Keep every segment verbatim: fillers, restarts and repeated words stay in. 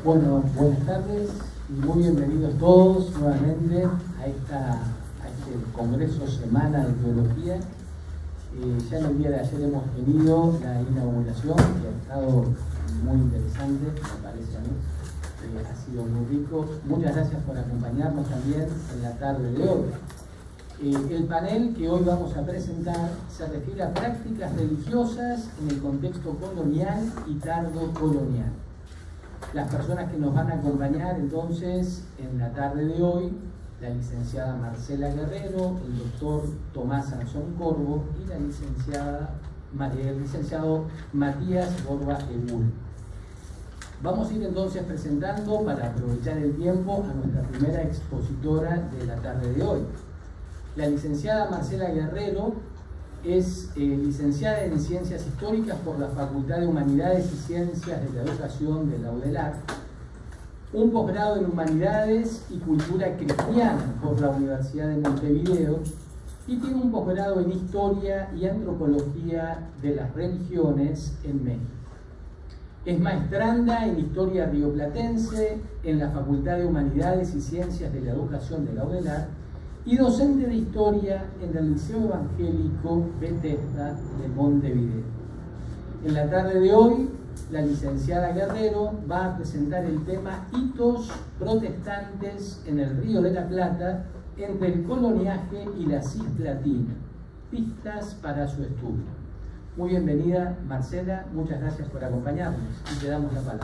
Bueno, buenas tardes y muy bienvenidos todos nuevamente a, esta, a este Congreso Semana de Teología. Eh, ya en el día de ayer hemos tenido la inauguración, que ha estado muy interesante, me parece a mí. Eh, ha sido muy rico. Muchas gracias por acompañarnos también en la tarde de hoy. Eh, el panel que hoy vamos a presentar se refiere a prácticas religiosas en el contexto colonial y tardo-colonial. Las personas que nos van a acompañar entonces en la tarde de hoy, la licenciada Marcela Guerrero, el doctor Tomás Sansón Corvo y la licenciada, el licenciado Matías Borba Ebul. Vamos a ir entonces presentando, para aprovechar el tiempo, a nuestra primera expositora de la tarde de hoy. La licenciada Marcela Guerrero es eh, licenciada en Ciencias Históricas por la Facultad de Humanidades y Ciencias de la Educación de la UDELAR, un posgrado en Humanidades y Cultura Cristiana por la Universidad de Montevideo y tiene un posgrado en Historia y Antropología de las Religiones en México. Es maestranda en Historia Rioplatense en la Facultad de Humanidades y Ciencias de la Educación de la UDELAR y docente de Historia en el Liceo Evangélico Bethesda de Montevideo. En la tarde de hoy, la licenciada Guerrero va a presentar el tema Hitos protestantes en el Río de la Plata entre el coloniaje y la Cisplatina, pistas para su estudio. Muy bienvenida, Marcela, muchas gracias por acompañarnos y te damos la palabra.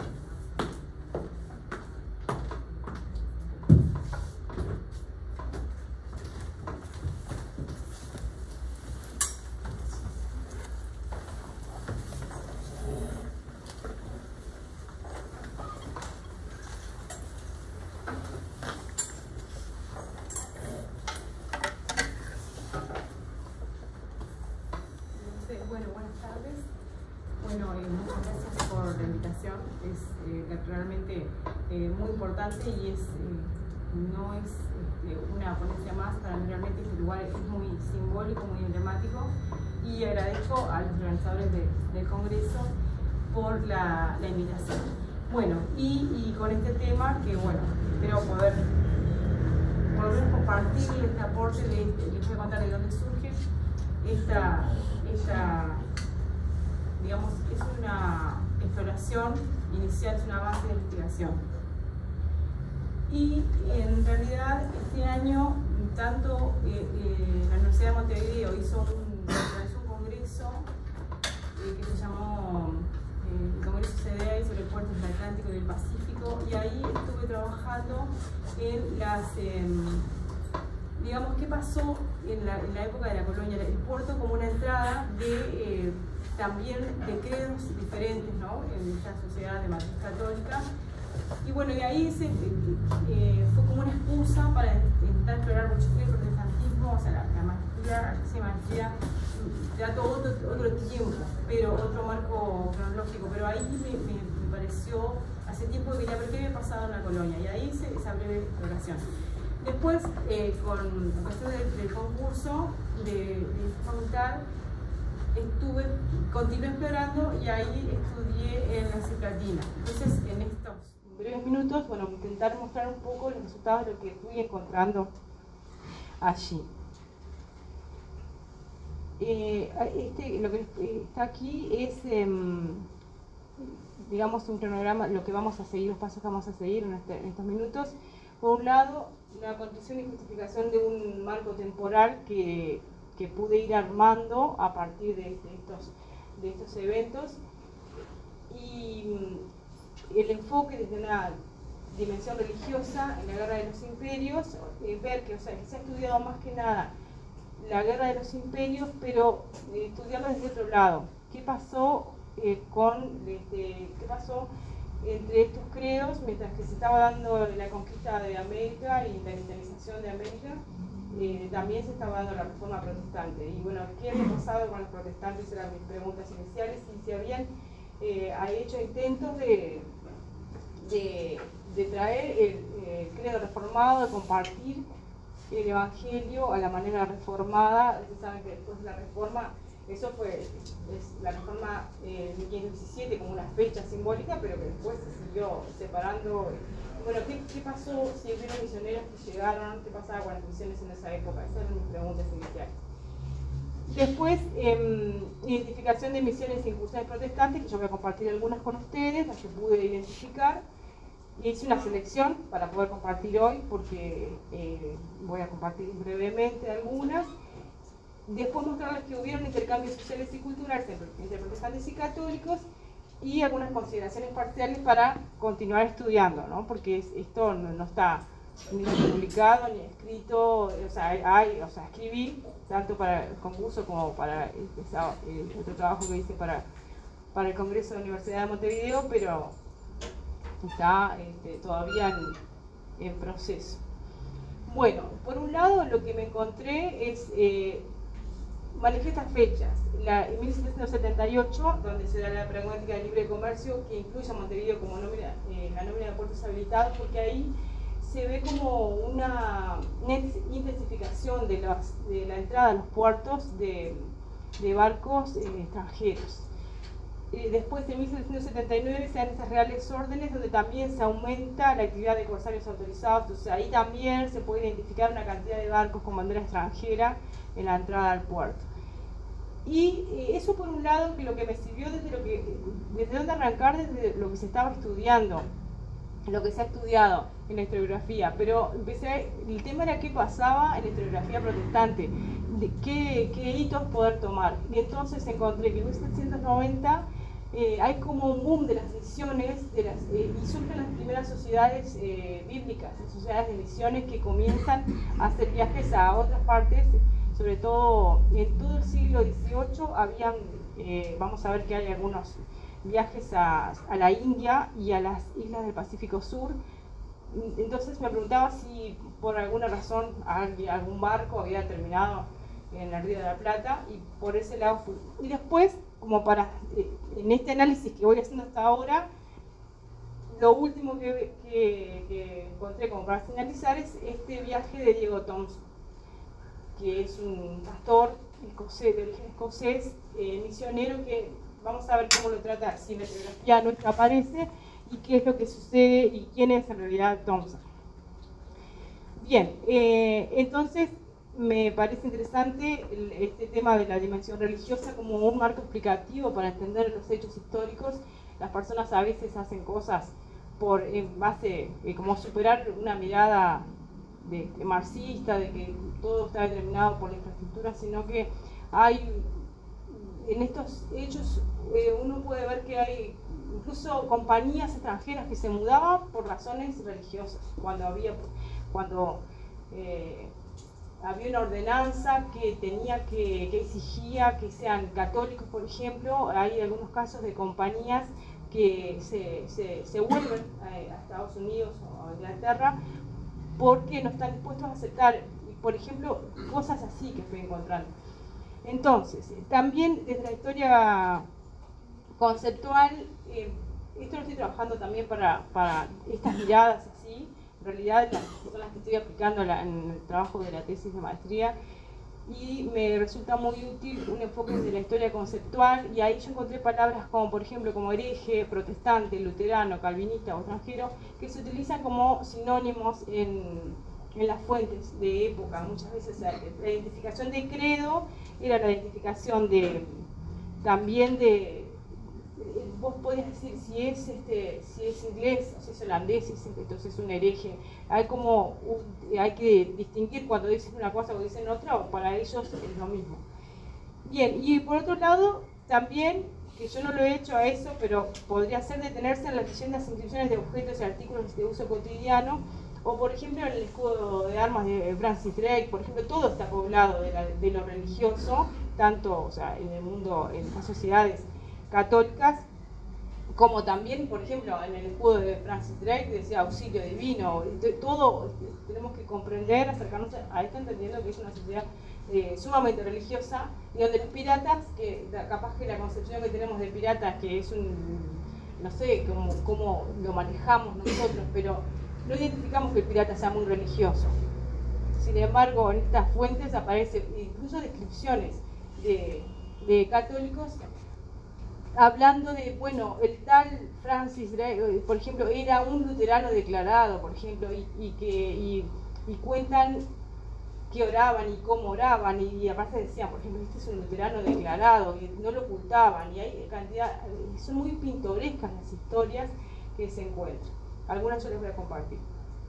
Y es, eh, no es este, una ponencia más, para mí realmente este lugar es muy simbólico, muy emblemático, y agradezco a los organizadores de, del Congreso por la, la invitación. Bueno, y, y con este tema que bueno, espero poder por lo menos compartir este aporte, de, de, les voy a contar de dónde surge esta, esta, digamos, es una exploración inicial, es una base de investigación. Y en realidad este año tanto eh, eh, la Universidad de Montevideo hizo un, realizó un congreso eh, que se llamó eh, el Congreso C D A I sobre puertos del Atlántico y del Pacífico, y ahí estuve trabajando en las, eh, digamos, qué pasó en la, en la época de la colonia, el puerto como una entrada de eh, también de credos diferentes, ¿no?, en esta sociedad de matriz católica. Y bueno, y ahí se, eh, fue como una excusa para intentar explorar mucho el protestantismo, o sea, la, la maestría, la maestría, ya todo otro, otro tiempo, pero otro marco cronológico, pero ahí me, me, me pareció, hace tiempo que quería ver qué había pasado en la colonia, y ahí se, esa breve exploración. Después, eh, con la cuestión del, del concurso de, de facultad, estuve, continué explorando y ahí estudié en la Cisplatina. Entonces, en estos breves minutos, bueno, intentar mostrar un poco los resultados de lo que fui encontrando allí. Eh, este, lo que está aquí es, eh, digamos, un cronograma, lo que vamos a seguir, los pasos que vamos a seguir en, este, en estos minutos. Por un lado, la construcción y justificación de un marco temporal que, que pude ir armando a partir de, de, estos, de estos eventos, y el enfoque desde una dimensión religiosa en la guerra de los imperios, eh, ver que, o sea, que se ha estudiado más que nada la guerra de los imperios, pero eh, estudiarlo desde otro lado. ¿Qué pasó eh, con este, qué pasó entre estos credos mientras que se estaba dando la conquista de América y la cristianización de América? Eh, también se estaba dando la reforma protestante. Y bueno, ¿qué había pasado con los protestantes? Eran mis preguntas iniciales, y si habían eh, hecho intentos de De, de traer el eh, credo reformado, de compartir el Evangelio a la manera reformada. Ustedes saben que después de la reforma Eso fue es la reforma eh, de mil quinientos diecisiete como una fecha simbólica, pero que después se siguió separando. Bueno, ¿qué, qué pasó si hubieron misioneros que llegaron? ¿Qué pasaba con las misiones en esa época? Esas eran mis preguntas iniciales. Después, eh, identificación de misiones e incursiones protestantes, que yo voy a compartir algunas con ustedes, las que pude identificar. Hice una selección para poder compartir hoy, porque eh, voy a compartir brevemente algunas. Después mostrarles que hubieron intercambios sociales y culturales entre protestantes y católicos, y algunas consideraciones parciales para continuar estudiando, ¿no? Porque esto no, no está ni publicado ni escrito, o sea, hay, o sea, escribí tanto para el concurso como para el, el otro trabajo que hice para, para el Congreso de la Universidad de Montevideo, pero está este, todavía en, en proceso. Bueno, por un lado lo que me encontré es eh, manifiestas fechas. La, en mil setecientos setenta y ocho, donde se da la pragmática de libre comercio, que incluye a Montevideo como nómina, eh, la nómina de puertos habilitados, porque ahí se ve como una, una intensificación de, las, de la entrada a los puertos de, de barcos eh, extranjeros. Eh, después, en mil setecientos setenta y nueve, se dan esas reales órdenes donde también se aumenta la actividad de corsarios autorizados. Entonces, ahí también se puede identificar una cantidad de barcos con bandera extranjera en la entrada al puerto. Y eh, eso por un lado, que lo que me sirvió desde lo que desde dónde arrancar, desde lo que se estaba estudiando, lo que se ha estudiado en la historiografía, pero empecé a, el tema era qué pasaba en la historiografía protestante, de qué, qué hitos poder tomar. Y entonces encontré que en mil setecientos noventa eh, hay como un boom de las misiones de las, eh, y surgen las primeras sociedades eh, bíblicas, sociedades de misiones que comienzan a hacer viajes a otras partes. Sobre todo en todo el siglo dieciocho habían, eh, vamos a ver que hay algunos viajes a, a la India y a las islas del Pacífico Sur. Entonces me preguntaba si por alguna razón algún barco había terminado en el Río de la Plata, y por ese lado fui. Y después, como para, eh, en este análisis que voy haciendo hasta ahora, lo último que, que, que encontré como para finalizar es este viaje de Diego Thompson, que es un pastor escocés, de origen escocés, eh, misionero, que vamos a ver cómo lo trata, si en la bibliografía nuestra aparece, y qué es lo que sucede y quién es en realidad Thompson. Bien, eh, entonces me parece interesante el, este tema de la dimensión religiosa como un marco explicativo para entender los hechos históricos. Las personas a veces hacen cosas por en base, eh, como superar una mirada de, de marxista, de que todo está determinado por la infraestructura, sino que hay, en estos hechos eh, uno puede ver que hay incluso compañías extranjeras que se mudaban por razones religiosas, cuando había, cuando eh, había una ordenanza que tenía que, que exigía que sean católicos, por ejemplo. Hay algunos casos de compañías que se, se, se vuelven a, a Estados Unidos o a Inglaterra porque no están dispuestos a aceptar, por ejemplo, cosas así que estoy encontrando. Entonces, también desde la historia conceptual, eh, esto lo estoy trabajando también para, para estas miradas así. En realidad las, son las que estoy aplicando la, en el trabajo de la tesis de maestría, y me resulta muy útil un enfoque de la historia conceptual, y ahí yo encontré palabras como, por ejemplo, como hereje, protestante, luterano, calvinista o extranjero, que se utilizan como sinónimos en, en las fuentes de época. Muchas veces la, la identificación de credo era la identificación de también de vos podés decir si es este si es inglés o si es holandés, si es, entonces es un hereje. Hay como un, hay que distinguir cuando dicen una cosa o dicen otra, o para ellos es lo mismo. Bien, y por otro lado también, que yo no lo he hecho a eso, pero podría ser detenerse en las leyendas e inscripciones de objetos y artículos de uso cotidiano, o por ejemplo en el escudo de armas de Francis Drake. Por ejemplo, todo está poblado de, la, de lo religioso, tanto, o sea, en el mundo, en las sociedades católicas, como también, por ejemplo, en el escudo de Francis Drake decía auxilio divino. Todo tenemos que comprender, acercarnos a esto entendiendo que es una sociedad eh, sumamente religiosa, y donde los piratas, que capaz que la concepción que tenemos de piratas, que es un, no sé cómo, cómo lo manejamos nosotros, pero no identificamos que el pirata sea muy religioso. Sin embargo, en estas fuentes aparecen incluso descripciones de de católicos, hablando de, bueno, el tal Francis Drake, por ejemplo, era un luterano declarado, por ejemplo, y, y que y, y cuentan que oraban y cómo oraban, y, y aparte decían, por ejemplo, este es un luterano declarado, y no lo ocultaban, y hay cantidad, son muy pintorescas las historias que se encuentran. Algunas yo les voy a compartir.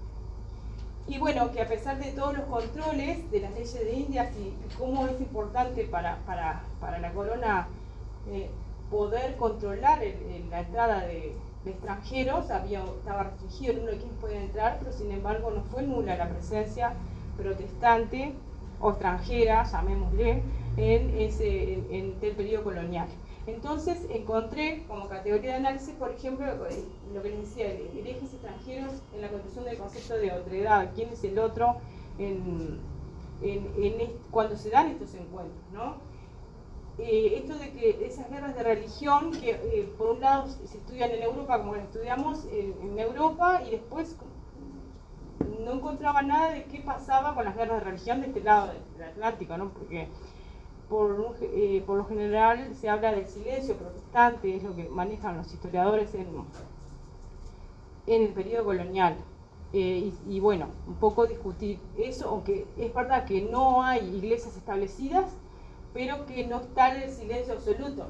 Y bueno, que a pesar de todos los controles de las leyes de Indias y, y cómo es importante para, para, para la corona eh, poder controlar el, el, la entrada de, de extranjeros, había, estaba restringido el número de quienes podían entrar, pero sin embargo no fue nula la presencia protestante o extranjera, llamémosle, en, ese, en, en el periodo colonial. Entonces encontré como categoría de análisis, por ejemplo, lo que les decía, herejes extranjeros en la construcción del concepto de otredad, quién es el otro en, en, en, cuando se dan estos encuentros, ¿no? Eh, esto de que esas guerras de religión, que eh, por un lado se estudian en Europa como las estudiamos en, en Europa, y después no encontraba nada de qué pasaba con las guerras de religión de este lado del Atlántico, ¿no? Porque por, eh, por lo general se habla del silencio protestante, es lo que manejan los historiadores en, en el periodo colonial. Eh, y, y bueno, un poco discutir eso, aunque es verdad que no hay iglesias establecidas, pero que no está en el silencio absoluto.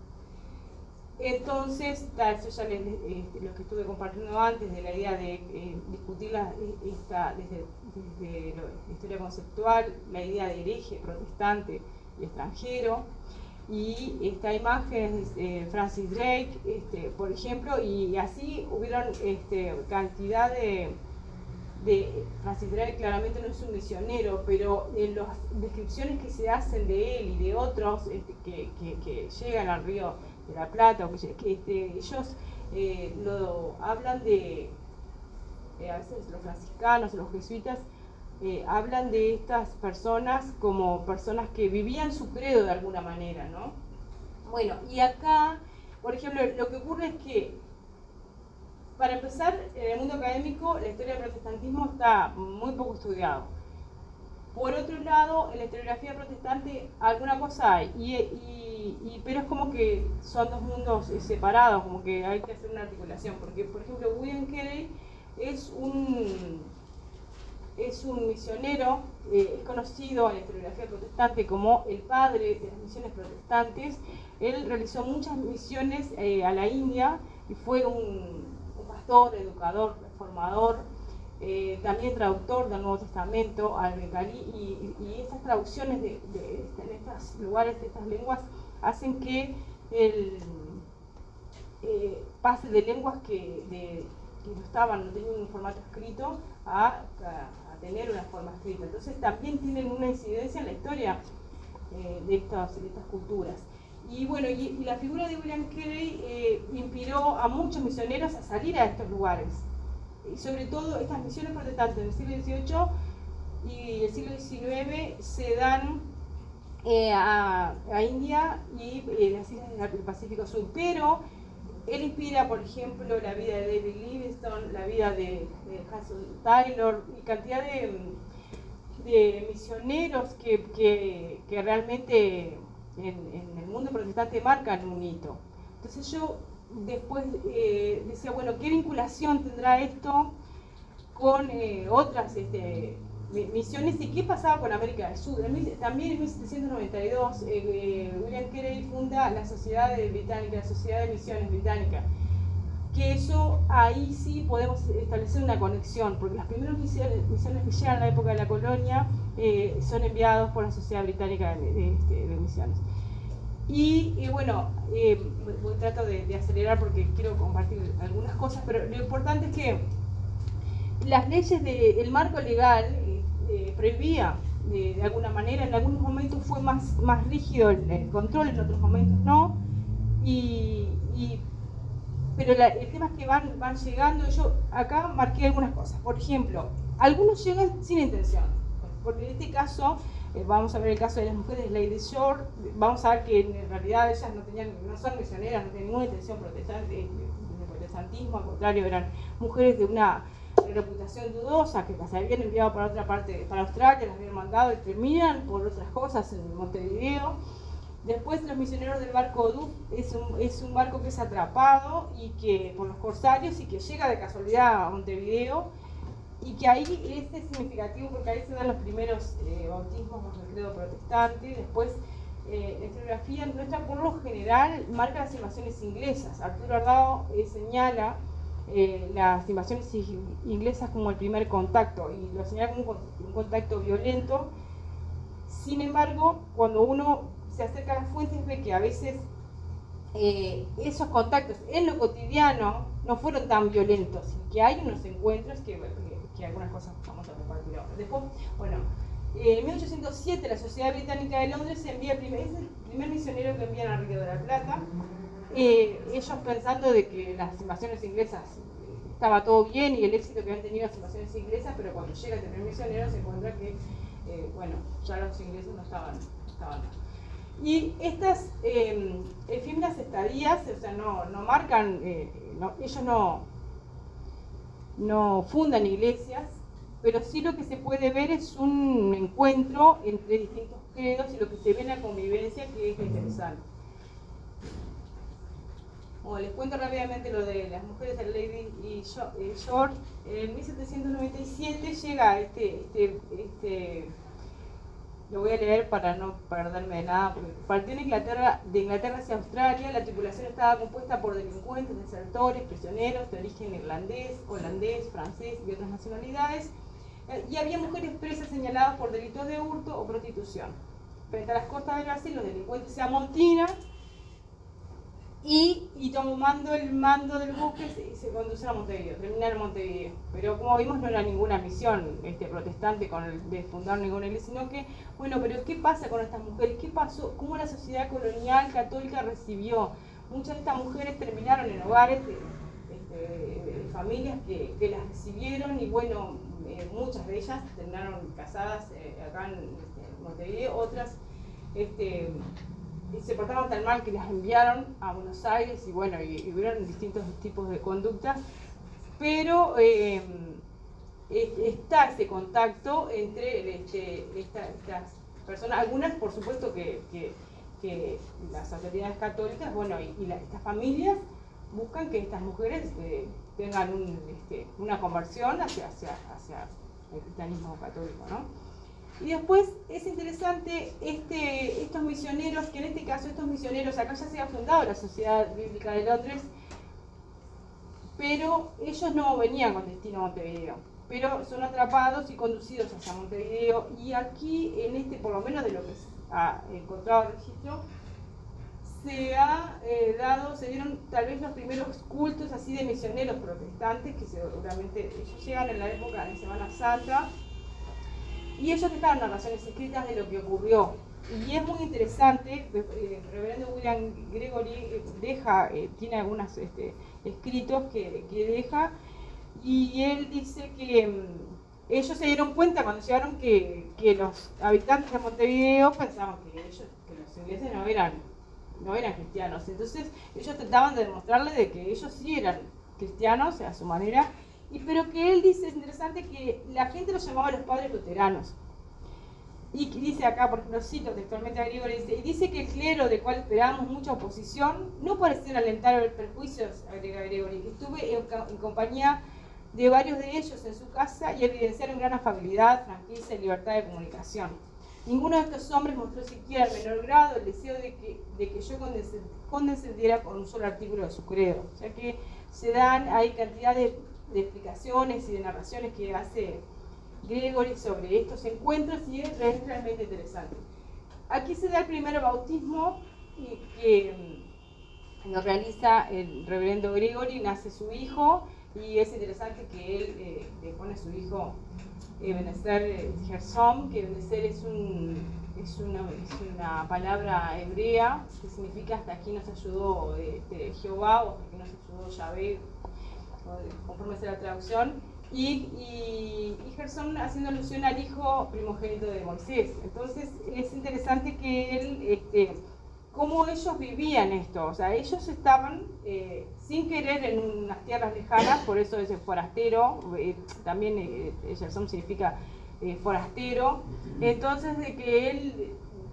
Entonces, eso ya les, eh, lo que estuve compartiendo antes, de la idea de eh, discutir la, esta, desde, desde la historia conceptual, la idea de hereje, protestante y extranjero, y esta imagen de eh, Francis Drake, este, por ejemplo, y así hubieron este, cantidad de, de... Francis Drake claramente no es un misionero, pero en las descripciones que se hacen de él y de otros este, que, que, que llegan al río de la Plata, o que, que este, ellos eh, lo hablan de, eh, a veces los franciscanos, los jesuitas, eh, hablan de estas personas como personas que vivían su credo de alguna manera, ¿no? Bueno, y acá, por ejemplo, lo que ocurre es que, para empezar, en el mundo académico, la historia del protestantismo está muy poco estudiado. Por otro lado, en la historiografía protestante alguna cosa hay, y, y, y, pero es como que son dos mundos separados, como que hay que hacer una articulación, porque por ejemplo William Carey es un, es un misionero, eh, es conocido en la historiografía protestante como el padre de las misiones protestantes. Él realizó muchas misiones eh, a la India y fue un, un pastor, educador, formador, Eh, también traductor del Nuevo Testamento al bengalí, y, y estas traducciones de, de, de, en estos lugares, de estas lenguas, hacen que el eh, pase de lenguas que, de, que no estaban, no tenían un formato escrito, a, a, a tener una forma escrita. Entonces también tienen una incidencia en la historia eh, de, estas, de estas culturas. Y bueno, y, y la figura de William Carey eh, inspiró a muchos misioneros a salir a estos lugares. Y sobre todo estas misiones protestantes del siglo dieciocho y el siglo diecinueve se dan eh, a, a India y eh, las islas del Pacífico Sur, pero él inspira, por ejemplo, la vida de David Livingstone, la vida de, de Hudson Taylor y cantidad de, de misioneros que, que, que realmente en, en el mundo protestante marcan un hito. Entonces yo después eh, decía, bueno, ¿qué vinculación tendrá esto con eh, otras este, misiones y qué pasaba con América del Sur? También en mil setecientos noventa y dos eh, eh, William Carey funda la Sociedad Británica, la Sociedad de Misiones Británica, que eso ahí sí podemos establecer una conexión, porque las primeras misiones, misiones que llegan a la época de la colonia eh, son enviados por la Sociedad Británica de, de, de, de Misiones. Y, y bueno, eh, trato de, de acelerar porque quiero compartir algunas cosas, pero lo importante es que las leyes del marco legal eh, eh, prohibía de, de alguna manera, en algunos momentos fue más, más rígido el, el control, en otros momentos no, y, y, pero la, el tema es que van, van llegando. Yo acá marqué algunas cosas, por ejemplo, algunos llegan sin intención, porque en este caso vamos a ver el caso de las mujeres de Lady Shore, vamos a ver que en realidad ellas no tenían, no son misioneras, no tenían ninguna intención protestante, de, de protestantismo, al contrario, eran mujeres de una reputación dudosa que se habían enviado para otra parte, para Australia, las habían mandado y terminan por otras cosas en Montevideo. Después los misioneros del barco Oduf es un, es un barco que es atrapado y que, por los corsarios y que llega de casualidad a Montevideo, y que ahí este es significativo porque ahí se dan los primeros eh, bautismos bajo el credo protestante. Después eh, la historiografía nuestra por lo general marca las invasiones inglesas. Arturo Ardao eh, señala eh, las invasiones inglesas como el primer contacto y lo señala como un, un contacto violento. Sin embargo, cuando uno se acerca a las fuentes ve que a veces eh, esos contactos en lo cotidiano no fueron tan violentos y que hay unos encuentros que, que, que algunas cosas vamos a compartir ahora. Después, bueno, eh, en mil ochocientos siete la Sociedad Británica de Londres envía primer, es el primer misionero que envían a Río de la Plata, eh, ellos pensando de que las invasiones inglesas eh, estaba todo bien y el éxito que habían tenido las invasiones inglesas, pero cuando llega el primer misionero se encuentra que eh, bueno, ya los ingleses no estaban, no estaban. Y estas eh, efímeras estadías, o sea, no, no marcan, eh, no, ellos no, no fundan iglesias, pero sí lo que se puede ver es un encuentro entre distintos credos y lo que se ve en la convivencia, que es interesante. Bueno, les cuento rápidamente lo de las mujeres de Lady y George. En mil setecientos noventa y siete llega este, este, este lo voy a leer para no perderme de nada, porque partió de Inglaterra, de Inglaterra hacia Australia. La tripulación estaba compuesta por delincuentes, desertores, prisioneros de origen irlandés, holandés, francés y otras nacionalidades, y había mujeres presas señaladas por delitos de hurto o prostitución. Frente a las costas de Brasil, los delincuentes se amotinan y, y tomando el mando del buque se, se conducen a Montevideo, terminan en Montevideo. Pero como vimos no era ninguna misión este, protestante con el, de fundar ninguna iglesia, sino que, bueno, pero ¿qué pasa con estas mujeres? ¿Qué pasó? ¿Cómo la sociedad colonial católica recibió? Muchas de estas mujeres terminaron en hogares de, este, de familias que, que las recibieron y bueno, eh, muchas de ellas terminaron casadas eh, acá en, este, en Montevideo, otras este, se portaban tan mal que las enviaron a Buenos Aires y bueno, y, y hubieron distintos tipos de conductas, pero eh, está ese contacto entre este, esta, estas personas, algunas por supuesto que, que, que las autoridades católicas, bueno, y, y la, estas familias buscan que estas mujeres eh, tengan un, este, una conversión hacia, hacia, hacia el cristianismo católico, ¿no? Y después es interesante este, estos misioneros, que en este caso estos misioneros, acá ya se ha fundado la Sociedad Bíblica de Londres, pero ellos no venían con destino a Montevideo, pero son atrapados y conducidos hacia Montevideo, y aquí en este, por lo menos de lo que se ha encontrado registro, se ha eh, dado, se dieron tal vez los primeros cultos así de misioneros protestantes, que seguramente ellos llegan en la época de Semana Santa, y ellos dejaron narraciones escritas de lo que ocurrió. Y es muy interesante, eh, el reverendo William Gregory deja, eh, tiene algunos este, escritos que, que deja, y él dice que um, ellos se dieron cuenta cuando llegaron que, que los habitantes de Montevideo pensaban que ellos, que los ingleses no eran, no eran cristianos. Entonces ellos trataban de demostrarle de que ellos sí eran cristianos a su manera, y, pero que él dice, es interesante, que la gente los llamaba los padres luteranos. Y dice acá, por ejemplo, cito textualmente a Gregory, dice, y dice que el clero, del cual esperábamos mucha oposición, no parecía alentar los perjuicios, agrega Gregory. Estuve en, en compañía de varios de ellos en su casa y evidenciaron gran afabilidad, franqueza y libertad de comunicación. Ninguno de estos hombres mostró siquiera el menor grado el deseo de que, de que yo condescendiera con un solo artículo de su credo. O sea que se dan, hay cantidad de, de explicaciones y de narraciones que hace Gregory sobre estos encuentros, y es realmente interesante. Aquí se da el primer bautismo y que lo realiza el reverendo Gregory, nace su hijo, y es interesante que él eh, le pone a su hijo Ebenezer eh, Gersom, que Ebenezer es, un, es, una, es una palabra hebrea que significa hasta aquí nos ayudó eh, eh, Jehová, o hasta aquí nos ayudó Yahvé, conforme sea la traducción. Y, y, y Gerson haciendo alusión al hijo primogénito de Moisés. Entonces es interesante que él, este, cómo ellos vivían esto, o sea, ellos estaban eh, sin querer en unas tierras lejanas, por eso ese forastero, eh, también eh, Gerson significa eh, forastero, entonces de que él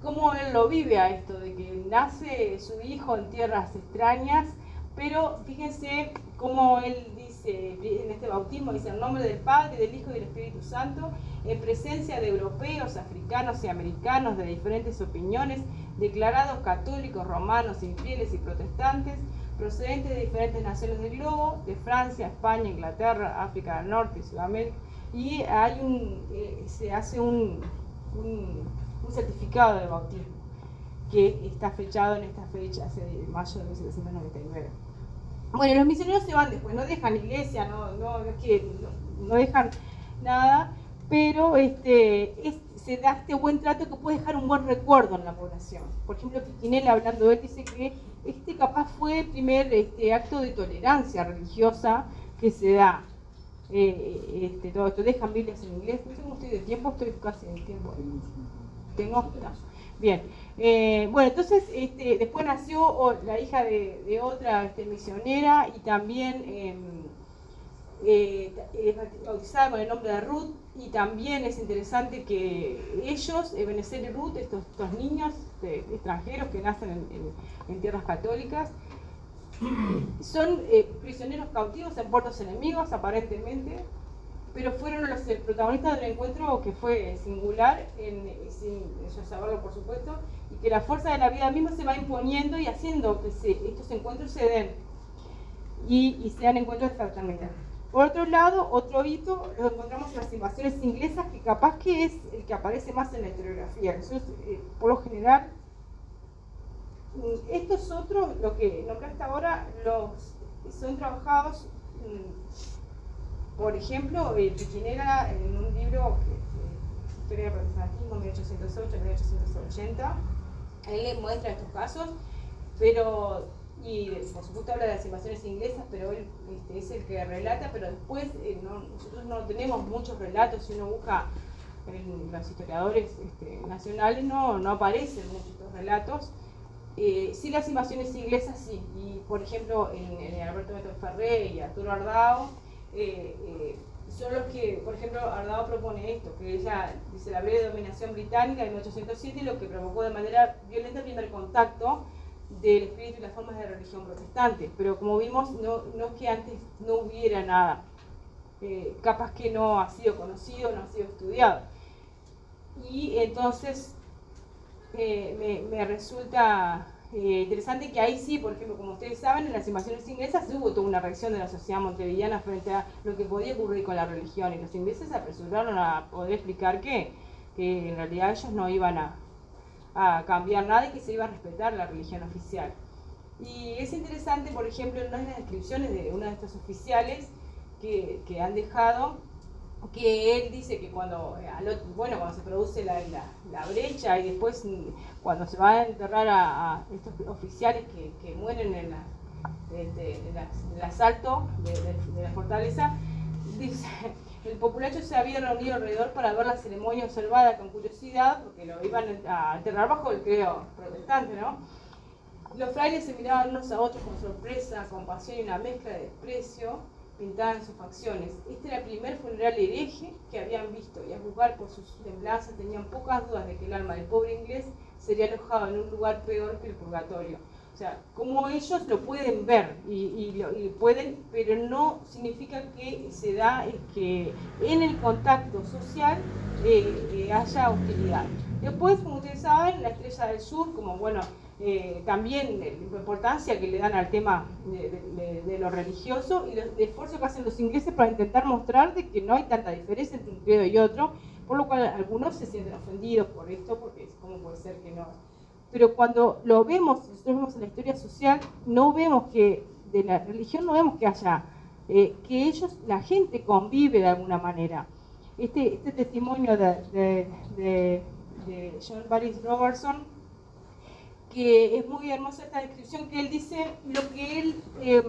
cómo él lo vive a esto, de que nace su hijo en tierras extrañas, pero fíjense cómo él dice, en este bautismo, dice: en nombre del Padre, del Hijo y del Espíritu Santo, en presencia de europeos, africanos y americanos de diferentes opiniones, declarados católicos, romanos, infieles y protestantes, procedentes de diferentes naciones del globo, de Francia, España, Inglaterra, África del Norte y Sudamérica, y hay un, eh, se hace un, un, un certificado de bautismo que está fechado en esta fecha, hace mayo de mil setecientos noventa y nueve. Bueno, los misioneros se van después, no dejan iglesia, no, no, no, no, no dejan nada, pero este, es, se da este buen trato que puede dejar un buen recuerdo en la población. Por ejemplo, Piquinel, hablando de él, dice que este capaz fue el primer este, acto de tolerancia religiosa que se da. Eh, este, todo esto, dejan Biblias en inglés. No sé cómo estoy de tiempo, estoy casi en tiempo. Tengo. No. Bien. Eh, bueno, entonces este, después nació oh, la hija de, de otra este, misionera y también eh, eh, eh, bautizada con el nombre de Ruth. Y también es interesante que ellos, Ebenezer y Ruth, estos, estos niños de, extranjeros que nacen en, en, en tierras católicas, son eh, prisioneros cautivos en puertos enemigos, aparentemente, pero fueron los eh, protagonistas de un encuentro que fue singular, en, sin ellos saberlo, por supuesto, y que la fuerza de la vida misma se va imponiendo y haciendo que se, estos encuentros se den, y, y sean encuentros de fraternidad. Por otro lado, otro hito lo encontramos en las invasiones inglesas, que capaz que es el que aparece más en la historiografía. Eso es, eh, por lo general, estos otros, lo que nombré hasta ahora, los, son trabajados, por ejemplo, eh, Piquinera en un libro, que, Historia del Protestantismo, mil ochocientos ocho a mil ochocientos ochenta, él le muestra estos casos, pero... y por supuesto habla de las invasiones inglesas, pero él este, es el que relata, pero después eh, no, nosotros no tenemos muchos relatos. Si uno busca en los historiadores este, nacionales, no, no aparecen muchos relatos. Eh, sí, las invasiones inglesas sí, y por ejemplo en, en Alberto Beto Ferré y Arturo Ardao, eh, eh, son los que, por ejemplo, Ardao propone esto, que ella dice la breve dominación británica en mil ochocientos siete, lo que provocó de manera violenta el primer contacto del espíritu y las formas de religión protestante, pero como vimos, no, no es que antes no hubiera nada, eh, capaz que no ha sido conocido, no ha sido estudiado, y entonces eh, me, me resulta eh, interesante que ahí sí, por ejemplo, como ustedes saben, en las invasiones inglesas hubo toda una reacción de la sociedad montevideana frente a lo que podía ocurrir con la religión, y los ingleses se apresuraron a poder explicar que, que en realidad ellos no iban a a cambiar nada y que se iba a respetar la religión oficial. Y es interesante, por ejemplo, en una de las descripciones de uno de estos oficiales que, que han dejado, que él dice que cuando, bueno, cuando se produce la, la, la brecha y después cuando se va a enterrar a, a estos oficiales que, que mueren en, la, de, de, de la, en el asalto de, de, de la fortaleza, dice: el populacho se había reunido alrededor para ver la ceremonia observada con curiosidad, porque lo iban a enterrar bajo el credo protestante, ¿no? Los frailes se miraban unos a otros con sorpresa, compasión y una mezcla de desprecio pintada en sus facciones. Este era el primer funeral hereje que habían visto, y a juzgar por sus semblanzas tenían pocas dudas de que el alma del pobre inglés sería alojado en un lugar peor que el purgatorio. O sea, como ellos lo pueden ver y, y, lo, y pueden, pero no significa que se da eh, que en el contacto social eh, eh, haya hostilidad. Después, como ustedes saben, la Estrella del Sur, como bueno, eh, también la importancia que le dan al tema de, de, de lo religioso y el esfuerzo que hacen los ingleses para intentar mostrar de que no hay tanta diferencia entre un credo y otro, por lo cual algunos se sienten ofendidos por esto, porque cómo puede ser que no. Pero cuando lo vemos, nosotros vemos en la historia social, no vemos que de la religión, no vemos que haya, eh, que ellos, la gente convive de alguna manera. Este, este testimonio de, de, de, de John Barris Robertson, que es muy hermosa esta descripción, que él dice lo que él, eh,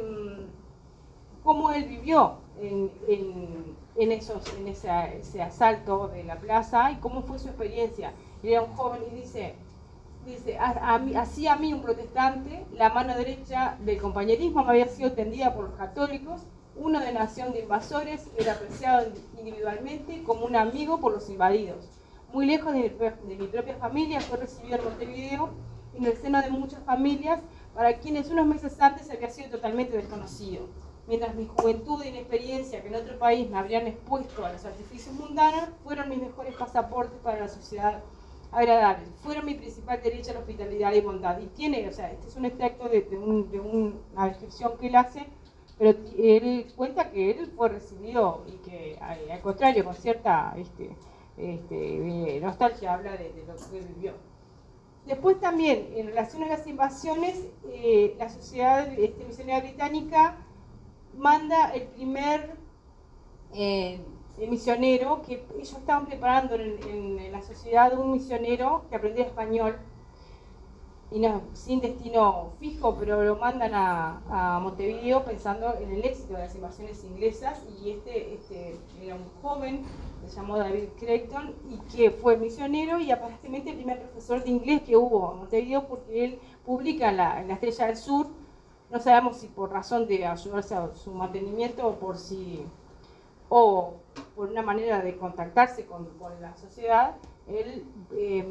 cómo él vivió en, en, en, esos, en ese, ese asalto de la plaza y cómo fue su experiencia. Él era un joven y dice... Dice, a, a mí, así a mí un protestante, la mano derecha del compañerismo me había sido tendida por los católicos, uno de nación de invasores era apreciado individualmente como un amigo por los invadidos. Muy lejos de mi, de mi propia familia, fue recibido en Montevideo, en el seno de muchas familias, para quienes unos meses antes había sido totalmente desconocido. Mientras mi juventud e inexperiencia, que en otro país me habrían expuesto a los artificios mundanos, fueron mis mejores pasaportes para la sociedad agradable. Fueron mi principal derecho a la hospitalidad y bondad. Y tiene, o sea, este es un extracto de, de, un, de un, una descripción que él hace, pero él cuenta que él fue recibido y que, al contrario, con cierta este, este, nostalgia, habla de, de lo que vivió. Después también, en relación a las invasiones, eh, la Sociedad este, Misionera Británica manda el primer eh, misionero, que ellos estaban preparando en, en, en la sociedad un misionero que aprendía español, y no, sin destino fijo, pero lo mandan a, a Montevideo pensando en el éxito de las invasiones inglesas, y este, este era un joven, se llamó David Creighton, y que fue misionero y aparentemente el primer profesor de inglés que hubo en Montevideo, porque él publica en la, en la Estrella del Sur. No sabemos si por razón de ayudarse a su mantenimiento o por si o por una manera de contactarse con, con la sociedad, él eh,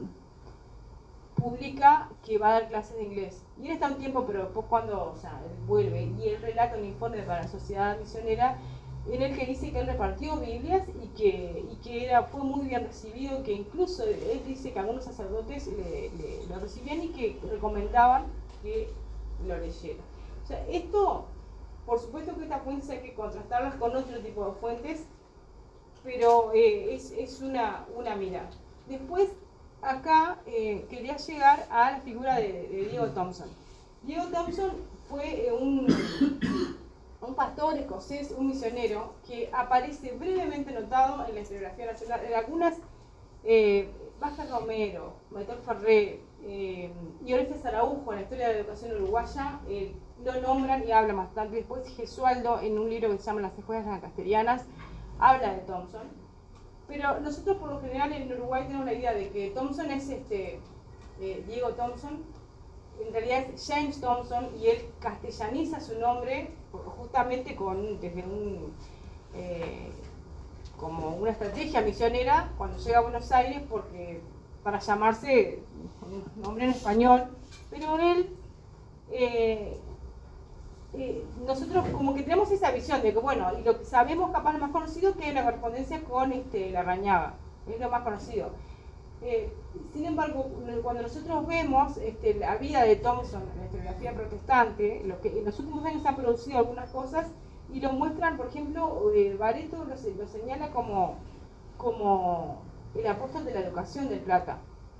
publica que va a dar clases de inglés. Y él está un tiempo, pero después cuando o sea, él vuelve, y él relata un informe para la sociedad misionera en el que dice que él repartió Biblias y que, y que era, fue muy bien recibido, que incluso él dice que algunos sacerdotes le, le, lo recibían y que recomendaban que lo leyera. O sea, esto, por supuesto que estas fuentes hay que contrastarlas con otro tipo de fuentes, pero eh, es, es una, una mirada. Después, acá eh, quería llegar a la figura de, de Diego Thompson. Diego Thompson fue eh, un, un pastor escocés, un misionero, que aparece brevemente notado en la historiografía nacional, en algunas, eh, Vázquez Romero, Maitón Ferré, eh, y Orestes Araujo, en la historia de la educación uruguaya, eh, lo nombran y hablan bastante. Después Gesualdo, en un libro que se llama Las escuelas lancasterianas, habla de Thompson. Pero nosotros por lo general en Uruguay tenemos la idea de que Thompson es este, eh, Diego Thompson, en realidad es James Thompson, y él castellaniza su nombre justamente con, desde un, eh, como una estrategia misionera cuando llega a Buenos Aires, porque para llamarse un nombre en español, pero él, eh, eh, nosotros como que tenemos esa visión de que, bueno, y lo que sabemos capaz lo más conocido es que hay una correspondencia con este, Larrañaga, es lo más conocido. Eh, sin embargo, cuando nosotros vemos este, la vida de Thompson en la historiografía protestante, lo que en los últimos años han producido algunas cosas y lo muestran, por ejemplo, eh, Bareto lo, lo señala como, como el apóstol de la educación del Plata.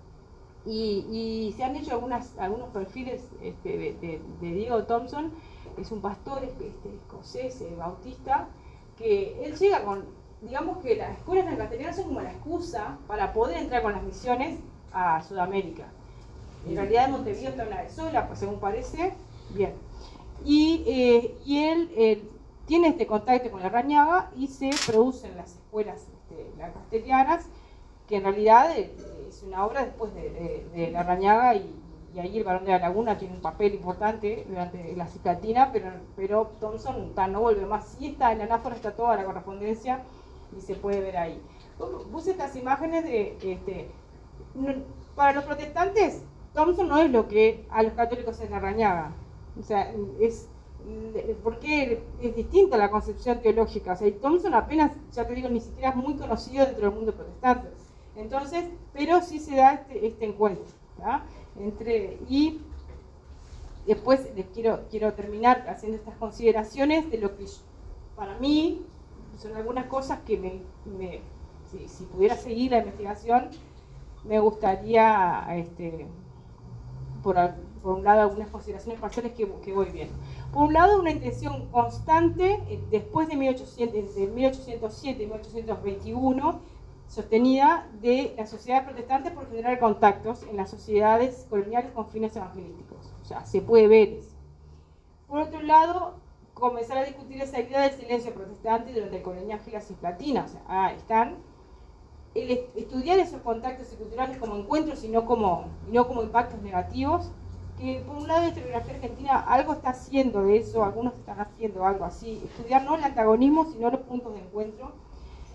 Y, y se han hecho algunas, algunos perfiles este, de, de, de Diego Thompson. Es un pastor este, escocés, eh, bautista, que él llega con, digamos que las escuelas lancastrianas son como la excusa para poder entrar con las misiones a Sudamérica. En realidad en Montevideo está una vez sola, pues según parece, bien. Y, eh, y él eh, tiene este contacto con Larrañaga y se producen las escuelas este, lancastrianas, que en realidad eh, es una obra después de, de, de Larrañaga, y, y ahí el Barón de la Laguna tiene un papel importante durante la Cicatina, pero, pero Thompson ta, no vuelve más. Sí está en la anáfora, está toda la correspondencia y se puede ver ahí. Puse estas imágenes de, este, no, para los protestantes, Thompson no es lo que a los católicos es Larrañaga. O sea, es, porque es distinta la concepción teológica. O sea, y Thompson apenas, ya te digo, ni siquiera es muy conocido dentro del mundo protestante. Entonces, pero sí se da este, este encuentro, ¿tá? Entre, y después les quiero, quiero terminar haciendo estas consideraciones de lo que para mí son algunas cosas que me, me si, si pudiera seguir la investigación, me gustaría, este, por, por un lado, algunas consideraciones parciales que, que voy viendo. Por un lado, una intención constante, eh, después de, mil ochocientos, de mil ochocientos siete y mil ochocientos veintiuno, sostenida de la sociedad protestante por generar contactos en las sociedades coloniales con fines evangelísticos. O sea, se puede ver eso. Por otro lado, comenzar a discutir esa idea del silencio protestante durante el coloniaje y la cisplatina. O sea, ah, están el estudiar esos contactos culturales como encuentros y no como, y no como impactos negativos, que por un lado la historiografía argentina algo está haciendo de eso, algunos están haciendo algo así, estudiar no el antagonismo, sino los puntos de encuentro.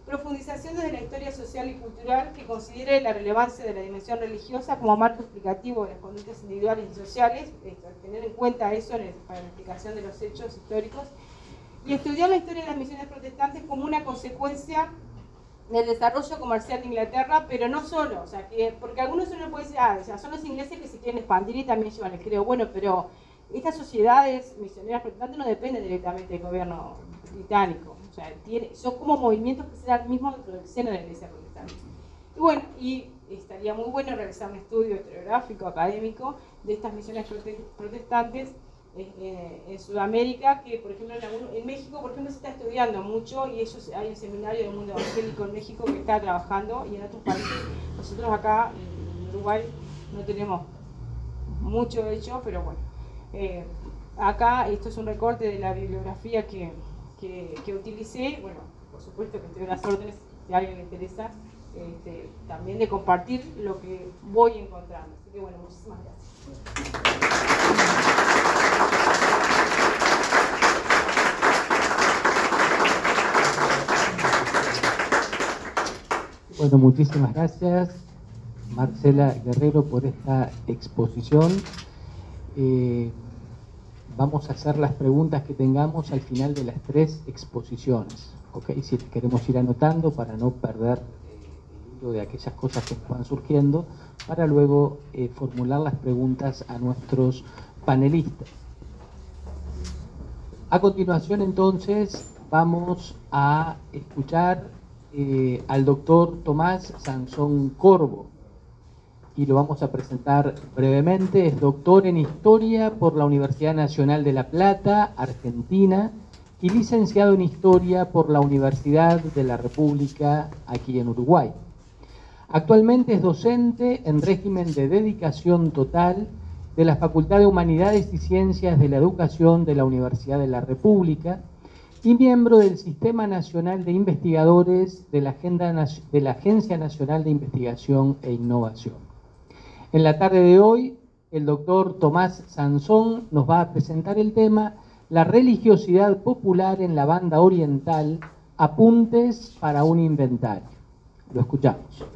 Profundización desde la historia social y cultural que considere la relevancia de la dimensión religiosa como marco explicativo de las conductas individuales y sociales, esto, tener en cuenta eso en el, para la explicación de los hechos históricos, y estudiar la historia de las misiones protestantes como una consecuencia del desarrollo comercial de Inglaterra, pero no solo, o sea, que, porque algunos uno puede decir, ah, o sea, son los ingleses que se quieren expandir y también llevan el credo, bueno, pero estas sociedades misioneras protestantes no dependen directamente del gobierno británico, o sea, tiene, son como movimientos que se dan mismos dentro del seno de la iglesia protestante. Y bueno, y estaría muy bueno realizar un estudio historiográfico, académico, de estas misiones protestantes eh, en Sudamérica, que por ejemplo en, en México, por ejemplo, se está estudiando mucho, y ellos, hay un seminario del mundo evangélico en México que está trabajando, y en otros países. Nosotros acá en Uruguay no tenemos mucho hecho, pero bueno. Eh, acá esto es un recorte de la bibliografía que, que, que utilicé. Bueno, por supuesto que estoy en las órdenes, si a alguien le interesa, este, también de compartir lo que voy encontrando. Así que bueno, muchísimas gracias. Bueno, muchísimas gracias, Marcela Guerrero, por esta exposición. Eh, vamos a hacer las preguntas que tengamos al final de las tres exposiciones, ¿ok? Si queremos ir anotando para no perder eh, el hilo de aquellas cosas que van surgiendo, para luego eh, formular las preguntas a nuestros panelistas. A continuación, entonces, vamos a escuchar eh, al doctor Tomás Sansón Corvo, y lo vamos a presentar brevemente. Es doctor en Historia por la Universidad Nacional de La Plata, Argentina, y licenciado en Historia por la Universidad de la República, aquí en Uruguay. Actualmente es docente en régimen de dedicación total de la Facultad de Humanidades y Ciencias de la Educación de la Universidad de la República y miembro del Sistema Nacional de Investigadores de la, Agenda, de la Agencia Nacional de Investigación e Innovación. En la tarde de hoy, el doctor Tomás Sansón nos va a presentar el tema La religiosidad popular en la banda oriental, apuntes para un inventario. Lo escuchamos.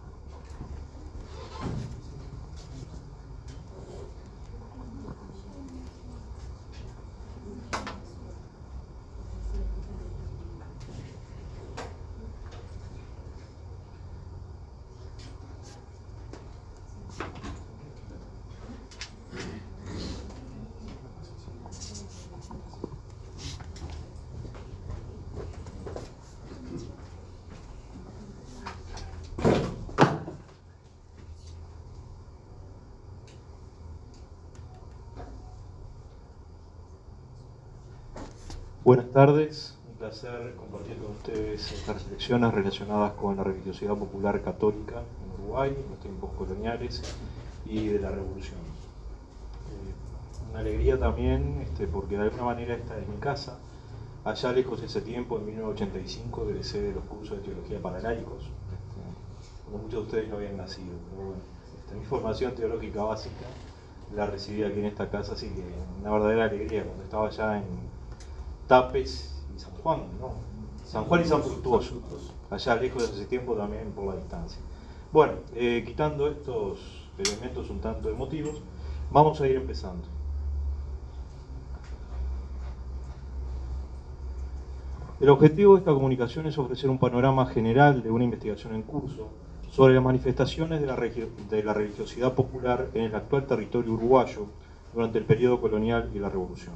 Buenas tardes, un placer compartir con ustedes estas reflexiones relacionadas con la religiosidad popular católica en Uruguay, en los tiempos coloniales y de la Revolución. Eh, una alegría también, este, porque de alguna manera esta es mi casa. Allá lejos de ese tiempo, en mil novecientos ochenta y cinco, egresé de los cursos de teología para laicos, este, como muchos de ustedes no habían nacido, pero bueno, este, mi formación teológica básica la recibí aquí en esta casa, así que una verdadera alegría cuando estaba allá en Tapes y San Juan, ¿no? San Juan y San Fructuoso, allá lejos de ese tiempo también por la distancia. Bueno, eh, quitando estos elementos un tanto emotivos, vamos a ir empezando. El objetivo de esta comunicación es ofrecer un panorama general de una investigación en curso sobre las manifestaciones de la, de la religiosidad popular en el actual territorio uruguayo durante el periodo colonial y la Revolución.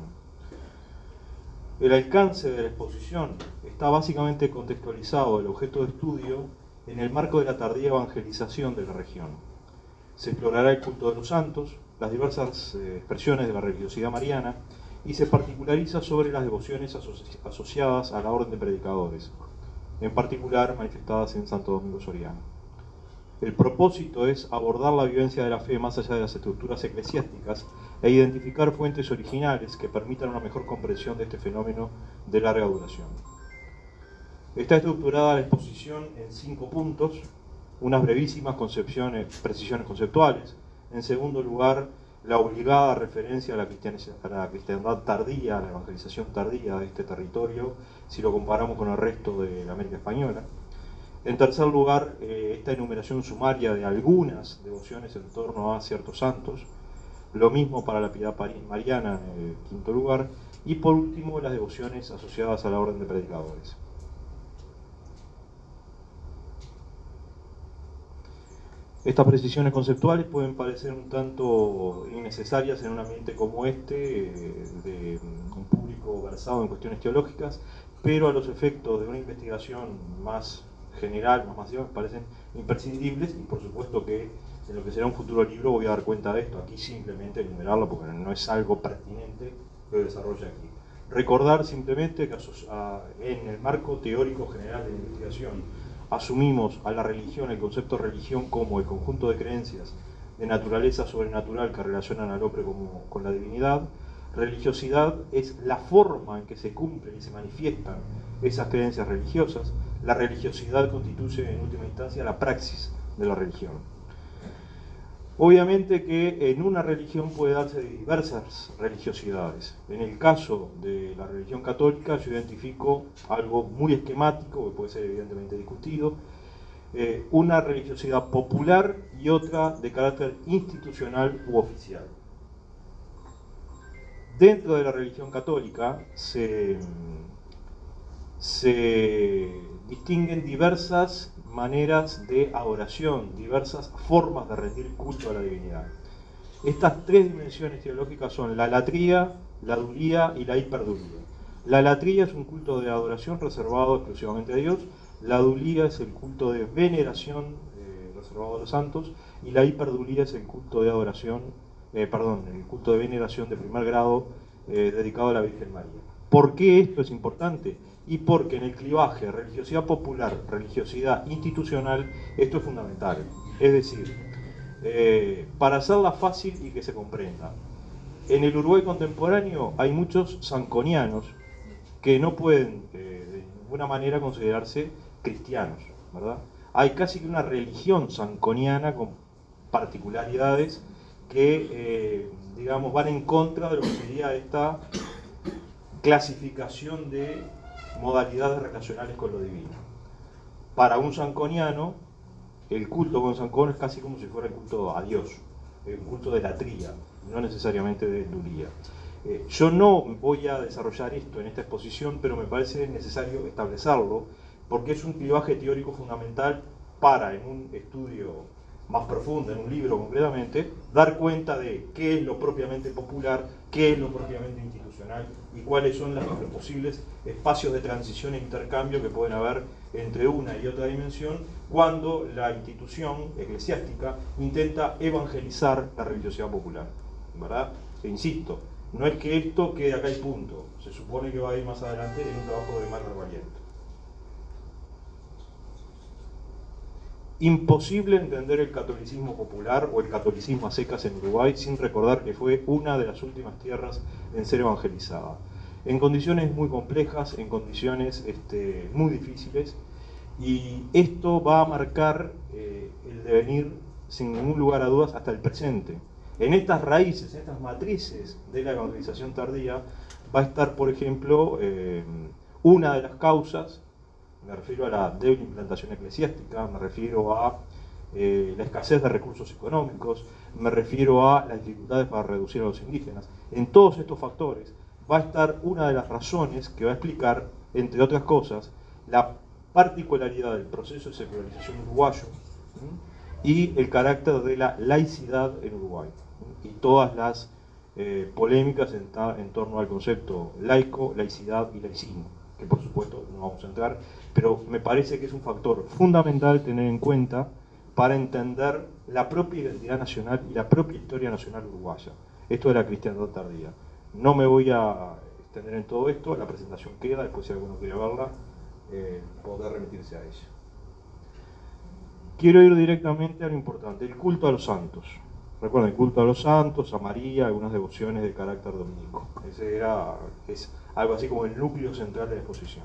El alcance de la exposición está básicamente contextualizado, el objeto de estudio, en el marco de la tardía evangelización de la región. Se explorará el culto de los santos, las diversas eh, expresiones de la religiosidad mariana, y se particulariza sobre las devociones asoci asociadas a la orden de predicadores, en particular manifestadas en Santo Domingo Soriano. El propósito es abordar la vivencia de la fe más allá de las estructuras eclesiásticas e identificar fuentes originales que permitan una mejor comprensión de este fenómeno de larga duración. Está estructurada la exposición en cinco puntos, unas brevísimas concepciones, precisiones conceptuales. En segundo lugar, la obligada referencia a la, a la cristiandad tardía, a la evangelización tardía de este territorio, si lo comparamos con el resto de la América Española. En tercer lugar, eh, esta enumeración sumaria de algunas devociones en torno a ciertos santos. Lo mismo para la piedad mariana en el quinto lugar. Y por último, las devociones asociadas a la orden de predicadores. Estas precisiones conceptuales pueden parecer un tanto innecesarias en un ambiente como este, eh, de un público versado en cuestiones teológicas, pero a los efectos de una investigación más general, más masiva, me parecen imprescindibles, y por supuesto que en lo que será un futuro libro voy a dar cuenta de esto. Aquí simplemente enumerarlo porque no es algo pertinente que desarrolle aquí. Recordar simplemente que en el marco teórico general de la investigación asumimos a la religión, el concepto de religión, como el conjunto de creencias de naturaleza sobrenatural que relacionan al hombre como, con la divinidad. Religiosidad es la forma en que se cumplen y se manifiestan esas creencias religiosas. La religiosidad constituye en última instancia la praxis de la religión. Obviamente que en una religión puede darse diversas religiosidades. En el caso de la religión católica yo identifico algo muy esquemático, que puede ser evidentemente discutido, eh, una religiosidad popular y otra de carácter institucional u oficial. Dentro de la religión católica se, se distinguen diversas maneras de adoración, diversas formas de rendir culto a la divinidad. Estas tres dimensiones teológicas son la latría, la dulía y la hiperdulía. La latría es un culto de adoración reservado exclusivamente a Dios, la dulía es el culto de veneración eh, reservado a los santos, y la hiperdulía es el culto de adoración, eh, perdón, el culto de veneración de primer grado eh, dedicado a la Virgen María. ¿Por qué esto es importante? Y porque en el clivaje religiosidad popular, religiosidad institucional, esto es fundamental. Es decir, eh, para hacerla fácil y que se comprenda, en el Uruguay contemporáneo hay muchos sanconianos que no pueden eh, de ninguna manera considerarse cristianos, ¿verdad? Hay casi que una religión sanconiana con particularidades que, eh, digamos, van en contra de lo que sería esta clasificación de modalidades relacionales con lo divino. Para un sanconiano, el culto con Sancón es casi como si fuera el culto a Dios, el culto de latría, no necesariamente de dulía. Eh, yo no voy a desarrollar esto en esta exposición, pero me parece necesario establecerlo, porque es un clivaje teórico fundamental para, en un estudio más profundo, en un libro concretamente, dar cuenta de qué es lo propiamente popular, qué es lo propiamente institucional y cuáles son los posibles espacios de transición e intercambio que pueden haber entre una y otra dimensión cuando la institución eclesiástica intenta evangelizar la religiosidad popular, ¿verdad? E insisto, no es que esto quede acá y punto, se supone que va a ir más adelante en un trabajo de Marco Valiente. Imposible entender el catolicismo popular o el catolicismo a secas en Uruguay sin recordar que fue una de las últimas tierras en ser evangelizada. En condiciones muy complejas, en condiciones este, muy difíciles, y esto va a marcar eh, el devenir, sin ningún lugar a dudas, hasta el presente. En estas raíces, en estas matrices de la evangelización tardía, va a estar, por ejemplo, eh, una de las causas. Me refiero a la débil implantación eclesiástica, me refiero a eh, la escasez de recursos económicos, me refiero a las dificultades para reducir a los indígenas. En todos estos factores va a estar una de las razones que va a explicar, entre otras cosas, la particularidad del proceso de secularización uruguayo, ¿sí? Y el carácter de la laicidad en Uruguay, ¿sí? Y todas las eh, polémicas en, en torno al concepto laico, laicidad y laicismo, que por supuesto no vamos a entrar, pero me parece que es un factor fundamental tener en cuenta para entender la propia identidad nacional y la propia historia nacional uruguaya. Esto de la cristiandad tardía. No me voy a extender en todo esto, la presentación queda, después si alguno quiere verla, eh, podrá remitirse a ella. Quiero ir directamente a lo importante, el culto a los santos. Recuerden, el culto a los santos, a María, algunas devociones de carácter dominico. Ese era, es algo así como el núcleo central de la exposición.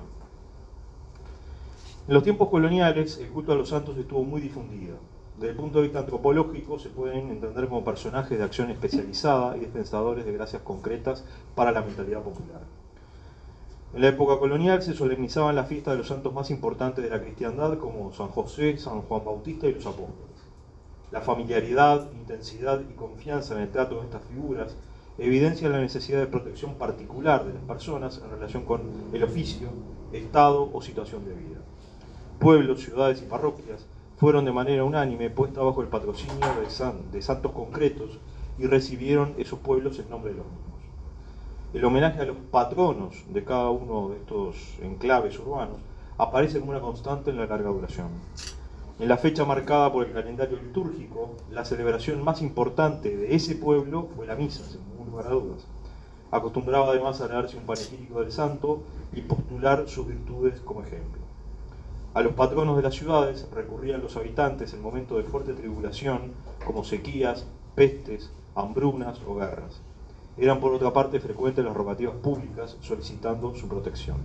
En los tiempos coloniales, el culto a los santos estuvo muy difundido. Desde el punto de vista antropológico, se pueden entender como personajes de acción especializada y dispensadores de gracias concretas para la mentalidad popular. En la época colonial se solemnizaban las fiestas de los santos más importantes de la cristiandad, como San José, San Juan Bautista y los apóstoles. La familiaridad, intensidad y confianza en el trato de estas figuras evidencia la necesidad de protección particular de las personas en relación con el oficio, estado o situación de vida. Pueblos, ciudades y parroquias fueron de manera unánime puestas bajo el patrocinio de, san, de santos concretos y recibieron esos pueblos el nombre de los mismos. El homenaje a los patronos de cada uno de estos enclaves urbanos aparece como una constante en la larga duración. En la fecha marcada por el calendario litúrgico, la celebración más importante de ese pueblo fue la misa, sin ningún lugar a dudas. Acostumbraba además a leerse un panegírico del santo y postular sus virtudes como ejemplo. A los patronos de las ciudades recurrían los habitantes en momentos de fuerte tribulación, como sequías, pestes, hambrunas o guerras. Eran por otra parte frecuentes las rogativas públicas solicitando su protección.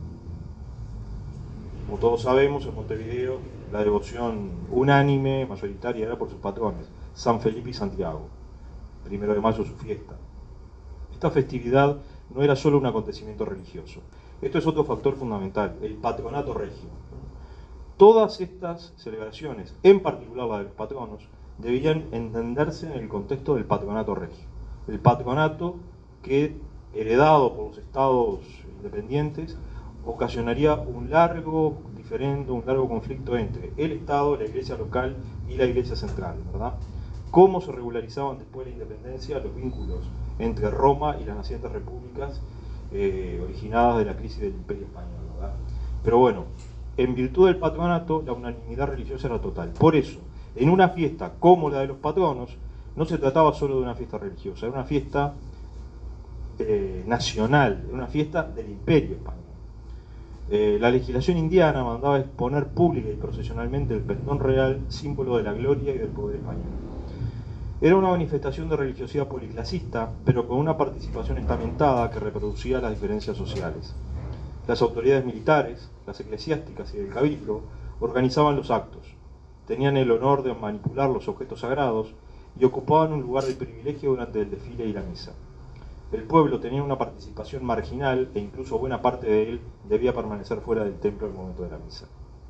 Como todos sabemos, en Montevideo la devoción unánime, mayoritaria, era por sus patrones, San Felipe y Santiago. Primero de mayo su fiesta. Esta festividad no era solo un acontecimiento religioso. Esto es otro factor fundamental, el patronato regio. Todas estas celebraciones, en particular la de los patronos, debían entenderse en el contexto del patronato regio. El patronato que, heredado por los estados independientes, ocasionaría un largo diferendo, un largo conflicto entre el Estado, la Iglesia local y la Iglesia central, ¿verdad? Cómo se regularizaban después de la independencia los vínculos entre Roma y las nacientes repúblicas eh, originadas de la crisis del Imperio Español, ¿verdad? Pero bueno, en virtud del patronato, la unanimidad religiosa era total. Por eso, en una fiesta como la de los patronos, no se trataba solo de una fiesta religiosa, era una fiesta eh, nacional, era una fiesta del Imperio Español. Eh, la legislación indiana mandaba exponer pública y procesionalmente el pendón real, símbolo de la gloria y del poder español. Era una manifestación de religiosidad policlasista, pero con una participación estamentada que reproducía las diferencias sociales. Las autoridades militares, las eclesiásticas y el cabildo organizaban los actos, tenían el honor de manipular los objetos sagrados y ocupaban un lugar de privilegio durante el desfile y la misa. El pueblo tenía una participación marginal e incluso buena parte de él debía permanecer fuera del templo en el momento de la misa.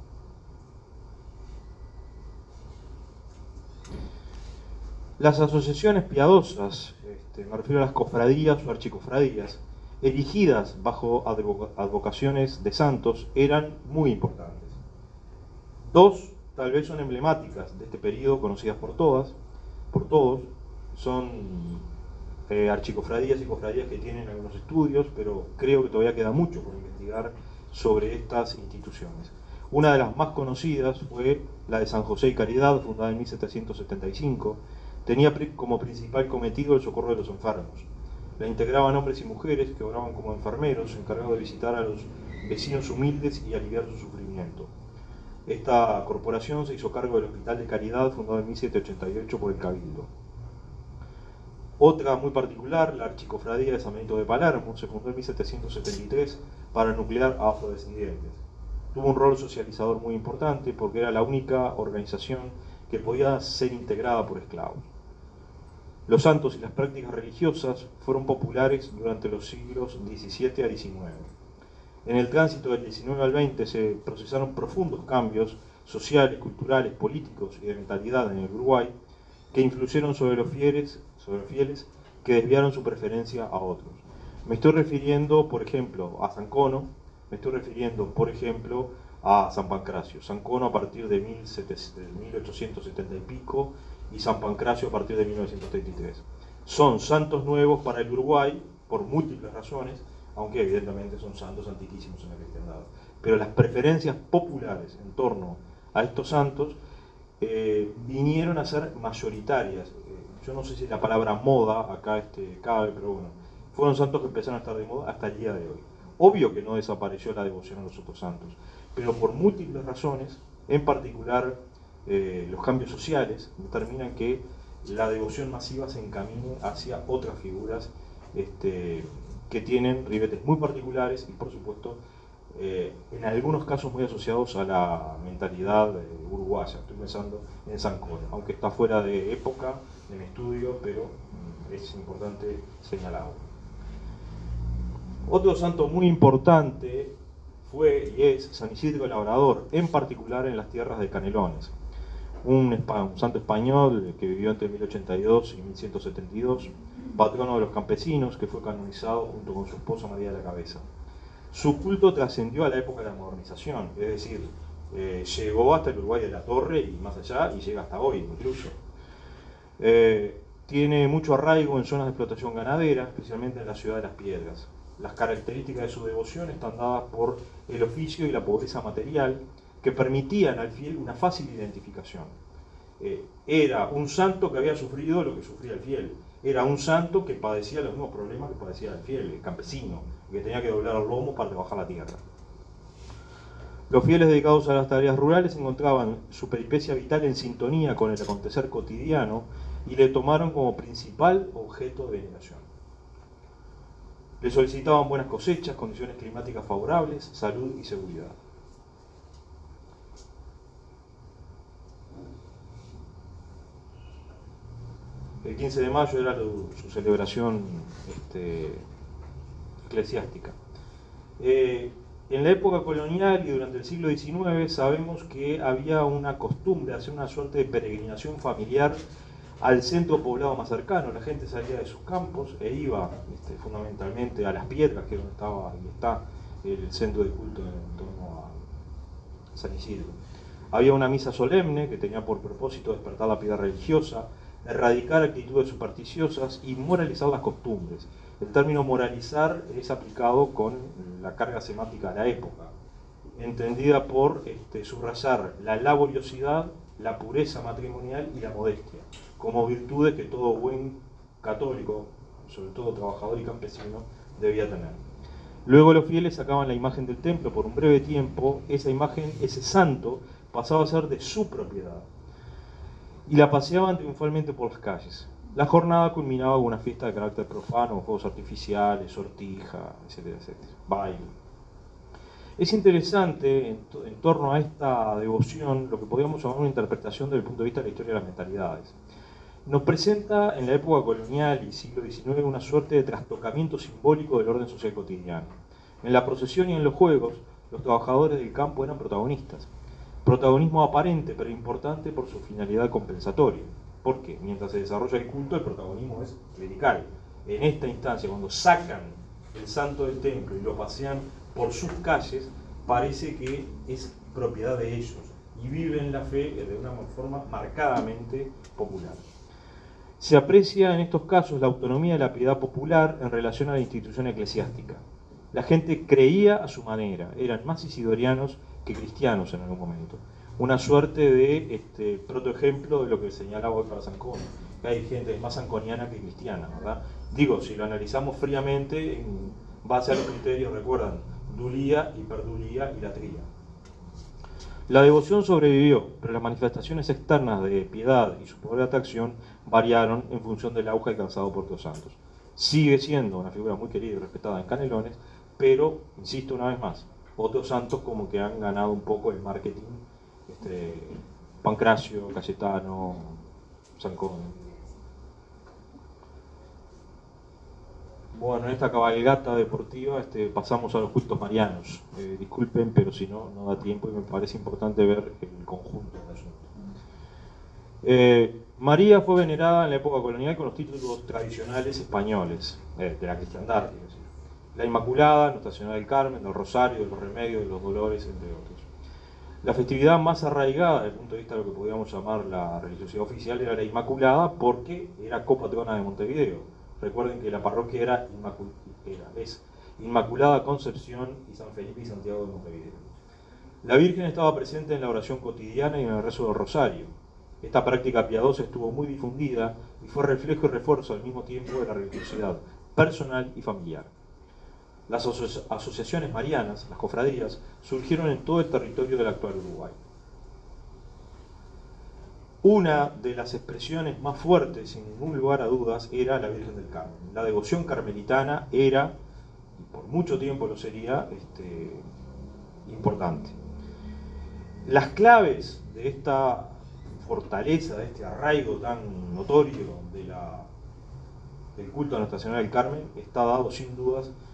Las asociaciones piadosas, este, me refiero a las cofradías o archicofradías, erigidas bajo advocaciones de santos, eran muy importantes. Dos, tal vez son emblemáticas de este periodo, conocidas por todas, por todos, son eh, archicofradías y cofradías que tienen algunos estudios, pero creo que todavía queda mucho por investigar sobre estas instituciones. Una de las más conocidas fue la de San José y Caridad, fundada en mil setecientos setenta y cinco. Tenía como principal cometido el socorro de los enfermos. La integraban hombres y mujeres que obraban como enfermeros, encargados de visitar a los vecinos humildes y aliviar su sufrimiento. Esta corporación se hizo cargo del Hospital de Caridad, fundado en mil setecientos ochenta y ocho por el Cabildo. Otra muy particular, la Archicofradía de San Benito de Palermo, se fundó en mil setecientos setenta y tres para nuclear a afrodescendientes. Tuvo un rol socializador muy importante porque era la única organización que podía ser integrada por esclavos. Los santos y las prácticas religiosas fueron populares durante los siglos diecisiete a diecinueve. En el tránsito del diecinueve al veinte se procesaron profundos cambios sociales, culturales, políticos y de mentalidad en el Uruguay que influyeron sobre los fieles, sobre los fieles que desviaron su preferencia a otros. Me estoy refiriendo, por ejemplo, a San Cono, me estoy refiriendo, por ejemplo, a San Pancracio. San Cono a partir de mil ochocientos setenta y pico y San Pancracio a partir de mil novecientos treinta y tres. Son santos nuevos para el Uruguay por múltiples razones, aunque evidentemente son santos antiquísimos en la cristiandad. Pero las preferencias populares en torno a estos santos eh, vinieron a ser mayoritarias. Eh, yo no sé si la palabra moda acá este, cabe, pero bueno, fueron santos que empezaron a estar de moda hasta el día de hoy. Obvio que no desapareció la devoción a los otros santos, pero por múltiples razones, en particular eh, los cambios sociales, determinan que la devoción masiva se encamine hacia otras figuras este, que tienen ribetes muy particulares y, por supuesto, eh, en algunos casos muy asociados a la mentalidad eh, uruguaya. Estoy pensando en San Cono, aunque está fuera de época de mi estudio, pero mm, es importante señalarlo. Otro santo muy importante fue y es San Isidro el Labrador, en particular en las tierras de Canelones. Un, un santo español que vivió entre mil ochenta y dos y mil ciento setenta y dos, patrono de los campesinos, que fue canonizado junto con su esposa María de la Cabeza. Su culto trascendió a la época de la modernización, es decir, eh, llegó hasta el Uruguay de la Torre y más allá, y llega hasta hoy incluso. Eh, tiene mucho arraigo en zonas de explotación ganadera, especialmente en la ciudad de Las Piedras. Las características de su devoción están dadas por el oficio y la pobreza material, que permitían al fiel una fácil identificación. Eh, era un santo que había sufrido lo que sufría el fiel. Era un santo que padecía los mismos problemas que padecía el fiel, el campesino, que tenía que doblar el lomo para trabajar la tierra. Los fieles dedicados a las tareas rurales encontraban su peripecia vital en sintonía con el acontecer cotidiano y le tomaron como principal objeto de veneración. Le solicitaban buenas cosechas, condiciones climáticas favorables, salud y seguridad. El quince de mayo era su celebración este, eclesiástica. Eh, en la época colonial y durante el siglo diecinueve sabemos que había una costumbre de hacer una suerte de peregrinación familiar al centro poblado más cercano. La gente salía de sus campos e iba este, fundamentalmente a Las Piedras, que es donde estaba y está el centro de culto en torno a San Isidro. Había una misa solemne que tenía por propósito despertar la piedad religiosa, erradicar actitudes supersticiosas y moralizar las costumbres. El término moralizar es aplicado con la carga semántica de la época, entendida por este, subrayar la laboriosidad, la pureza matrimonial y la modestia, como virtudes que todo buen católico, sobre todo trabajador y campesino, debía tener. Luego los fieles sacaban la imagen del templo por un breve tiempo. Esa imagen, ese santo, pasaba a ser de su propiedad y la paseaban triunfalmente por las calles. La jornada culminaba con una fiesta de carácter profano, fuegos artificiales, sortija, etcétera, etcétera, baile. Es interesante en, en torno a esta devoción lo que podríamos llamar una interpretación desde el punto de vista de la historia de las mentalidades. Nos presenta en la época colonial y siglo diecinueve una suerte de trastocamiento simbólico del orden social cotidiano. En la procesión y en los juegos, los trabajadores del campo eran protagonistas. Protagonismo aparente, pero importante por su finalidad compensatoria. Porque mientras se desarrolla el culto, el protagonismo es clerical. En esta instancia, cuando sacan el santo del templo y lo pasean por sus calles, parece que es propiedad de ellos y viven la fe de una forma marcadamente popular. Se aprecia en estos casos la autonomía de la piedad popular en relación a la institución eclesiástica. La gente creía a su manera, eran más isidorianos que cristianos en algún momento. Una suerte de este, protoejemplo de lo que señalaba hoy para Zanconi, que hay gente más zanconiana que cristiana, ¿verdad? Digo, si lo analizamos fríamente, en base a los criterios, recuerdan, dulía, hiperdulía y latría. La devoción sobrevivió, pero las manifestaciones externas de piedad y su poder de atracción variaron en función del auge alcanzado por los santos. Sigue siendo una figura muy querida y respetada en Canelones, pero, insisto una vez más, otros santos como que han ganado un poco el marketing, este, Pancracio, Cayetano, Zanconi. Bueno, en esta cabalgata deportiva este, pasamos a los cultos marianos. Eh, disculpen, pero si no, no da tiempo y me parece importante ver el conjunto del asunto. Eh, María fue venerada en la época colonial con los títulos tradicionales españoles, eh, de la cristiandad, quiero decir. La Inmaculada, Nuestra Señora del Carmen, el Rosario, los Remedios, los Dolores, entre otros. La festividad más arraigada desde el punto de vista de lo que podríamos llamar la religiosidad oficial era la Inmaculada, porque era copatrona de Montevideo. Recuerden que la parroquia era, Inmacul era es Inmaculada Concepción y San Felipe y Santiago de Montevideo. La Virgen estaba presente en la oración cotidiana y en el rezo del Rosario. Esta práctica piadosa estuvo muy difundida y fue reflejo y refuerzo al mismo tiempo de la religiosidad personal y familiar. Las aso asociaciones marianas, las cofradías, surgieron en todo el territorio del actual Uruguay. Una de las expresiones más fuertes, sin ningún lugar a dudas, era la Virgen del Carmen. La devoción carmelitana era, y por mucho tiempo lo sería, este, importante. Las claves de esta fortaleza, de este arraigo tan notorio de la, del culto a Nuestra Señora del Carmen, está dado sin dudas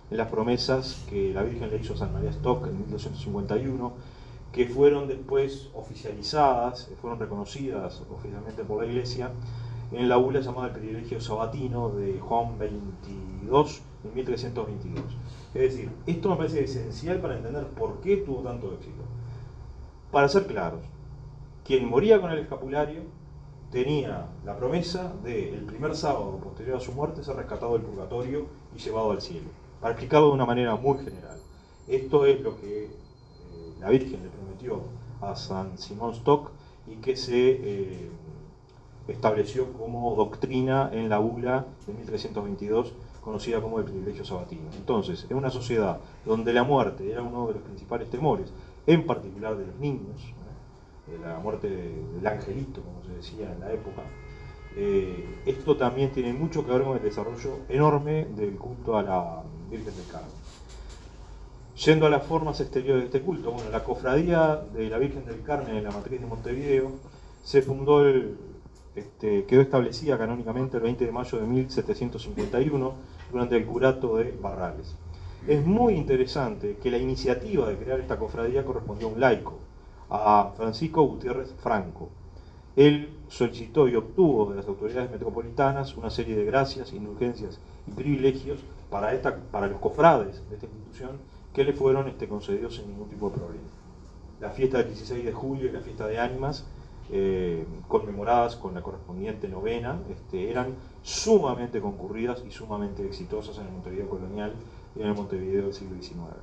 en las promesas que la Virgen le hizo a San María Stock en mil doscientos cincuenta y uno, que fueron después oficializadas, fueron reconocidas oficialmente por la Iglesia en la bula llamada el Privilegio Sabatino de Juan veintidós en mil trescientos veintidós. Es decir, esto me parece esencial para entender por qué tuvo tanto éxito. Para ser claros, quien moría con el escapulario tenía la promesa de el primer sábado posterior a su muerte ser rescatado del purgatorio y llevado al cielo. Para explicarlo de una manera muy general, esto es lo que eh, la Virgen le prometió a San Simón Stock y que se eh, estableció como doctrina en la bula de mil trescientos veintidós, conocida como el Privilegio Sabatino. Entonces, en una sociedad donde la muerte era uno de los principales temores, en particular de los niños, ¿eh? la muerte del angelito, como se decía en la época, eh, esto también tiene mucho que ver con el desarrollo enorme del culto a la Virgen del Carmen. Yendo a las formas exteriores de este culto, bueno, la cofradía de la Virgen del Carmen en la matriz de Montevideo se fundó, el, este, quedó establecida canónicamente el veinte de mayo de mil setecientos cincuenta y uno durante el curato de Barrales. Es muy interesante que la iniciativa de crear esta cofradía correspondió a un laico, a Francisco Gutiérrez Franco. Él solicitó y obtuvo de las autoridades metropolitanas una serie de gracias, indulgencias y privilegios para, esta, para los cofrades de esta institución que le fueron este, concedidos sin ningún tipo de problema. La fiesta del dieciséis de julio y la fiesta de Ánimas, eh, conmemoradas con la correspondiente novena, este, eran sumamente concurridas y sumamente exitosas en el Montevideo colonial y en el Montevideo del siglo diecinueve.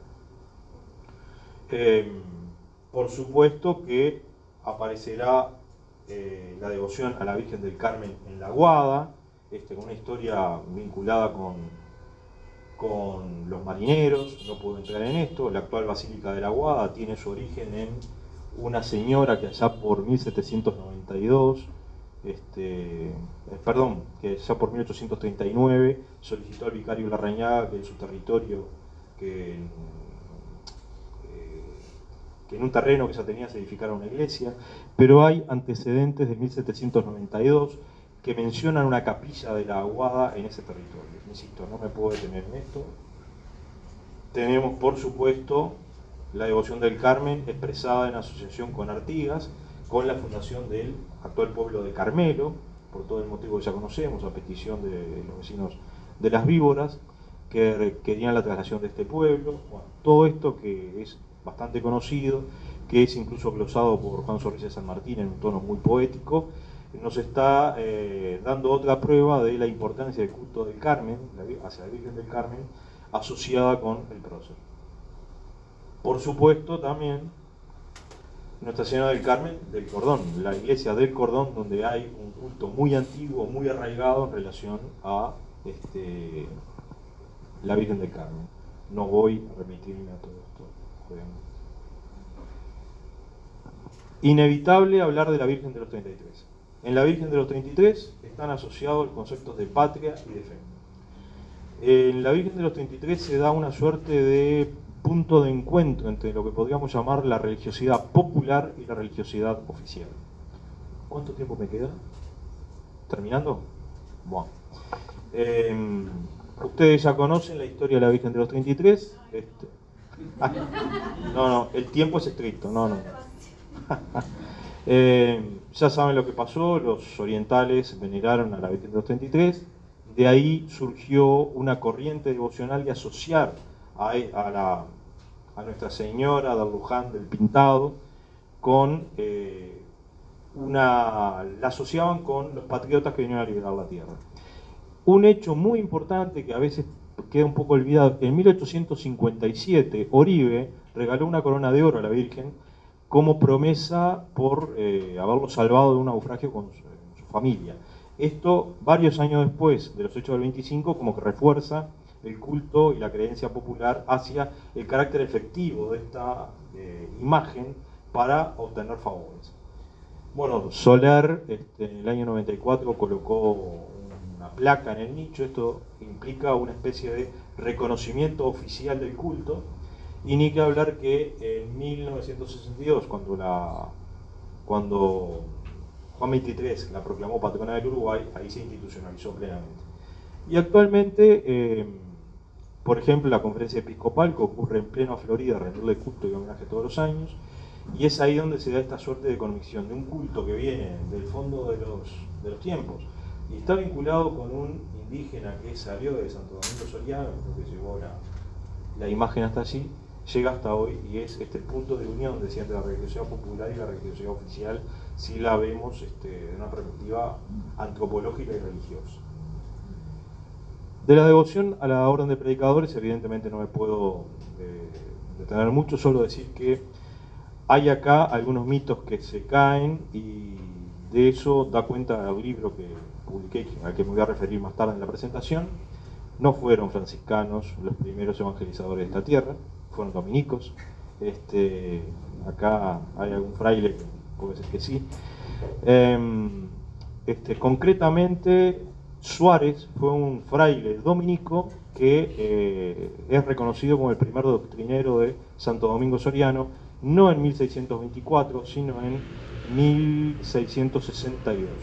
Eh, por supuesto que aparecerá eh, la devoción a la Virgen del Carmen en la Aguada, este, con una historia vinculada con, con los marineros. No puedo entrar en esto. La actual Basílica de la Aguada tiene su origen en una señora que allá por mil setecientos noventa y dos, este, eh, perdón, que allá por mil ochocientos treinta y nueve solicitó al vicario Larrañaga que en su territorio, que, eh, que en un terreno que ya tenía se edificara una iglesia, pero hay antecedentes de mil setecientos noventa y dos que mencionan una capilla de la Aguada en ese territorio. Insisto, no me puedo detener en esto. Tenemos, por supuesto, la devoción del Carmen expresada en asociación con Artigas, con la fundación del actual pueblo de Carmelo, por todo el motivo que ya conocemos, a petición de los vecinos de Las Víboras, que querían la traslación de este pueblo. Bueno, todo esto que es bastante conocido, que es incluso glosado por Juan Zorrilla de San Martín en un tono muy poético, nos está eh, dando otra prueba de la importancia del culto del Carmen, hacia la Virgen del Carmen, asociada con el prócer. Por supuesto, también Nuestra Señora del Carmen del Cordón, la iglesia del Cordón, donde hay un culto muy antiguo, muy arraigado en relación a este, la Virgen del Carmen. No voy a remitirme a todo esto, obviamente. Inevitable hablar de la Virgen de los treinta y tres. En la Virgen de los treinta y tres están asociados los conceptos de patria y de fe. En la Virgen de los treinta y tres se da una suerte de punto de encuentro entre lo que podríamos llamar la religiosidad popular y la religiosidad oficial. ¿Cuánto tiempo me queda? ¿Terminando? Bueno. Eh, ustedes ya conocen la historia de la Virgen de los treinta y tres. Este, ah, no, no, el tiempo es estricto. No, no. eh, ya saben lo que pasó. Los orientales veneraron a la Virgen de los treinta y tres. De ahí surgió una corriente devocional de asociar A, a, la, a Nuestra Señora del Luján del Pintado con eh, una, la asociaban con los patriotas que vinieron a liberar la tierra. Un hecho muy importante que a veces queda un poco olvidado: en mil ochocientos cincuenta y siete Oribe regaló una corona de oro a la Virgen como promesa por eh, haberlo salvado de un naufragio con su, su familia. Esto, varios años después de los hechos del veinticinco, como que refuerza el culto y la creencia popular hacia el carácter efectivo de esta eh, imagen para obtener favores. Bueno, Soler este, en el año noventa y cuatro colocó una placa en el nicho. Esto implica una especie de reconocimiento oficial del culto, y ni que hablar que en mil novecientos sesenta y dos, cuando, la, cuando Juan veintitrés la proclamó patrona del Uruguay, ahí se institucionalizó plenamente. Y actualmente eh, Por ejemplo, la conferencia episcopal que ocurre en pleno Florida, rendirle culto y homenaje todos los años, y es ahí donde se da esta suerte de conexión, de un culto que viene del fondo de los, de los tiempos, y está vinculado con un indígena que salió de Santo Domingo Soriano, que llevó la, la imagen hasta allí, llega hasta hoy, y es este punto de unión, decía, entre la religiosidad popular y la religiosidad oficial, si la vemos este, de una perspectiva antropológica y religiosa. De la devoción a la orden de predicadores, evidentemente no me puedo eh, detener mucho, solo decir que hay acá algunos mitos que se caen, y de eso da cuenta el libro que publiqué, al que me voy a referir más tarde en la presentación. No fueron franciscanos los primeros evangelizadores de esta tierra, fueron dominicos. Este, acá hay algún fraile que puede ser que sí. Este, concretamente, Suárez fue un fraile dominico que eh, es reconocido como el primer doctrinero de Santo Domingo Soriano, no en mil seiscientos veinticuatro, sino en mil seiscientos sesenta y dos.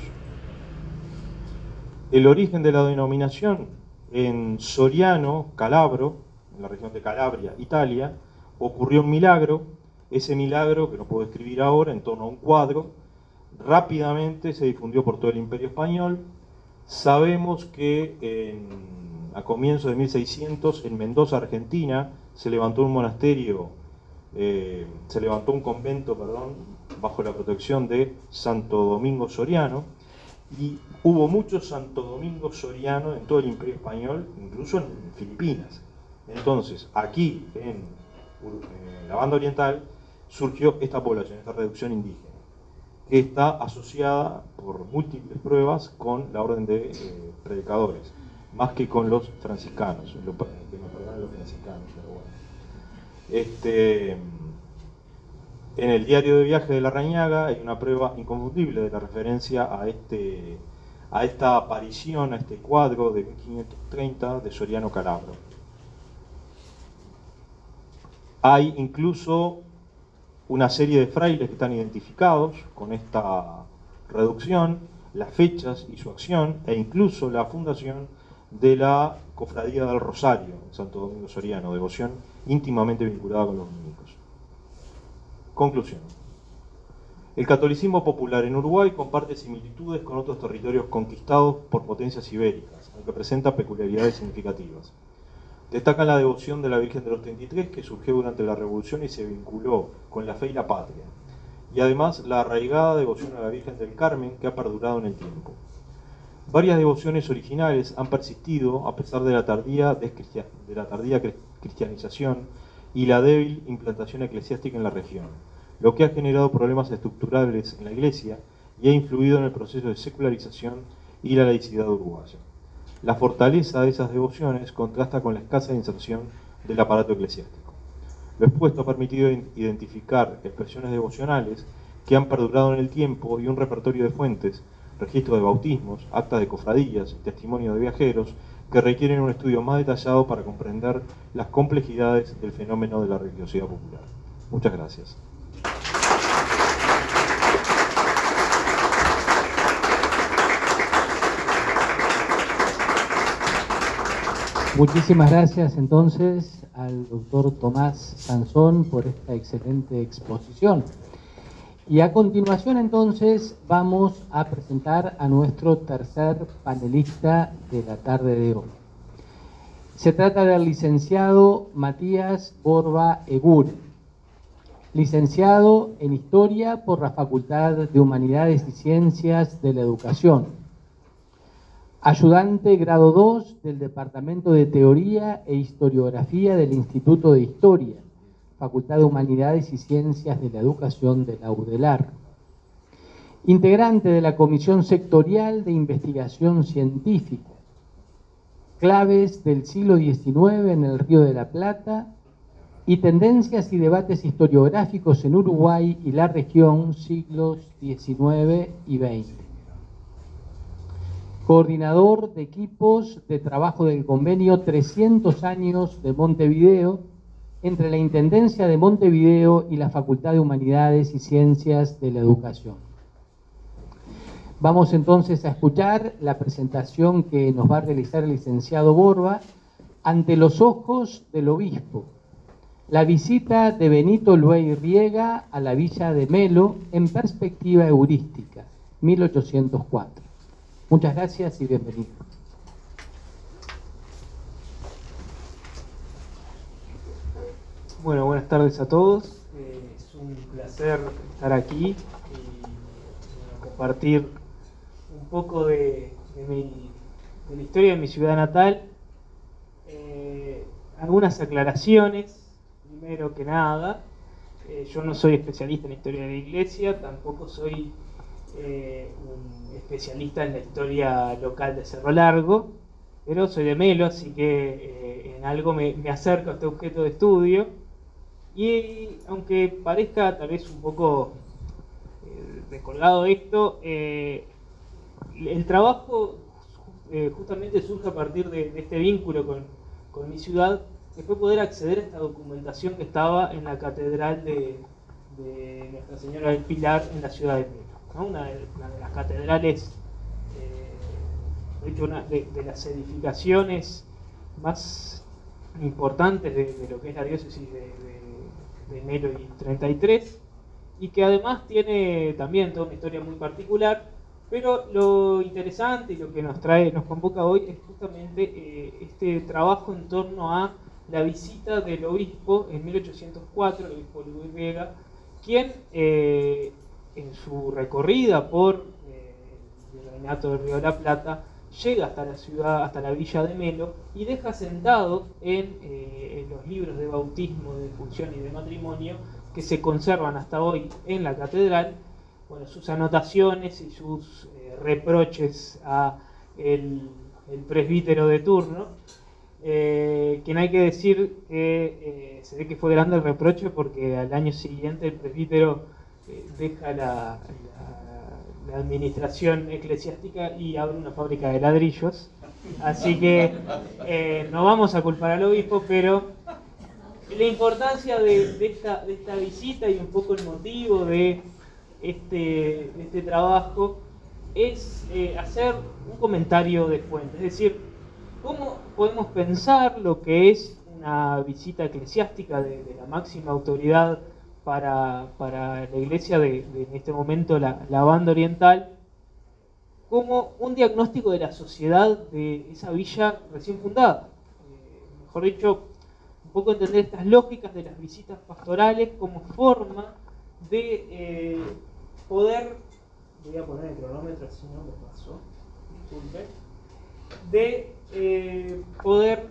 El origen de la denominación en Soriano, Calabro, en la región de Calabria, Italia, ocurrió un milagro. Ese milagro, que no puedo describir ahora, en torno a un cuadro, rápidamente se difundió por todo el Imperio Español. Sabemos que en, a comienzos de mil seiscientos, en Mendoza, Argentina, se levantó un monasterio, eh, se levantó un convento, perdón, bajo la protección de Santo Domingo Soriano, y hubo muchos Santo Domingo Soriano en todo el Imperio Español, incluso en Filipinas. Entonces, aquí, en, en la banda oriental, surgió esta población, esta reducción indígena, que está asociada por múltiples pruebas con la orden de eh, predicadores, más que con los franciscanos, lo, que me perdonen los franciscanos, pero bueno. Este, en el diario de viaje de Larrañaga hay una prueba inconfundible de la referencia a, este, a esta aparición, a este cuadro de mil quinientos treinta de Soriano Calabro. Hay incluso una serie de frailes que están identificados con esta reducción, las fechas y su acción, e incluso la fundación de la Cofradía del Rosario en Santo Domingo Soriano, devoción íntimamente vinculada con los dominicos. Conclusión. El catolicismo popular en Uruguay comparte similitudes con otros territorios conquistados por potencias ibéricas, aunque presenta peculiaridades significativas. Destacan la devoción de la Virgen de los treinta y tres, que surgió durante la Revolución y se vinculó con la fe y la patria, y además la arraigada devoción a la Virgen del Carmen, que ha perdurado en el tiempo. Varias devociones originales han persistido a pesar de la tardía, de la tardía cristianización y la débil implantación eclesiástica en la región, lo que ha generado problemas estructurales en la Iglesia y ha influido en el proceso de secularización y la laicidad uruguaya. La fortaleza de esas devociones contrasta con la escasa inserción del aparato eclesiástico. Lo expuesto ha permitido identificar expresiones devocionales que han perdurado en el tiempo y un repertorio de fuentes, registro de bautismos, actas de cofradías, testimonio de viajeros, que requieren un estudio más detallado para comprender las complejidades del fenómeno de la religiosidad popular. Muchas gracias. Muchísimas gracias entonces al doctor Tomás Sansón por esta excelente exposición. Y a continuación entonces vamos a presentar a nuestro tercer panelista de la tarde de hoy. Se trata del licenciado Matías Borba Eguren, licenciado en Historia por la Facultad de Humanidades y Ciencias de la Educación, ayudante grado dos del Departamento de Teoría e Historiografía del Instituto de Historia, Facultad de Humanidades y Ciencias de la Educación de la UDELAR. Integrante de la Comisión Sectorial de Investigación Científica. Claves del siglo diecinueve en el Río de la Plata y tendencias y debates historiográficos en Uruguay y la región siglos diecinueve y veinte. Coordinador de equipos de trabajo del convenio trescientos años de Montevideo, entre la Intendencia de Montevideo y la Facultad de Humanidades y Ciencias de la Educación. Vamos entonces a escuchar la presentación que nos va a realizar el licenciado Borba Ante los ojos del obispo, la visita de Benito Luey-Riega a la villa de Melo en perspectiva heurística, mil ochocientos cuatro. Muchas gracias y bienvenidos. Bueno, buenas tardes a todos. Eh, es un placer estar aquí y bueno, compartir un poco de, de, mi, de la historia de mi ciudad natal. Eh, algunas aclaraciones. Primero que nada, eh, yo no soy especialista en la historia de la Iglesia, tampoco soy eh, un especialista en la historia local de Cerro Largo, pero soy de Melo, así que eh, en algo me, me acerco a este objeto de estudio. Y aunque parezca tal vez un poco eh, descolgado esto, eh, el trabajo eh, justamente surge a partir de, de este vínculo con, con mi ciudad, que fue poder acceder a esta documentación que estaba en la catedral de, de Nuestra Señora del Pilar en la ciudad de Melo, ¿no? una, de, una de las catedrales, eh, de hecho una de, de las edificaciones más importantes de, de lo que es la diócesis de, de, de Melo y treinta y tres, y que además tiene también toda una historia muy particular. Pero lo interesante y lo que nos trae, nos convoca hoy es justamente eh, este trabajo en torno a la visita del obispo en mil ochocientos cuatro, el obispo Luey-Riega, quien eh, en su recorrida por eh, el Virreinato del Río de la Plata llega hasta la ciudad, hasta la villa de Melo, y deja sentado en, eh, en los libros de bautismo, de función y de matrimonio que se conservan hasta hoy en la catedral, bueno, sus anotaciones y sus eh, reproches a el, el presbítero de turno. Eh, quien hay que decir que eh, se ve que fue grande el reproche, porque al año siguiente el presbítero eh, deja la, la, la administración eclesiástica y abre una fábrica de ladrillos. Así que eh, no vamos a culpar al obispo, pero la importancia de, de, esta, de esta visita y un poco el motivo de este, de este trabajo es eh, hacer un comentario de fuente, es decir, ¿cómo podemos pensar lo que es una visita eclesiástica de, de la máxima autoridad para, para la iglesia de, de en este momento la, la Banda Oriental como un diagnóstico de la sociedad de esa villa recién fundada? Eh, mejor dicho, un poco entender estas lógicas de las visitas pastorales como forma de eh, poder, voy a poner el cronómetro así no me pasó, disculpe, de eh, poder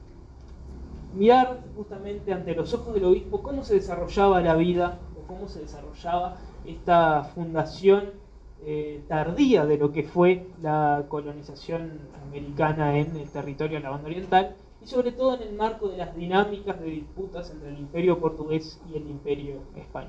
mirar justamente ante los ojos del obispo cómo se desarrollaba la vida o cómo se desarrollaba esta fundación eh, tardía de lo que fue la colonización americana en el territorio de la Banda Oriental, y sobre todo en el marco de las dinámicas de disputas entre el Imperio portugués y el Imperio español.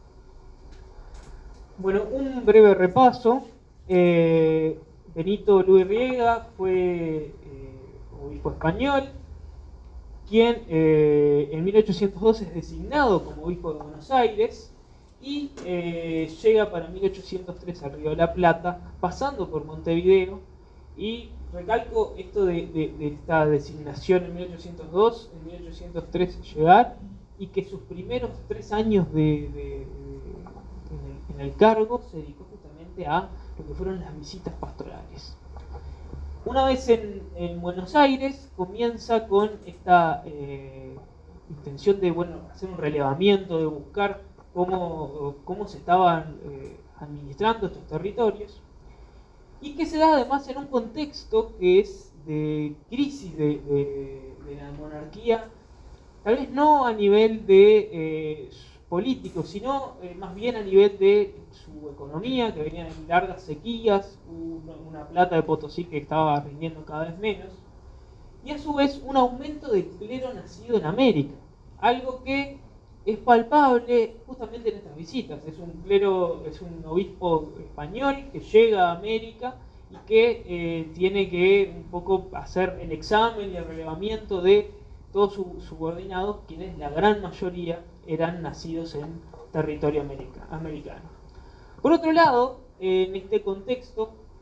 Bueno, un breve repaso. Eh, Benito Luey-Riega fue eh, obispo español, quien eh, en mil ochocientos dos es designado como obispo de Buenos Aires y eh, llega para mil ochocientos tres al Río de la Plata, pasando por Montevideo. Y recalco esto de, de, de esta designación en mil ochocientos dos, en mil ochocientos tres llegar, y que sus primeros tres años de, de, de, en, el, en el cargo se dedicó justamente a lo que fueron las visitas pastorales. Una vez en, en Buenos Aires comienza con esta eh, intención de bueno, hacer un relevamiento, de buscar cómo, cómo se estaban eh, administrando estos territorios, y que se da además en un contexto que es de crisis de, de, de la monarquía, tal vez no a nivel de eh, político, sino eh, más bien a nivel de su economía, que venía en largas sequías, una, una plata de Potosí que estaba rindiendo cada vez menos, y a su vez un aumento del clero nacido en América, algo que es palpable justamente en estas visitas. Es un clero, es un obispo español que llega a América y que eh, tiene que un poco hacer el examen y el relevamiento de todos sus subordinados, quienes la gran mayoría eran nacidos en territorio america, americano. Por otro lado, eh, en este contexto,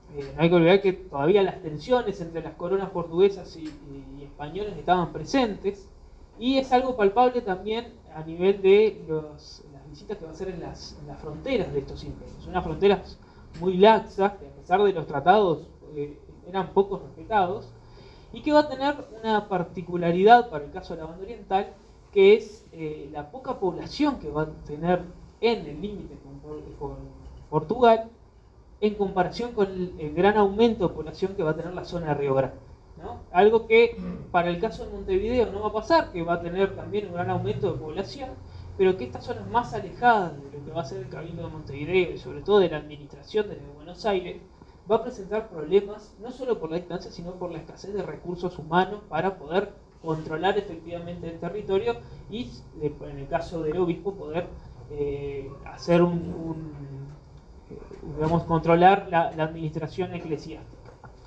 Eh, no hay que olvidar que todavía las tensiones entre las coronas portuguesas y, y, y españolas estaban presentes, y es algo palpable también a nivel de los, las visitas que va a hacer en las, en las fronteras de estos imperios. Unas fronteras muy laxas, que a pesar de los tratados eh, eran pocos respetados, y que va a tener una particularidad para el caso de la banda oriental, que es eh, la poca población que va a tener en el límite con, con Portugal, en comparación con el, el gran aumento de población que va a tener la zona de Río Grande, ¿no? Algo que para el caso de Montevideo no va a pasar, que va a tener también un gran aumento de población, pero que estas zonas más alejadas de lo que va a ser el Cabildo de Montevideo y sobre todo de la administración desde Buenos Aires, va a presentar problemas no solo por la distancia, sino por la escasez de recursos humanos para poder controlar efectivamente el territorio y, en el caso del obispo, poder eh, hacer un, un digamos, controlar la, la administración eclesiástica.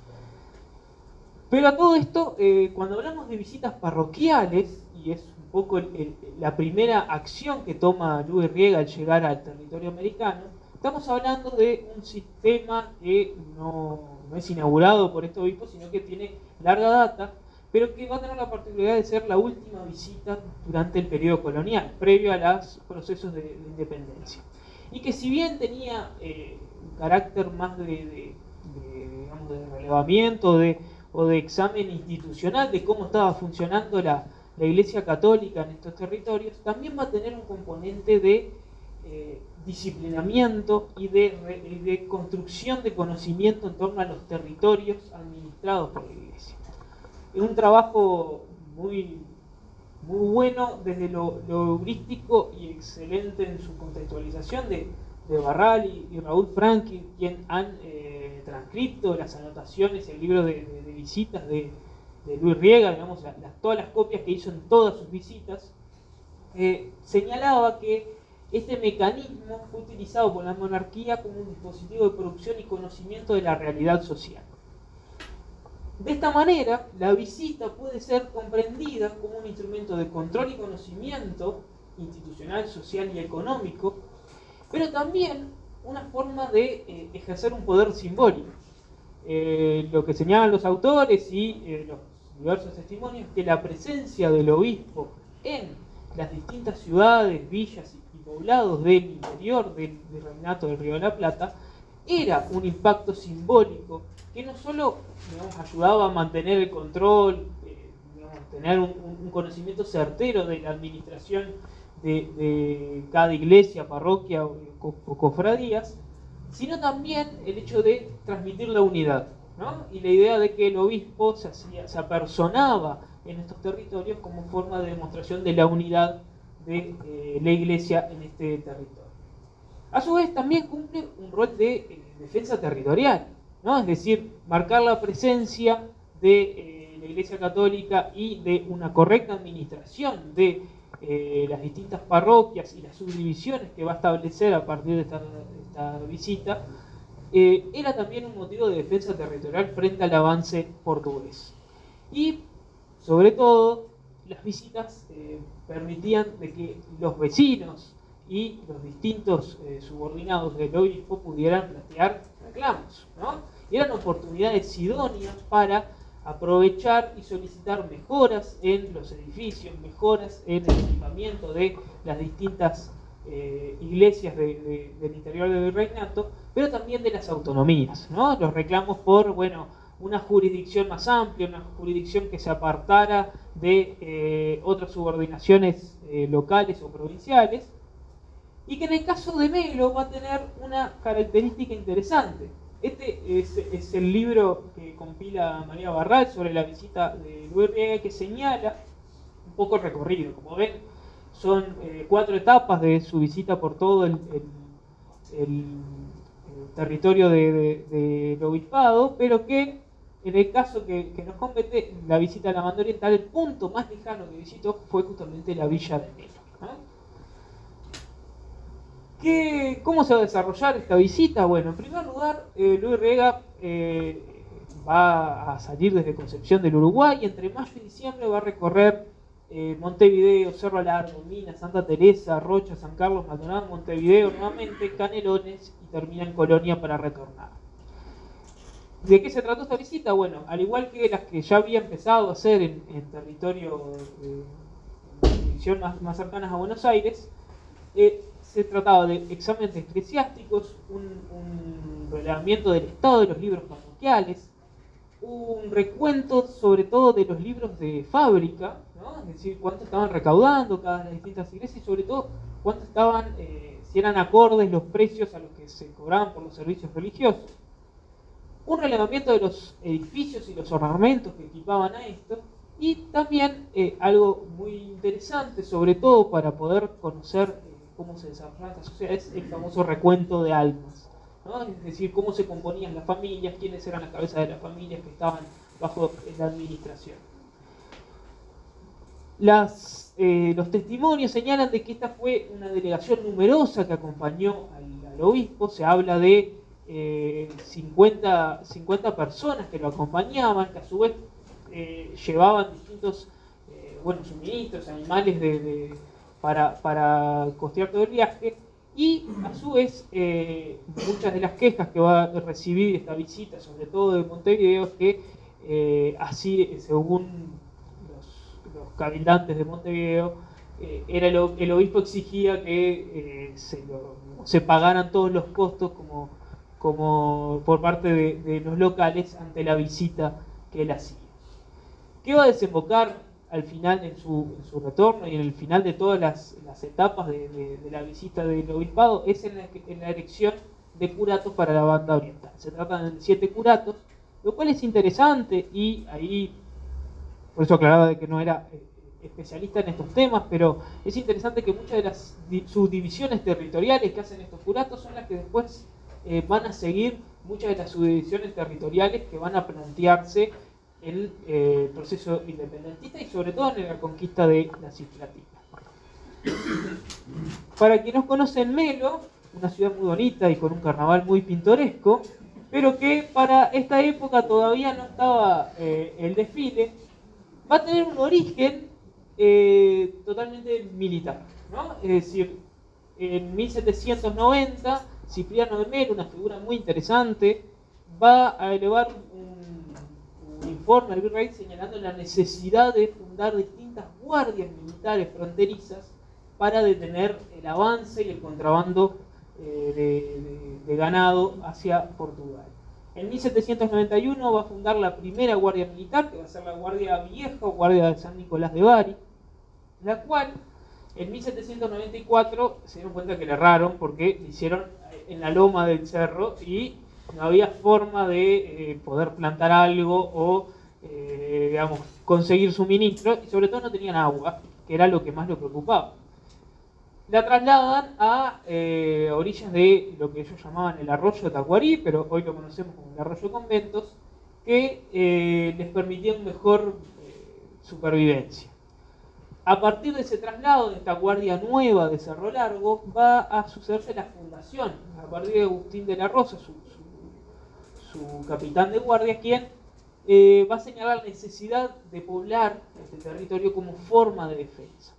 Pero a todo esto, eh, cuando hablamos de visitas parroquiales, y es un poco el, el, la primera acción que toma Luis Riega al llegar al territorio americano, estamos hablando de un sistema que no, no es inaugurado por este obispo, sino que tiene larga data, pero que va a tener la particularidad de ser la última visita durante el periodo colonial, previo a los procesos de, de independencia. Y que si bien tenía eh, un carácter más de, de, de, digamos, de relevamiento de, o de examen institucional de cómo estaba funcionando la, la Iglesia Católica en estos territorios, también va a tener un componente de eh, disciplinamiento y de, de construcción de conocimiento en torno a los territorios administrados por la Iglesia. Es un trabajo muy, muy bueno desde lo, lo heurístico y excelente en su contextualización de, de Barral y, y Raúl Franqui, quien han eh, transcrito las anotaciones y el libro de, de, de visitas de, de Luis Riega, digamos, la, las, todas las copias que hizo en todas sus visitas, eh, señalaba que este mecanismo fue utilizado por la monarquía como un dispositivo de producción y conocimiento de la realidad social. De esta manera, la visita puede ser comprendida como un instrumento de control y conocimiento institucional, social y económico, pero también una forma de eh, ejercer un poder simbólico. Eh, lo que señalan los autores y eh, los diversos testimonios, que la presencia del obispo en las distintas ciudades, villas y poblados del interior del Virreinato del Río de la Plata era un impacto simbólico que no solo, digamos, ayudaba a mantener el control, eh, digamos, tener un, un conocimiento certero de la administración de, de cada iglesia, parroquia o, o cofradías, sino también el hecho de transmitir la unidad, ¿no? Y la idea de que el obispo se, hacía, se apersonaba en estos territorios como forma de demostración de la unidad de eh, la iglesia en este territorio. A su vez también cumple un rol de eh, defensa territorial, ¿no? Es decir, marcar la presencia de eh, la Iglesia Católica y de una correcta administración de eh, las distintas parroquias y las subdivisiones que va a establecer a partir de esta, de esta visita, eh, era también un motivo de defensa territorial frente al avance portugués. Y, sobre todo, las visitas eh, permitían de que los vecinos y los distintos eh, subordinados del obispo pudieran plantear reclamos, ¿no? Y eran oportunidades idóneas para aprovechar y solicitar mejoras en los edificios, mejoras en el equipamiento de las distintas eh, iglesias de, de, del interior del virreinato, pero también de las autonomías, ¿no? Los reclamos por, bueno, una jurisdicción más amplia, una jurisdicción que se apartara de eh, otras subordinaciones eh, locales o provinciales, y que en el caso de Melo va a tener una característica interesante. Este es, es el libro que compila María Barral sobre la visita de Luis Riega, que señala un poco el recorrido. Como ven, son eh, cuatro etapas de su visita por todo el, el, el, el territorio del de, de, de obispado, pero que en el caso que, que nos compete, la visita a la banda oriental, el punto más lejano que visitó fue justamente la villa de Melo, ¿no? ¿Qué, ¿Cómo se va a desarrollar esta visita? Bueno, en primer lugar, eh, Luis Riega eh, va a salir desde Concepción del Uruguay y entre mayo y diciembre va a recorrer eh, Montevideo, Cerro Largo, Minas, Santa Teresa, Rocha, San Carlos, Maldonado, Montevideo nuevamente, Canelones y termina en Colonia para retornar. ¿De qué se trató esta visita? Bueno, al igual que las que ya había empezado a hacer en, en territorio de división más, más cercanas a Buenos Aires, eh, se trataba de exámenes eclesiásticos, un, un relevamiento del estado de los libros parroquiales, un recuento sobre todo de los libros de fábrica, ¿no? Es decir, cuánto estaban recaudando cada las distintas iglesias y sobre todo cuánto estaban, eh, si eran acordes los precios a los que se cobraban por los servicios religiosos. Un relevamiento de los edificios y los ornamentos que equipaban a esto, y también eh, algo muy interesante, sobre todo para poder conocer eh, cómo se desarrollaban estas sociedades, el famoso recuento de almas, ¿no? Es decir, cómo se componían las familias, quiénes eran las cabezas de las familias que estaban bajo la administración. Las, eh, los testimonios señalan de que esta fue una delegación numerosa que acompañó al, al obispo. Se habla de eh, cincuenta, cincuenta personas que lo acompañaban, que a su vez eh, llevaban distintos eh, bueno, suministros, animales de, de, para, para costear todo el viaje. Y a su vez, eh, muchas de las quejas que va a recibir esta visita, sobre todo de Montevideo, es que eh, así, según los, los cabildantes de Montevideo, eh, era el, el obispo exigía que eh, se, lo, se pagaran todos los costos como, como por parte de, de los locales ante la visita que él hacía. ¿Qué va a desembocar al final en su, en su retorno y en el final de todas las, las etapas de, de, de la visita del obispado? Es en la, en la elección de curatos para la banda oriental. Se tratan de siete curatos, lo cual es interesante, y ahí, por eso aclaraba de que no era eh, especialista en estos temas, pero es interesante que muchas de las di, subdivisiones territoriales que hacen estos curatos son las que después eh, van a seguir muchas de las subdivisiones territoriales que van a plantearse el eh, proceso independentista y sobre todo en la conquista de la Cisplatina. Para quienes conocen Melo, una ciudad muy bonita y con un carnaval muy pintoresco, pero que para esta época todavía no estaba eh, el desfile, va a tener un origen eh, totalmente militar, ¿no? Es decir, en mil setecientos noventa, Cipriano de Melo, una figura muy interesante, va a elevar un, un informe al virrey señalando la necesidad de fundar distintas guardias militares fronterizas para detener el avance y el contrabando eh, de, de, de ganado hacia Portugal. En mil setecientos noventa y uno va a fundar la primera guardia militar, que va a ser la Guardia Vieja o Guardia de San Nicolás de Bari, la cual en mil setecientos noventa y cuatro se dieron cuenta que le erraron porque le hicieron en la loma del cerro y no había forma de eh, poder plantar algo o eh, digamos, conseguir suministro, y sobre todo no tenían agua, que era lo que más lo preocupaba. La trasladan a eh, orillas de lo que ellos llamaban el arroyo de Tacuarí, pero hoy lo conocemos como el arroyo Conventos, que eh, les permitía una mejor eh, supervivencia. A partir de ese traslado, de esta guardia nueva de Cerro Largo, va a sucederse la fundación, a partir de Agustín de la Rosa, su, su, su capitán de guardia, quien eh, va a señalar la necesidad de poblar este territorio como forma de defensa.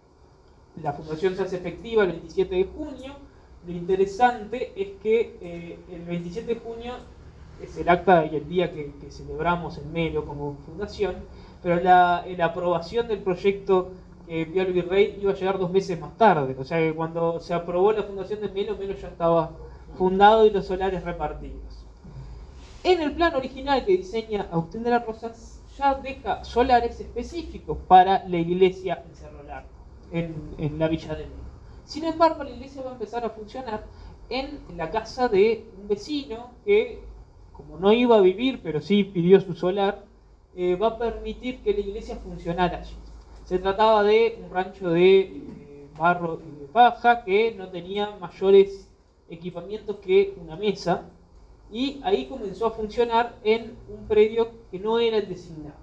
La fundación se hace efectiva el veintisiete de junio. Lo interesante es que eh, el veintisiete de junio es el acta y el día que, que celebramos en Melo como fundación, pero la, la aprobación del proyecto que envió el virrey iba a llegar dos meses más tarde. O sea que cuando se aprobó la fundación de Melo, Melo ya estaba fundado y los solares repartidos. En el plan original que diseña Agustín de la Rosa, ya deja solares específicos para la iglesia en Cerro Largo, en, en la villa de Melo. Sin embargo, la iglesia va a empezar a funcionar en la casa de un vecino que, como no iba a vivir, pero sí pidió su solar, eh, va a permitir que la iglesia funcionara allí. Se trataba de un rancho de eh, barro y de paja que no tenía mayores equipamientos que una mesa, y ahí comenzó a funcionar en un predio que no era el designado.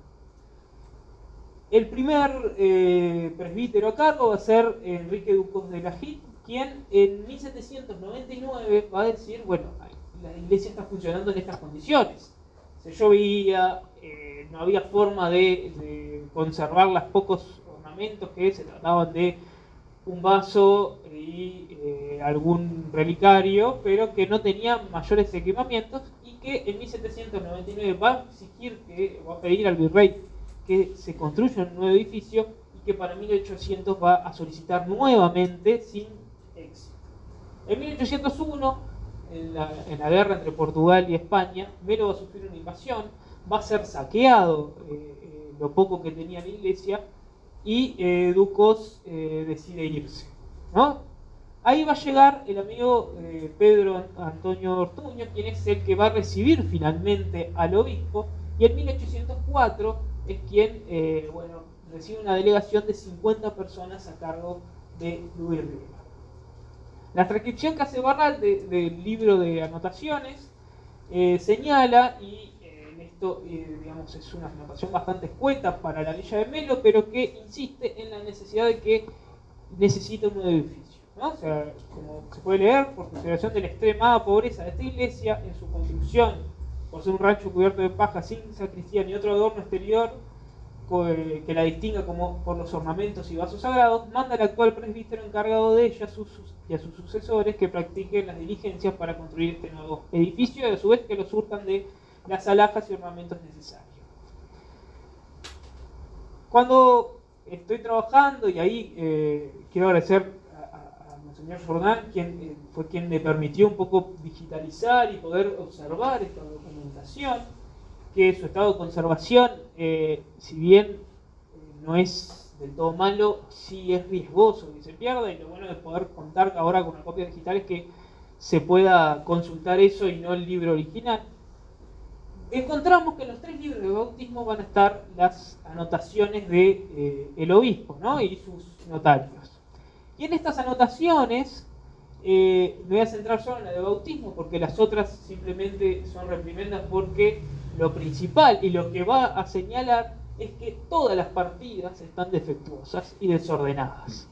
El primer eh, presbítero a cargo va a ser Enrique Ducos de la Gil, quien en mil setecientos noventa y nueve va a decir, bueno, la iglesia está funcionando en estas condiciones. Se llovía, eh, no había forma de, de conservar los pocos ornamentos que se trataban de un vaso y eh, algún relicario, pero que no tenía mayores equipamientos, y que que en mil setecientos noventa y nueve va a exigir, que, va a pedir al virrey que se construya un nuevo edificio y que para mil ochocientos va a solicitar nuevamente sin éxito. En mil ochocientos uno, en la, en la guerra entre Portugal y España, Melo va a sufrir una invasión, va a ser saqueado eh, eh, lo poco que tenía la iglesia y eh, Ducos eh, decide irse, ¿no? Ahí va a llegar el amigo eh, Pedro Antonio Ortuño, quien es el que va a recibir finalmente al obispo, y en mil ochocientos cuatro es quien eh, bueno, recibe una delegación de cincuenta personas a cargo de Luis Rivera. La transcripción que hace Barral del de libro de anotaciones eh, señala, y eh, en esto eh, digamos, es una anotación bastante escueta para la villa de Melo, pero que insiste en la necesidad de que necesita un nuevo edificio, ¿no? O sea, como se puede leer, por consideración de la extremada pobreza de esta iglesia, en su construcción, por ser un rancho cubierto de paja sin sacristía ni otro adorno exterior que la distinga como por los ornamentos y vasos sagrados, manda al actual presbítero encargado de ella sus, y a sus sucesores que practiquen las diligencias para construir este nuevo edificio y a su vez que lo surtan de las alhajas y ornamentos necesarios. Cuando estoy trabajando, y ahí eh, quiero agradecer a, a, a Monseñor Jordán, quien eh, fue quien me permitió un poco digitalizar y poder observar esta documentación, que su estado de conservación, eh, si bien eh, no es del todo malo, sí es riesgoso que se pierda, y lo bueno de poder contar ahora con una copia digital es que se pueda consultar eso y no el libro original. Encontramos que en los tres libros de bautismo van a estar las anotaciones de eh, el obispo, ¿no? Y sus notarios. Y en estas anotaciones, eh, me voy a centrar solo en la de bautismo, porque las otras simplemente son reprimendas, porque lo principal y lo que va a señalar es que todas las partidas están defectuosas y desordenadas.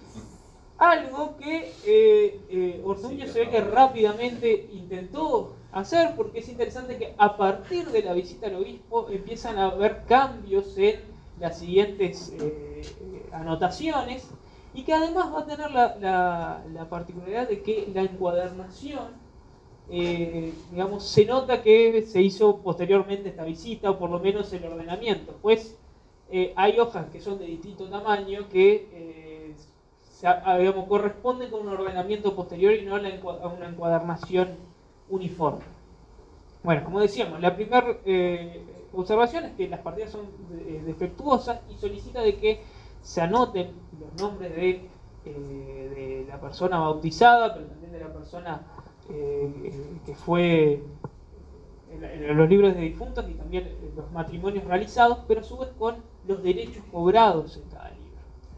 Algo que eh, eh, Ortuño se ve que rápidamente intentó hacer, porque es interesante que a partir de la visita al obispo empiezan a haber cambios en las siguientes eh, anotaciones, y que además va a tener la, la, la particularidad de que la encuadernación, eh, digamos, se nota que se hizo posteriormente esta visita, o por lo menos el ordenamiento, pues eh, hay hojas que son de distinto tamaño que eh, se, digamos, corresponden con un ordenamiento posterior y no a, la, a una encuadernación uniforme. Bueno, como decíamos, la primera eh, observación es que las partidas son eh, defectuosas, y solicita de que se anoten los nombres de, eh, de la persona bautizada, pero también de la persona eh, que fue en, en los libros de difuntos, y también los matrimonios realizados, pero a su vez con los derechos cobrados en cada libro.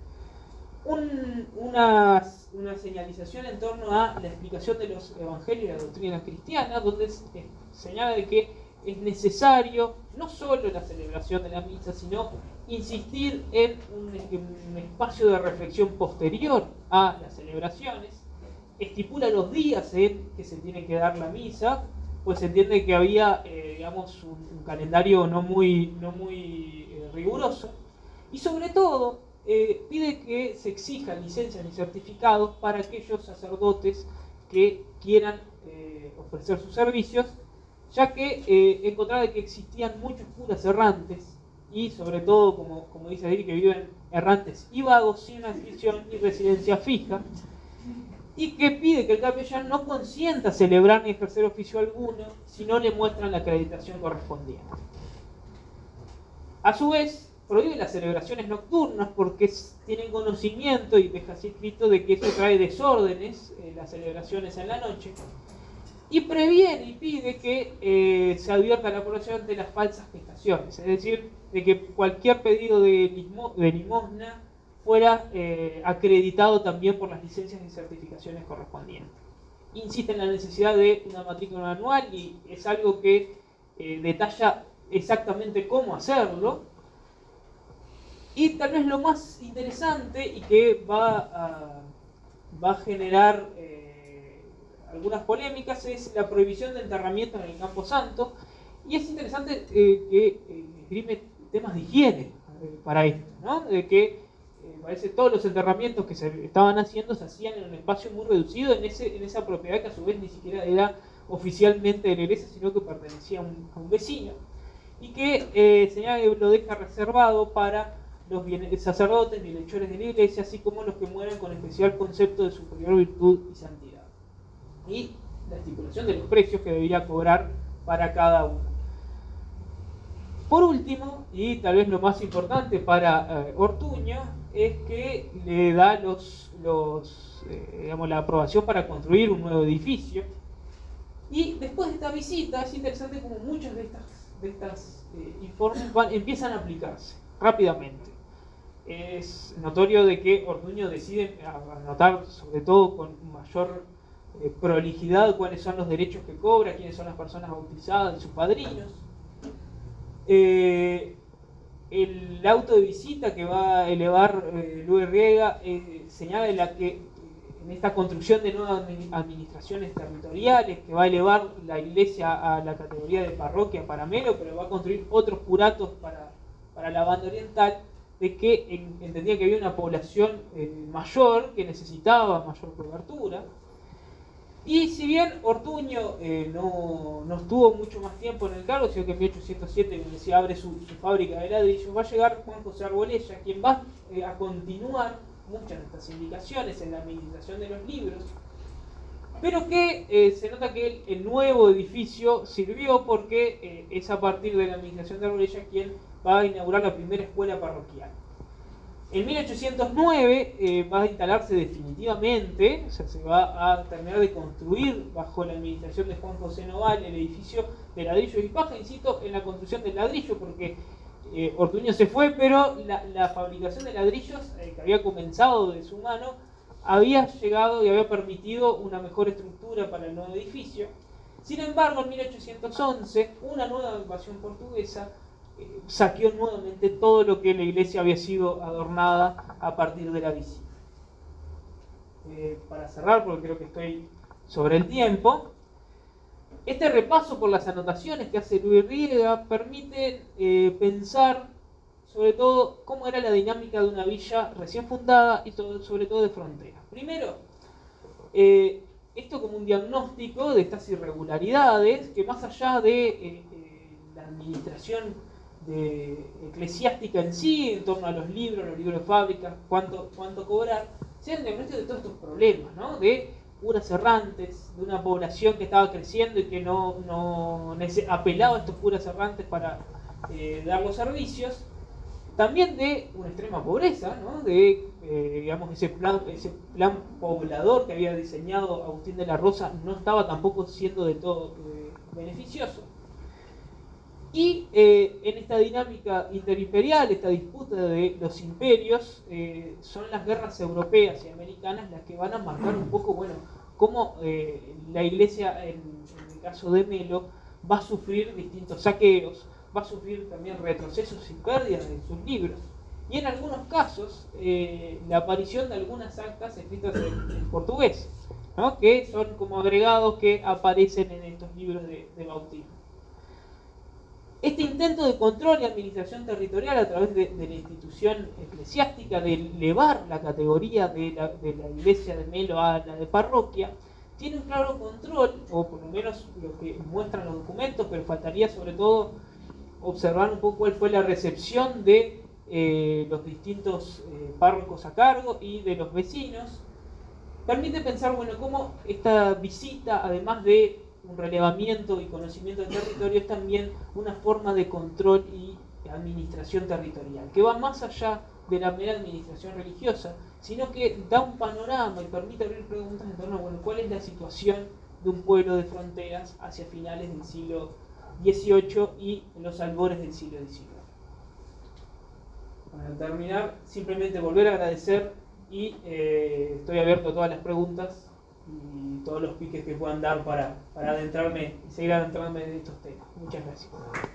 Un, una, una señalización en torno a la explicación de los evangelios y la doctrina cristiana, donde se señala de que es necesario no solo la celebración de la misa, sino insistir en un, en un espacio de reflexión posterior a las celebraciones. Estipula los días en que se tiene que dar la misa, pues se entiende que había eh, digamos, un, un calendario no muy, no muy eh, riguroso, y sobre todo eh, pide que se exijan licencias y certificados para aquellos sacerdotes que quieran eh, ofrecer sus servicios, ya que eh, encontraba que existían muchos curas errantes, y sobre todo, como, como dice ahí, que viven errantes y vagos sin una inscripción y residencia fija, y que pide que el capellán no consienta celebrar ni ejercer oficio alguno si no le muestran la acreditación correspondiente. A su vez, prohíbe las celebraciones nocturnas porque tienen conocimiento, y deja así escrito, de que eso trae desórdenes, eh, las celebraciones en la noche, y previene y pide que eh, se advierta a la población de las falsas prestaciones, es decir, de que cualquier pedido de, limos de limosna fuera eh, acreditado también por las licencias y certificaciones correspondientes. Insiste en la necesidad de una matrícula anual, y es algo que eh, detalla exactamente cómo hacerlo. Y tal vez lo más interesante, y que va a, va a generar eh, algunas polémicas, es la prohibición de enterramiento en el Campo Santo. Y es interesante eh, que eh, esgrime temas de higiene eh, para esto, ¿no? De que Eh, parece todos los enterramientos que se estaban haciendo se hacían en un espacio muy reducido, en, ese, en esa propiedad que a su vez ni siquiera era oficialmente de la iglesia, sino que pertenecía a un, a un vecino, y que eh, señala que lo deja reservado para los bien, sacerdotes, bienhechores de la iglesia, así como los que mueren con especial concepto de superior virtud y santidad. Y la estipulación de los precios que debía cobrar para cada uno. Por último, y tal vez lo más importante para eh, Ortuño, es que le da los, los, eh, digamos, la aprobación para construir un nuevo edificio. Y después de esta visita, es interesante como muchos de estas, de estas eh, informes van, empiezan a aplicarse rápidamente. Es notorio de que Ortuño decide anotar, sobre todo con mayor eh, prolijidad, cuáles son los derechos que cobra, quiénes son las personas bautizadas, sus padrinos. Eh, el auto de visita que va a elevar eh, Luis Riega eh, señala de la que eh, en esta construcción de nuevas administraciones territoriales, que va a elevar la iglesia a la categoría de parroquia para Melo, pero va a construir otros curatos para, para la banda oriental, de que en, entendía que había una población eh, mayor que necesitaba mayor cobertura. Y si bien Ortuño eh, no, no estuvo mucho más tiempo en el cargo, sino que en mil ochocientos siete, cuando se abre su, su fábrica de ladrillos, va a llegar Juan José Arbolella, quien va eh, a continuar muchas de estas indicaciones en la administración de los libros, pero que eh, se nota que el, el nuevo edificio sirvió porque eh, es a partir de la administración de Arbolella quien va a inaugurar la primera escuela parroquial. En mil ochocientos nueve eh, va a instalarse definitivamente, o sea, se va a terminar de construir bajo la administración de Juan José Noval el edificio de ladrillos y paja, insisto, en la construcción del ladrillo, porque eh, Ortuño se fue, pero la, la fabricación de ladrillos eh, que había comenzado de su mano había llegado y había permitido una mejor estructura para el nuevo edificio. Sin embargo, en mil ochocientos once, una nueva invasión portuguesa saqueó nuevamente todo lo que la iglesia había sido adornada a partir de la visita. Eh, para cerrar, porque creo que estoy sobre el tiempo, este repaso por las anotaciones que hace Luis Riega permite eh, pensar sobre todo cómo era la dinámica de una villa recién fundada y todo, sobre todo de frontera. Primero, eh, esto como un diagnóstico de estas irregularidades que más allá de eh, eh, la administración de eclesiástica en sí, en torno a los libros, los libros de fábrica, cuánto, cuánto cobrar, sean diagnósticos de todos estos problemas, ¿no? De curas errantes, de una población que estaba creciendo y que no, no apelaba a estos curas errantes para eh, dar los servicios, también de una extrema pobreza, ¿no? De eh, digamos, ese plan, ese plan poblador que había diseñado Agustín de la Rosa no estaba tampoco siendo de todo eh, beneficioso. Y eh, en esta dinámica interimperial, esta disputa de los imperios, eh, son las guerras europeas y americanas las que van a marcar un poco, bueno, cómo eh, la iglesia, en, en el caso de Melo, va a sufrir distintos saqueos, va a sufrir también retrocesos y pérdidas de sus libros. Y en algunos casos, eh, la aparición de algunas actas escritas en, en portugués, ¿no? Que son como agregados que aparecen en estos libros de, de bautismo. Este intento de control y administración territorial a través de, de la institución eclesiástica, de elevar la categoría de la, de la iglesia de Melo a la de parroquia, tiene un claro control, o por lo menos lo que muestran los documentos, pero faltaría sobre todo observar un poco cuál fue la recepción de eh, los distintos eh, párrocos a cargo y de los vecinos. Permite pensar, bueno, cómo esta visita, además de un relevamiento y conocimiento del territorio, es también una forma de control y administración territorial, que va más allá de la mera administración religiosa, sino que da un panorama y permite abrir preguntas en torno a, bueno, cuál es la situación de un pueblo de fronteras hacia finales del siglo dieciocho y en los albores del siglo diecinueve. Para terminar, simplemente volver a agradecer y eh, estoy abierto a todas las preguntas y todos los piques que puedan dar para, para adentrarme y seguir adentrándome en estos temas. Muchas gracias.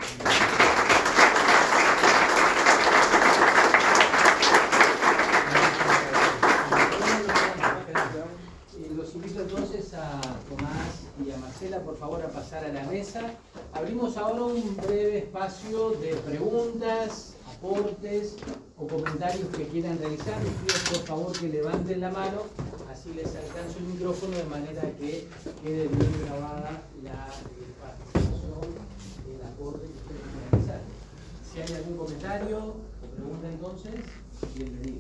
Los invito entonces a Tomás y a Marcela, por favor, a pasar a la mesa. Abrimos ahora un breve espacio de preguntas, aportes o comentarios que quieran realizar. Les pido por favor que levanten la mano, así si les alcanzo el micrófono de manera que quede bien grabada la eh, participación, el aporte que ustedes van a realizar. Si hay algún comentario o pregunta entonces, bienvenido.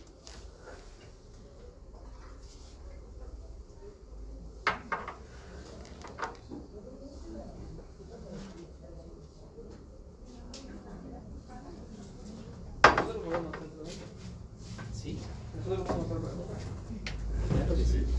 Sí. Nosotros podemos hacer preguntas. Claro que sí.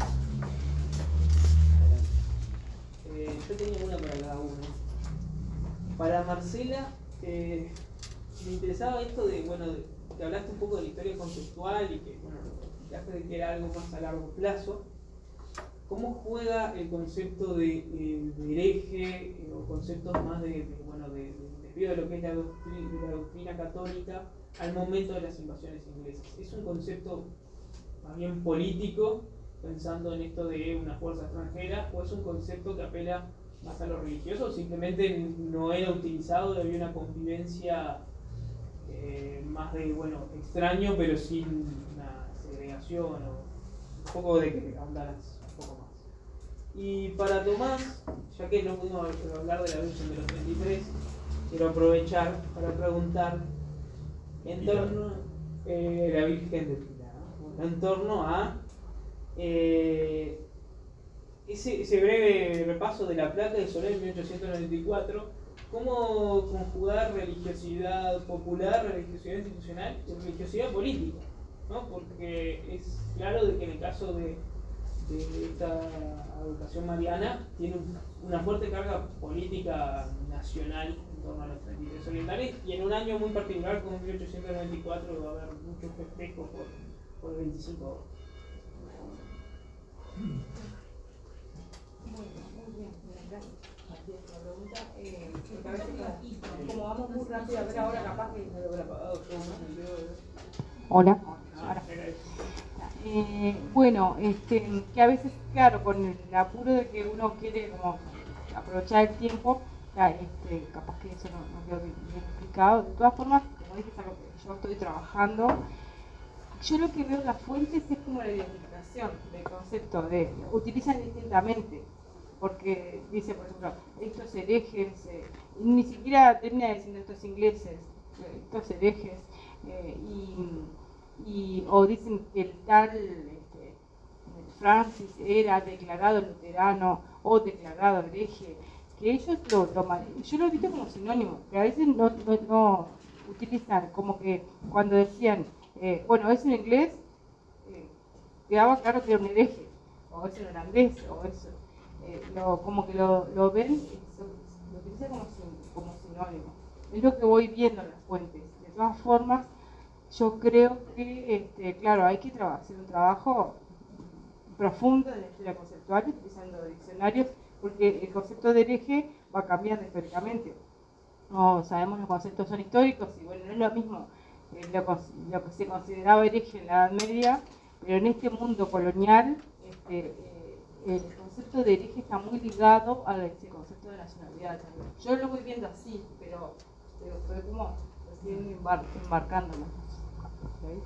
Eh, yo tenía una para cada uno. Para Marcela, eh, me interesaba esto de, bueno, de, que hablaste un poco de la historia conceptual y que, bueno, de que era algo más a largo plazo. ¿Cómo juega el concepto de, eh, de hereje eh, o conceptos más de, de bueno, de, de, desvío de lo que es la doctrina, de la doctrina católica al momento de las invasiones inglesas? ¿Es un concepto más bien político, pensando en esto de una fuerza extranjera, o es un concepto que apela más a lo religioso, o simplemente no era utilizado y había una convivencia eh, más de, bueno, extraño, pero sin una segregación, o un poco de que ahondaras un poco más? Y para Tomás, ya que no pudimos hablar de la Virgen de los treinta y tres, quiero aprovechar para preguntar en torno eh, la Virgen de Pilar, ¿no? En torno a eh, ese, ese breve repaso de la placa de Soler en mil ochocientos noventa y cuatro, cómo conjugar religiosidad popular, religiosidad institucional y religiosidad política, ¿no? Porque es claro de que en el caso de, de esta advocación mariana tiene un, una fuerte carga política nacional en torno a los treinta y tres orientales, y en un año muy particular como mil ochocientos noventa y cuatro va a haber muchos festejos por, por el veinticinco. Muy bien, muy bien, gracias. Matías, la pregunta, eh, porque a veces como vamos muy rápido, a ver ahora capaz que me lo habrá apagado. Hola, ahora. Eh, bueno, este, que a veces, claro, con el apuro de que uno quiere como aprovechar el tiempo, ya, este, capaz que eso no, no quedó bien, bien explicado. De todas formas, como dije, es algo que yo estoy trabajando. Yo lo que veo en las fuentes es como la identificación del concepto de, utilizan distintamente, porque dice, por ejemplo, estos herejes, eh, ni siquiera termina diciendo estos ingleses, eh, estos herejes, eh, y, y, o dicen que el tal este, Francis era declarado luterano o declarado hereje, que ellos lo, lo yo lo he visto como sinónimo, que a veces no, no, no utilizan, como que cuando decían, Eh, bueno, es en inglés, eh, quedaba claro que era un hereje, o es en holandés, o eso, eh, lo, como que lo, lo ven y se, lo utilizan como, como sinónimo. Es lo que voy viendo en las fuentes. De todas formas, yo creo que, este, claro, hay que hacer un trabajo profundo de la historia conceptual, utilizando diccionarios, porque el concepto de hereje va cambiando históricamente. No sabemos los conceptos son históricos y bueno, no es lo mismo eh, lo, lo que se consideraba hereje en la Edad Media, pero en este mundo colonial este, eh, el concepto de hereje está muy ligado al este concepto de nacionalidad también. Yo lo voy viendo así, pero, pero fue como recién embar embarcándome. ¿Okay?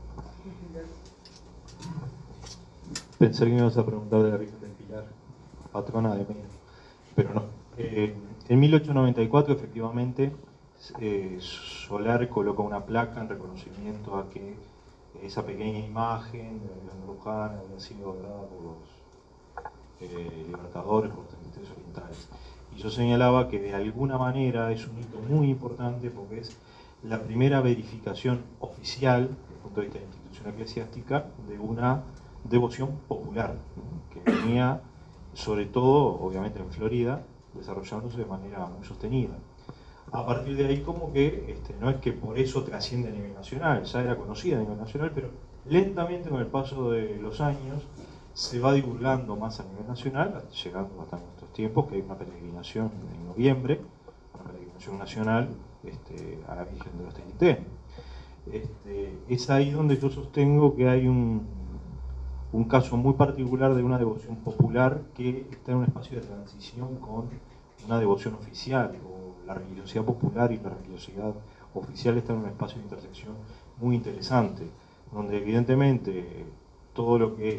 Pensé que me ibas a preguntar de la Virgen del Pilar, patrona de Mena, pero no. Eh, en mil ochocientos noventa y cuatro, efectivamente, eh, Solar colocó una placa en reconocimiento a que esa pequeña imagen de la Virgen de Luján había sido adorada por los eh, libertadores, por los treinta y tres orientales. Y yo señalaba que de alguna manera es un hito muy importante porque es la primera verificación oficial, desde el punto de vista de la institución eclesiástica, de una devoción popular, ¿no? Que venía, sobre todo, obviamente en Florida, desarrollándose de manera muy sostenida. A partir de ahí, como que este, no es que por eso trasciende a nivel nacional, ya era conocida a nivel nacional, pero lentamente con el paso de los años se va divulgando más a nivel nacional, llegando hasta nuestros tiempos, que hay una peregrinación en noviembre, una peregrinación nacional este, a la Virgen de los treinta y tres. Este, es ahí donde yo sostengo que hay un, un caso muy particular de una devoción popular que está en un espacio de transición con una devoción oficial, o la religiosidad popular y la religiosidad oficial están en un espacio de intersección muy interesante, donde evidentemente todo lo que es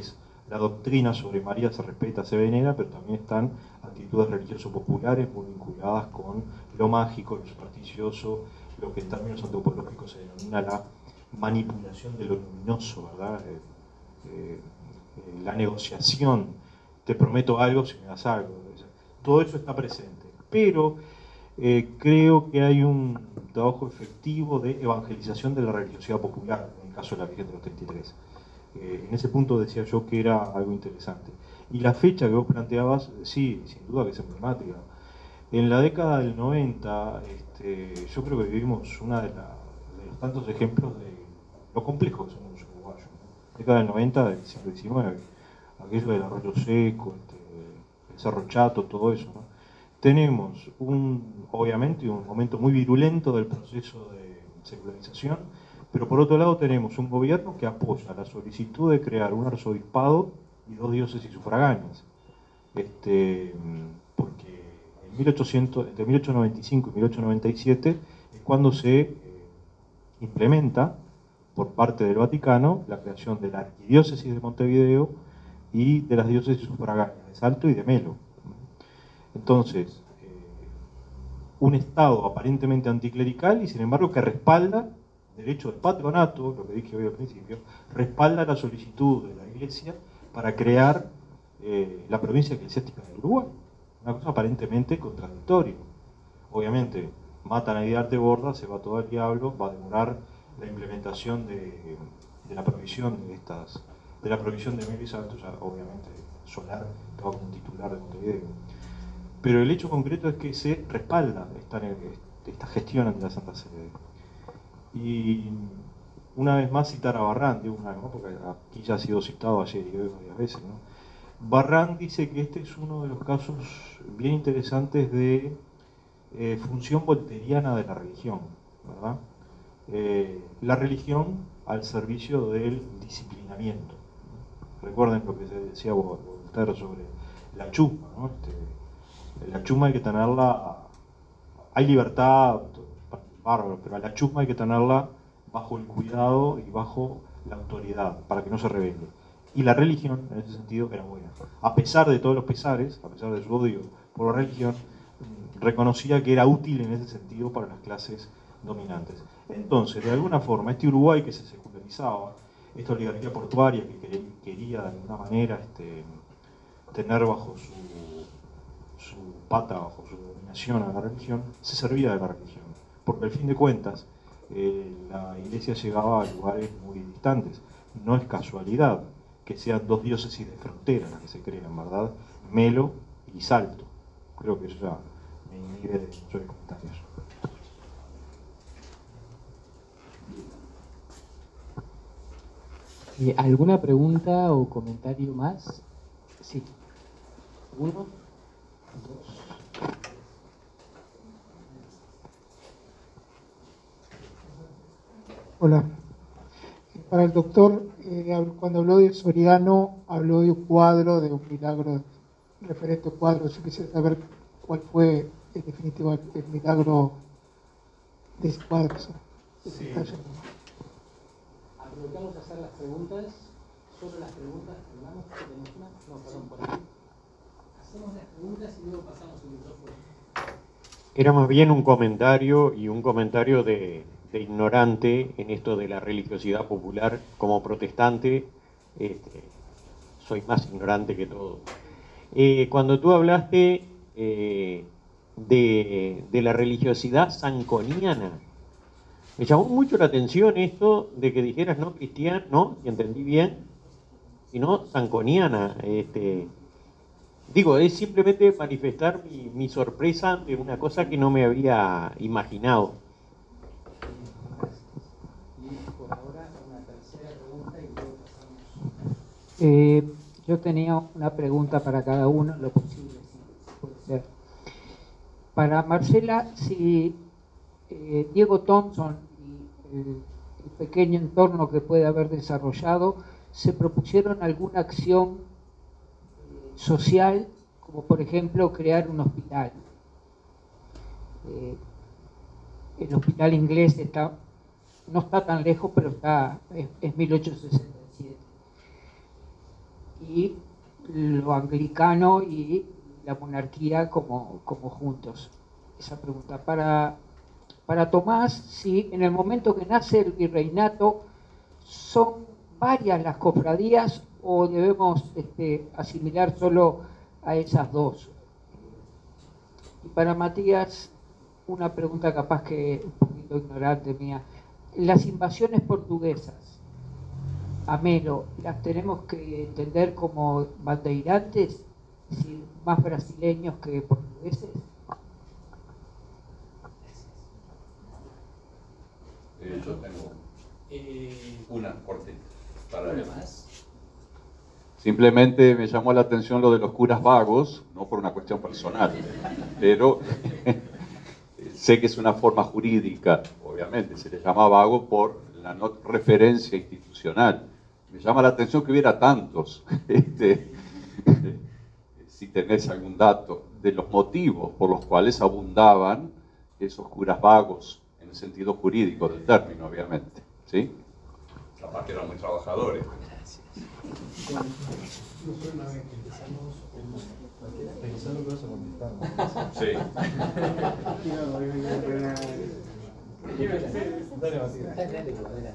la doctrina sobre María se respeta, se venera, pero también están actitudes religioso-populares muy vinculadas con lo mágico, lo supersticioso, lo que en términos antropológicos se denomina la manipulación de lo luminoso, ¿verdad? Eh, eh, eh, la negociación, te prometo algo si me das algo. Todo eso está presente, pero eh, creo que hay un trabajo efectivo de evangelización de la religiosidad popular, en el caso de la Virgen de los treinta y tres. Eh, en ese punto decía yo que era algo interesante. Y la fecha que vos planteabas, sí, sin duda que es emblemática. En la década del noventa, este, yo creo que vivimos uno de, la, de los tantos ejemplos de lo complejo que somos los uruguayos, ¿no? Década del noventa del siglo diecinueve, aquello del Arroyo Seco, este, el Cerro Chato, todo eso, ¿no? Tenemos, un, obviamente, un momento muy virulento del proceso de secularización, pero por otro lado tenemos un gobierno que apoya la solicitud de crear un arzobispado y dos diócesis sufragáneas. Este, porque en mil ochocientos, entre mil ochocientos noventa y cinco y mil ochocientos noventa y siete es cuando se eh, implementa por parte del Vaticano la creación de la arquidiócesis de Montevideo y de las diócesis sufragáneas de Salto y de Melo. Entonces, eh, un Estado aparentemente anticlerical y sin embargo que respalda derecho del patronato, lo que dije hoy al principio, respalda la solicitud de la Iglesia para crear eh, la provincia eclesiástica del Uruguay. Una cosa aparentemente contradictoria. Obviamente, matan a Diarte Borda, se va todo al diablo, va a demorar la implementación de, de la provisión de estas, de la provisión de Melo y Salto, ya obviamente Solar estaba como titular de Montevideo. Pero el hecho concreto es que se respalda esta, esta gestión ante la Santa Sede. Y una vez más citar a Barrán, digo una vez más, porque aquí ya ha sido citado ayer y hoy varias veces, ¿no? Barrán dice que este es uno de los casos bien interesantes de eh, función volteriana de la religión, ¿verdad? Eh, la religión al servicio del disciplinamiento. Recuerden lo que se decía Voltaire sobre la chusma, ¿no? Este, la chusma hay que tenerla, hay libertad, bárbaro, pero a la chusma hay que tenerla bajo el cuidado y bajo la autoridad, para que no se rebelde. Y la religión, en ese sentido, era buena. A pesar de todos los pesares, a pesar de su odio por la religión, reconocía que era útil en ese sentido para las clases dominantes. Entonces, de alguna forma, este Uruguay que se secularizaba, esta oligarquía portuaria que quería de alguna manera este, tener bajo su, su pata, bajo su dominación a la religión, se servía de la religión. Porque al fin de cuentas, eh, la Iglesia llegaba a lugares muy distantes. No es casualidad que sean dos diócesis de frontera las que se crean, ¿verdad? Melo y Salto. Creo que eso ya me inhibe de muchos comentarios. ¿Alguna pregunta o comentario más? Sí. Uno, dos. Hola. Para el doctor, eh, cuando habló de Soriano, habló de un cuadro, de un milagro, referente a cuadro. Yo quisiera saber cuál fue, en definitiva, el milagro de ese cuadro. Sí. Aprovechamos a hacer las preguntas. Solo las preguntas, ¿terminamos? ¿Tenemos una? No, perdón, por aquí. Hacemos las preguntas y luego pasamos el micrófono. Era más bien un comentario y un comentario de... de ignorante en esto de la religiosidad popular. Como protestante este, soy más ignorante que todo. Eh, cuando tú hablaste eh, de, de la religiosidad sanconiana, me llamó mucho la atención esto de que dijeras no cristiana, no, y entendí bien, sino sanconiana. Este, digo, es simplemente manifestar mi, mi sorpresa de una cosa que no me había imaginado. Eh, yo tenía una pregunta para cada uno, lo posible, si puede ser. Para Marcela, si eh, Diego Thompson y el, el pequeño entorno que puede haber desarrollado se propusieron alguna acción eh, social, como por ejemplo crear un hospital. Eh, el hospital inglés está, no está tan lejos, pero está es, es mil ochocientos sesenta y siete. y lo anglicano y la monarquía como, como juntos. Esa pregunta. Para, para Tomás, si en el momento que nace el virreinato son varias las cofradías o debemos este, asimilar solo a esas dos. Y para Matías, una pregunta capaz que un poquito ignorante mía. Las invasiones portuguesas a Melo, ¿las tenemos que entender como bandeirantes, es decir, más brasileños que portugueses? Eh, yo tengo Eh, una cortita para ¿Una él. más? Simplemente me llamó la atención lo de los curas vagos, no por una cuestión personal, pero sé que es una forma jurídica, obviamente, se le llama vago por la no referencia institucional. Me llama la atención que hubiera tantos. Este, si tenés algún dato de los motivos por los cuales abundaban esos curas vagos, en el sentido jurídico del término, obviamente. ¿Sí? Capaz que eran muy trabajadores. Gracias. No fue una vez que empezamos pensando que vas a contestar. Sí. Dale, Matías. Dale, dale, dale.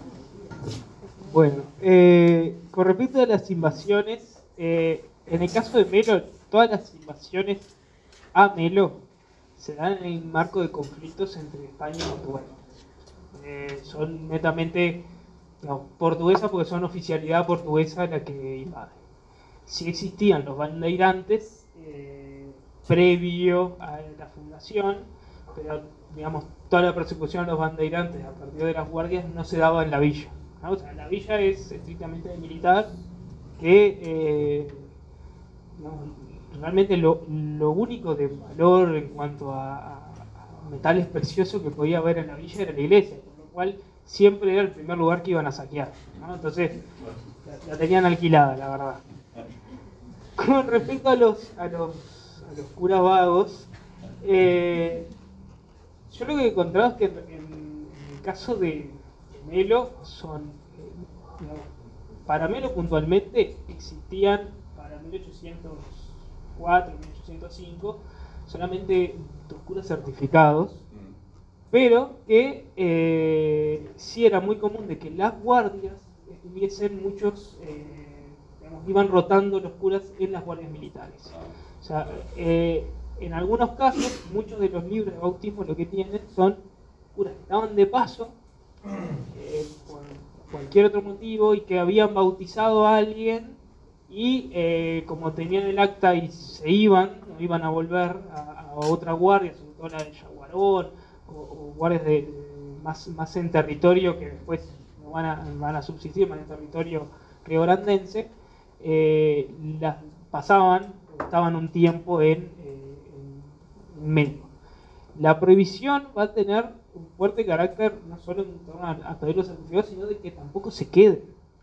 Bueno, eh, con respecto a las invasiones, eh, en el caso de Melo, todas las invasiones a Melo se dan en el marco de conflictos entre España y Portugal. Eh, son netamente digamos, portuguesas porque son oficialidad portuguesa la que invade. Sí existían los bandeirantes eh, previo a la fundación, pero digamos toda la persecución a los bandeirantes a partir de las guardias no se daba en la villa, ¿no? O sea, la villa es estrictamente de militar que eh, digamos, realmente lo, lo único de valor en cuanto a, a, a metales preciosos que podía haber en la villa era la iglesia, por lo cual siempre era el primer lugar que iban a saquear, ¿no? Entonces la, la tenían alquilada, la verdad. Con respecto a los, a los, a los curas vagos, eh, yo lo que he encontrado es que en, en el caso de, de Melo, son, eh, digamos, para Melo puntualmente existían para mil ochocientos cuatro, mil ochocientos cinco solamente dos curas certificados, pero que eh, sí era muy común de que las guardias estuviesen muchos... Eh, Digamos, iban rotando los curas en las guardias militares. O sea, eh, en algunos casos, muchos de los libros de bautismo lo que tienen son curas que estaban de paso, eh, por cualquier otro motivo, y que habían bautizado a alguien, y eh, como tenían el acta y se iban, no iban a volver a, a otra guardia, sobre todo la de Yaguarón, o, o guardias de, de, más, más en territorio que después no van a, van a subsistir, más en territorio riograndense. Eh, las pasaban, estaban un tiempo en, eh, en Melo. La prohibición va a tener un fuerte carácter no solo en torno a, a pedir los certificados, sino de que tampoco se queden.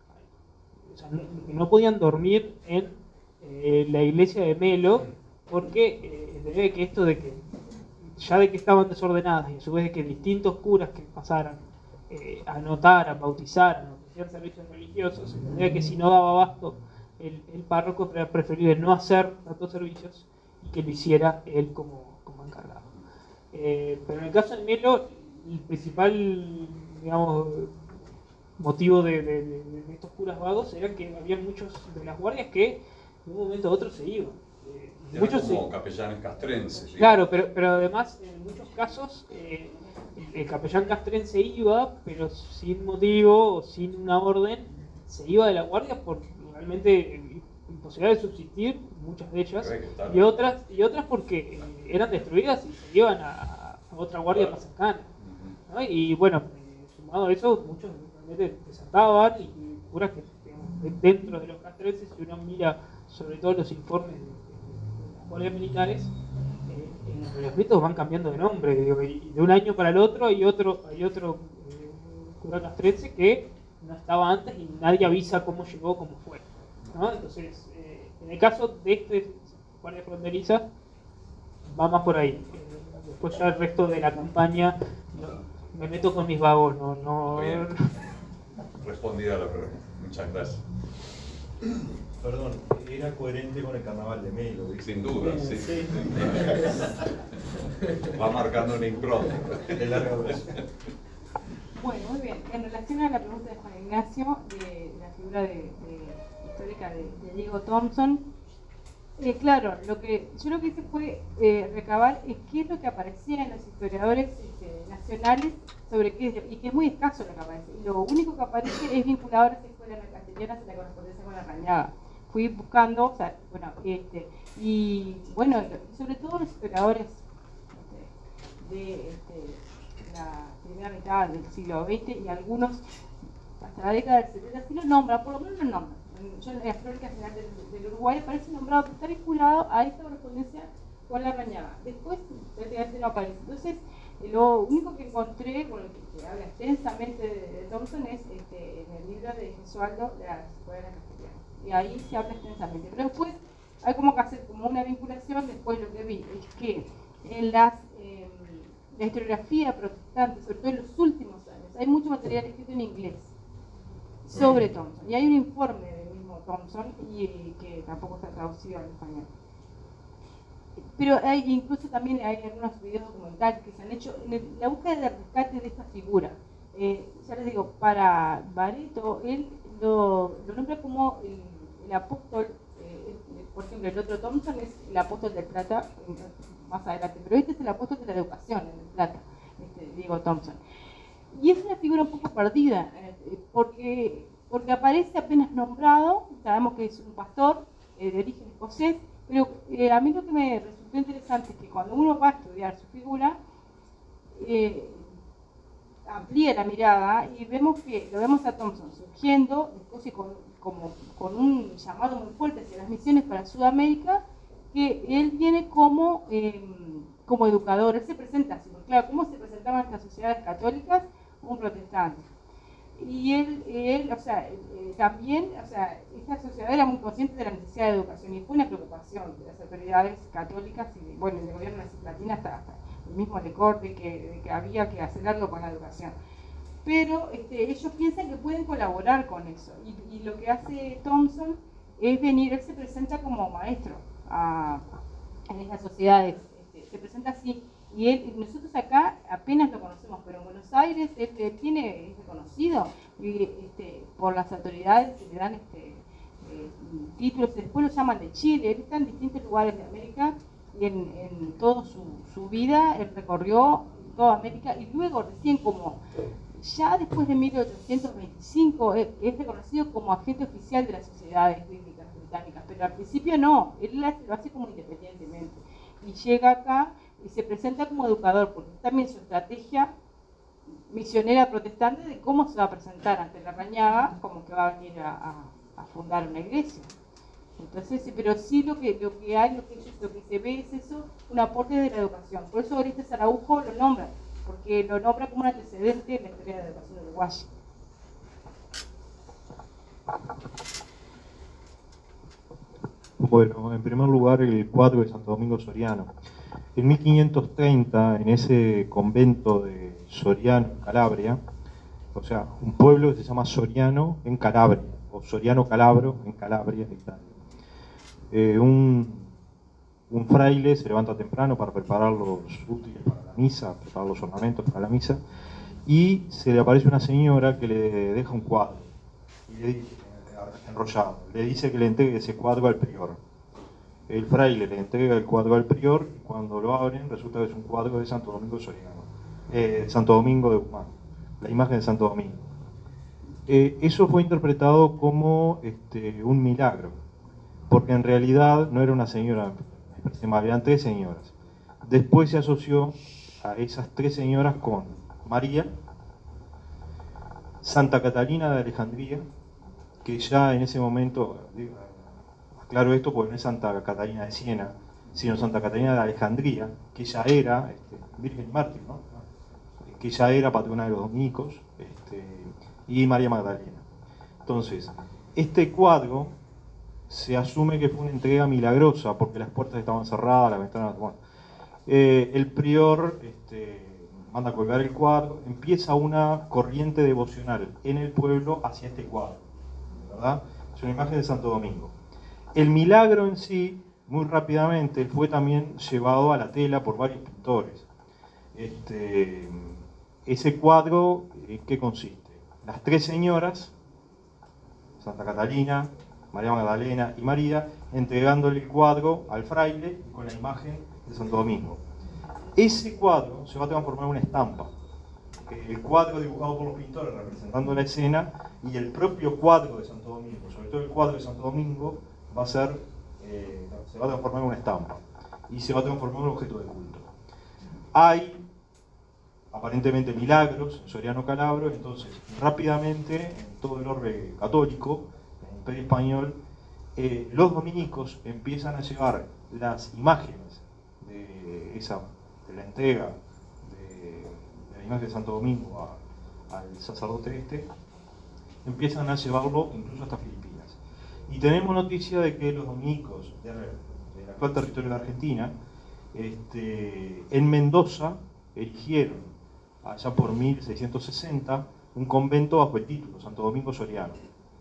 O sea, no, no podían dormir en eh, la iglesia de Melo, porque eh, de que esto de que ya de que estaban desordenadas y a su vez de que distintos curas que pasaran eh, a anotar, a bautizar, a ofrecer servicios religiosos, de que si no daba abasto El, el párroco, era preferible no hacer tantos servicios y que lo hiciera él como, como encargado. Eh, pero en el caso de Melo, el principal, digamos, motivo de, de, de, de estos curas vagos era que había muchos de las guardias que de un momento a otro se iban. Eh, muchos como se... capellanes castrenses. ¿Sí? Claro, pero, pero además en muchos casos eh, el capellán castrense iba, pero sin motivo o sin una orden, se iba de la guardia porque realmente imposibilidad de subsistir, muchas de ellas, y otras, y otras porque eh, eran destruidas y se iban a, a otra guardia más cercana, ¿no? Y bueno, eh, sumado a eso, muchos realmente desertaban y, y curas que digamos, dentro de los castrenses, si uno mira sobre todo los informes de, de, de las guardias militares, eh, los escritos van cambiando de nombre, digo, y de un año para el otro hay otro, hay otro eh, cura castrense que no estaba antes y nadie avisa cómo llegó, cómo fue, ¿no? Entonces, eh, en el caso de este guardia fronteriza, va más por ahí. Eh, después ya el resto de la campaña, no, me meto con mis vagos, no... no... Respondida la pregunta. Muchas gracias. Perdón, era coherente con el carnaval de Melo. Sin duda, sí. sí. Va marcando una impronta. De larga duración. Bueno, muy bien. En relación a la pregunta de Juan Ignacio, de la figura de, de, histórica de, de Diego Thompson, eh, claro, lo que yo lo que hice fue eh, recabar es qué es lo que aparecía en los historiadores este, nacionales sobre qué, y que es muy escaso lo que aparece. Y lo único que aparece es vinculado a las escuelas castellanas en la correspondencia con la Rañaga. Fui buscando, o sea, bueno, este, y bueno, sobre todo los historiadores este, de este, la primera mitad del siglo veinte y algunos hasta la década del setenta sí lo nombran, por lo menos lo nombran. Yo en la Crónica General del, del Uruguay aparece nombrado, está vinculado a esta correspondencia con la Rañaga. Después prácticamente no aparece. Entonces, lo único que encontré, bueno, que, que habla extensamente de, de Thompson es este, en el libro de Gesualdo de las escuelas castellanas. Y ahí se habla extensamente. Pero después hay como que hacer como una vinculación. Después lo que vi es que en las, eh, la historiografía protestante, sobre todo en los últimos años, hay mucho material escrito en inglés sobre Thompson. Y hay un informe del mismo Thompson y, y que tampoco está traducido al español. Pero hay incluso también hay algunos videos documentales que se han hecho en el, la búsqueda del rescate de esta figura. Eh, ya les digo, para Barreto, él lo, lo nombra como el, el apóstol, eh, el, por ejemplo, el otro Thompson es el apóstol del Plata, más adelante, pero este es el apóstol de la educación en el Plata, este, Diego Thompson. Y es una figura un poco perdida, eh, porque, porque aparece apenas nombrado, sabemos que es un pastor eh, de origen escocés, pero eh, a mí lo que me resultó interesante es que cuando uno va a estudiar su figura, eh, amplía la mirada y vemos que lo vemos a Thompson surgiendo después con, como, con un llamado muy fuerte hacia las misiones para Sudamérica, que él viene como, eh, como educador, él se presenta así, porque claro, ¿cómo se presentaban las sociedades católicas? Un protestante. Y él, él o sea, eh, también, o sea, esta sociedad era muy consciente de la necesidad de educación y fue una preocupación de las autoridades católicas y, bueno, el gobierno de la Cisplatina hasta, hasta el mismo Lecorte, de que, de que había que hacer algo con la educación. Pero este, ellos piensan que pueden colaborar con eso y, y lo que hace Thompson es venir, él se presenta como maestro a, en estas sociedades, este, se presenta así. Y él, nosotros acá apenas lo conocemos, pero en Buenos Aires él, él tiene, es reconocido y, este, por las autoridades que le dan este, eh, títulos, después lo llaman de Chile, él está en distintos lugares de América y en, en toda su, su vida él recorrió toda América y luego recién como, ya después de mil ochocientos veinticinco, él, es reconocido como agente oficial de las sociedades bíblicas británicas, pero al principio no, él lo hace como independientemente y llega acá y se presenta como educador, porque también su estrategia misionera protestante de cómo se va a presentar ante la Rañaga, como que va a venir a, a, a fundar una iglesia. Entonces, pero sí lo que, lo que hay, lo que, lo que se ve es eso, un aporte de la educación. Por eso Orestes Araujo lo nombra, porque lo nombra como un antecedente en la historia de la educación uruguaya. Bueno, en primer lugar el cuadro de Santo Domingo Soriano. En mil quinientos treinta, en ese convento de Soriano, en Calabria, o sea, un pueblo que se llama Soriano en Calabria, o Soriano Calabro en Calabria, Italia. Eh, un, un fraile se levanta temprano para preparar los útiles para la misa, preparar los ornamentos para la misa, y se le aparece una señora que le deja un cuadro, y le dice, enrollado, le dice que le entregue ese cuadro al prior. El fraile le entrega el cuadro al prior y cuando lo abren resulta que es un cuadro de Santo Domingo Soriano, eh, Santo Domingo de Guzmán, la imagen de Santo Domingo. Eh, eso fue interpretado como este, un milagro, porque en realidad no era una señora, eran tres señoras. Después se asoció a esas tres señoras con María, Santa Catalina de Alejandría, que ya en ese momento, aclaro esto porque no es Santa Catalina de Siena, sino Santa Catalina de Alejandría, que ya era este, Virgen y Mártir, ¿no? que ya era patrona de los dominicos, este, y María Magdalena. Entonces, este cuadro se asume que fue una entrega milagrosa, porque las puertas estaban cerradas, las ventanas... Bueno, eh, el prior este, manda a colgar el cuadro, empieza una corriente devocional en el pueblo hacia este cuadro, ¿verdad? Es una imagen de Santo Domingo. El milagro en sí, muy rápidamente, fue también llevado a la tela por varios pintores. Este, ese cuadro, ¿en qué consiste? Las tres señoras, Santa Catalina, María Magdalena y María, entregándole el cuadro al fraile con la imagen de Santo Domingo. Ese cuadro se va a transformar en una estampa. El cuadro dibujado por los pintores representando la escena y el propio cuadro de Santo Domingo, sobre todo el cuadro de Santo Domingo, va a ser, eh, se va a transformar en una estampa y se va a transformar en un objeto de culto. Hay aparentemente milagros en Soriano Calabro, entonces rápidamente en todo el orbe católico, en el Imperio Español, eh, los dominicos empiezan a llevar las imágenes de, esa, de la entrega de, de la imagen de Santo Domingo a, al sacerdote este, empiezan a llevarlo incluso hasta Filipinas. Y tenemos noticia de que los dominicos del de actual territorio de Argentina, este, en Mendoza, erigieron allá por mil seiscientos sesenta, un convento bajo el título Santo Domingo Soriano.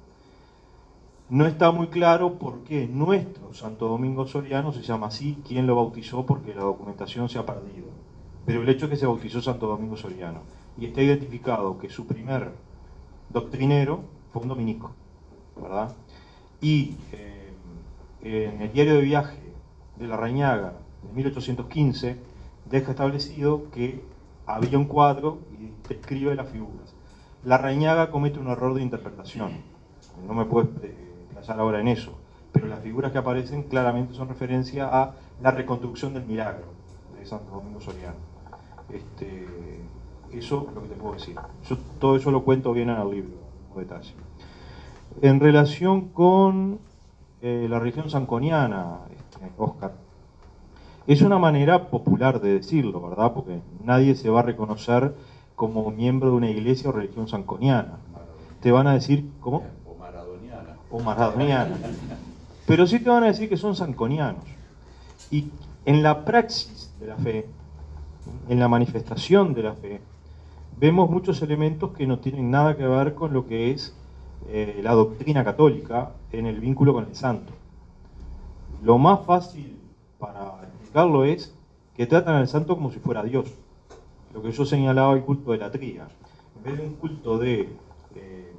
No está muy claro por qué nuestro Santo Domingo Soriano se llama así, quién lo bautizó, porque la documentación se ha perdido. Pero el hecho es que se bautizó Santo Domingo Soriano. Y está identificado que su primer doctrinero fue un dominico, ¿verdad? Y eh, en el diario de viaje de Larrañaga de mil ochocientos quince deja establecido que había un cuadro y describe las figuras. Larrañaga comete un error de interpretación, no me puedo explayar ahora en eso, pero las figuras que aparecen claramente son referencia a la reconstrucción del milagro de Santo Domingo Soriano. Este, eso es lo que te puedo decir. Yo todo eso lo cuento bien en el libro, con detalle. En relación con eh, la religión sanconiana, este, Oscar, es una manera popular de decirlo, ¿verdad? Porque nadie se va a reconocer como miembro de una iglesia o religión sanconiana. Te van a decir, ¿cómo? O maradoniana. O maradoniana. Pero sí te van a decir que son sanconianos. Y en la praxis de la fe, en la manifestación de la fe, vemos muchos elementos que no tienen nada que ver con lo que es eh, la doctrina católica en el vínculo con el santo. Lo más fácil para explicarlo es que tratan al santo como si fuera Dios. Lo que yo señalaba, el culto de la tría. En vez de un culto de, eh,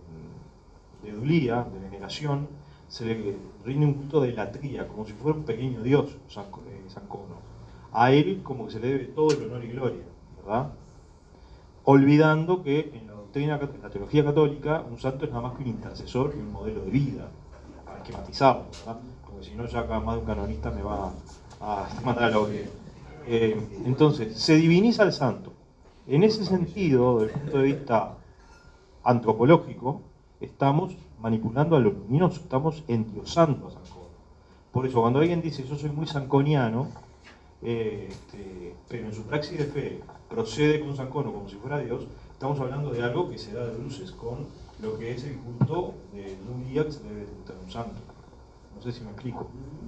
de dulía, de veneración, se le rinde un culto de latría, como si fuera un pequeño Dios, San, eh, San Cono. A él como que se le debe todo el honor y gloria, ¿verdad? Olvidando que en la doctrina, en la teología católica, un santo es nada más que un intercesor y un modelo de vida. Hay que matizarlo, ¿verdad? Porque si no, ya acá más de un canonista me va a, a matar a la hoguera. Eh, entonces, se diviniza al santo. En ese sentido, desde el punto de vista antropológico, estamos manipulando a lo luminoso, estamos endiosando a San Cono. Por eso, cuando alguien dice yo soy muy sanconiano, eh, este, pero en su praxis de fe procede con San Cono como si fuera Dios, estamos hablando de algo que se da de luces con lo que es el culto de un día que se debe tributar a un santo. No sé si me explico.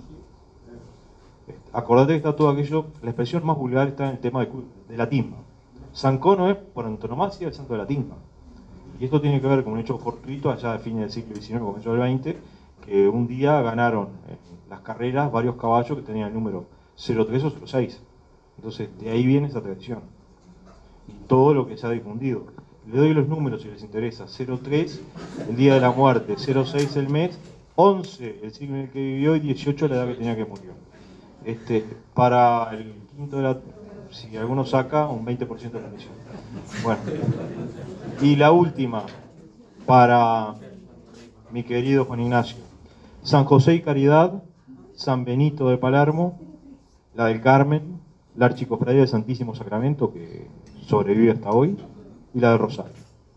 Acordate que está todo aquello, la expresión más vulgar está en el tema de, de la timba. San Cono es por antonomasia el santo de la timba. Y esto tiene que ver con un hecho fortuito allá de fines del siglo diecinueve, comienzo del veinte, que un día ganaron en las carreras varios caballos que tenían el número cero tres o cero seis. Entonces, de ahí viene esa tradición. Y todo lo que se ha difundido. Le doy los números si les interesa. cero tres, el día de la muerte, cero seis el mes, once el siglo en el que vivió y dieciocho la edad que tenía que murió. Este, para el quinto de la... si alguno saca, un veinte por ciento de condición. Bueno. Y la última, para mi querido Juan Ignacio. San José y Caridad, San Benito de Palermo, la del Carmen, la Archicofradía del Santísimo Sacramento, que sobrevive hasta hoy, y la de Rosario.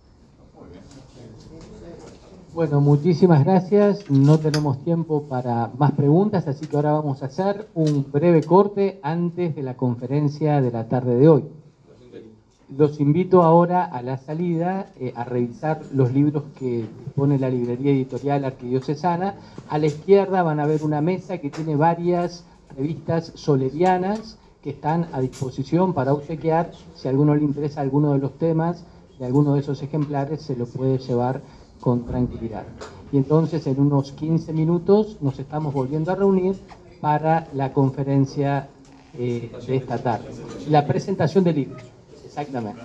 Bueno, muchísimas gracias. No tenemos tiempo para más preguntas, así que ahora vamos a hacer un breve corte antes de la conferencia de la tarde de hoy. Los invito ahora a la salida eh, a revisar los libros que pone la librería editorial arquidiocesana. A la izquierda van a ver una mesa que tiene varias revistas solerianas que están a disposición para obsequiar. Si a alguno le interesa alguno de los temas de alguno de esos ejemplares, se lo puede llevar con tranquilidad. y entonces en unos quince minutos nos estamos volviendo a reunir para la conferencia eh, de esta tarde. La presentación del libro, exactamente.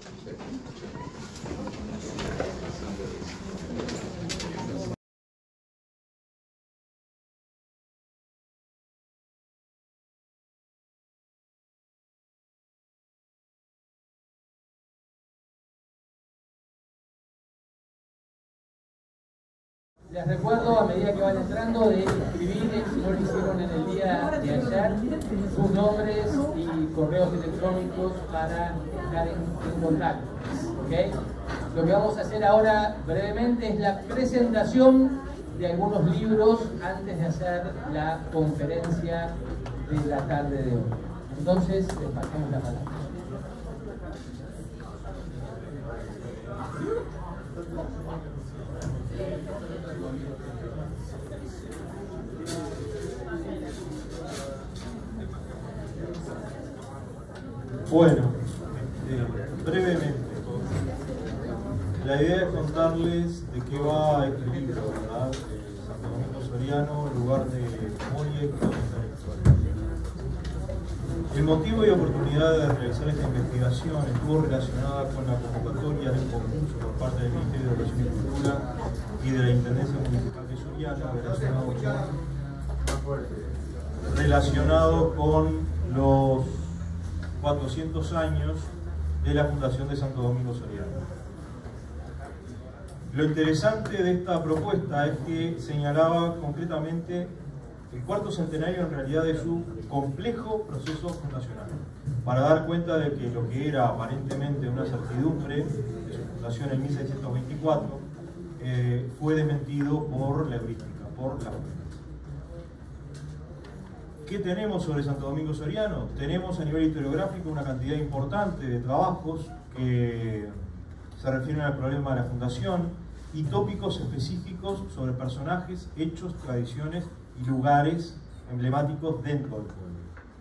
Les recuerdo, a medida que van entrando, de escribir, si no lo hicieron en el día de ayer, sus nombres y correos electrónicos para estar en, en contacto. ¿Okay? Lo que vamos a hacer ahora brevemente es la presentación de algunos libros antes de hacer la conferencia de la tarde de hoy. Entonces, les pasamos la palabra. Bueno, eh, brevemente, la idea es contarles de qué va este libro, ¿verdad? Eh, Santo Domingo Soriano, lugar de memoria y protagonista de la historia. El motivo y oportunidad de realizar esta investigación estuvo relacionada con la convocatoria del concurso por parte del Ministerio de Educación y Cultura y de la Intendencia Municipal de Soriano, relacionado con, relacionado con los cuatrocientos años de la fundación de Santo Domingo Soriano. Lo interesante de esta propuesta es que señalaba concretamente el cuarto centenario en realidad de su complejo proceso fundacional, para dar cuenta de que lo que era aparentemente una certidumbre de su fundación en mil seiscientos veinticuatro eh, fue desmentido por la heurística, por la ¿Qué tenemos sobre Santo Domingo Soriano? Tenemos a nivel historiográfico una cantidad importante de trabajos que se refieren al problema de la fundación y tópicos específicos sobre personajes, hechos, tradiciones y lugares emblemáticos dentro del pueblo.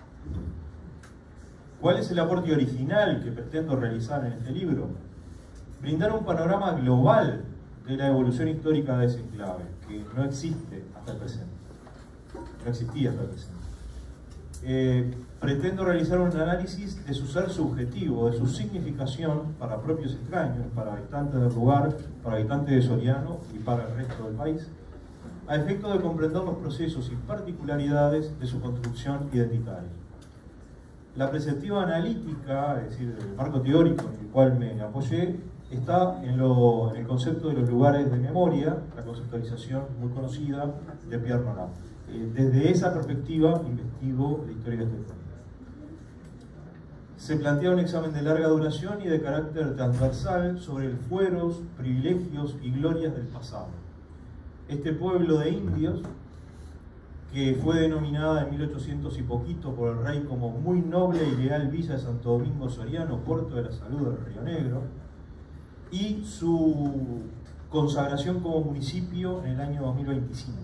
¿Cuál es el aporte original que pretendo realizar en este libro? Brindar un panorama global de la evolución histórica de ese enclave, que no existe hasta el presente. No existía hasta el presente. Eh, pretendo realizar un análisis de su ser subjetivo, de su significación para propios extraños, para habitantes del lugar, para habitantes de Soriano y para el resto del país, a efecto de comprender los procesos y particularidades de su construcción identitaria. La perspectiva analítica, es decir, el marco teórico en el cual me apoyé, está en, lo, en el concepto de los lugares de memoria, la conceptualización muy conocida de Pierre Nora. Eh, desde esa perspectiva investigo la historia de este pueblo. Se plantea un examen de larga duración y de carácter transversal sobre el fueros, privilegios y glorias del pasado. Este pueblo de indios, que fue denominada en mil ochocientos y poquito por el rey como muy noble y leal villa de Santo Domingo Soriano, puerto de la salud del Río Negro, y su consagración como municipio en el año dos mil veinticinco.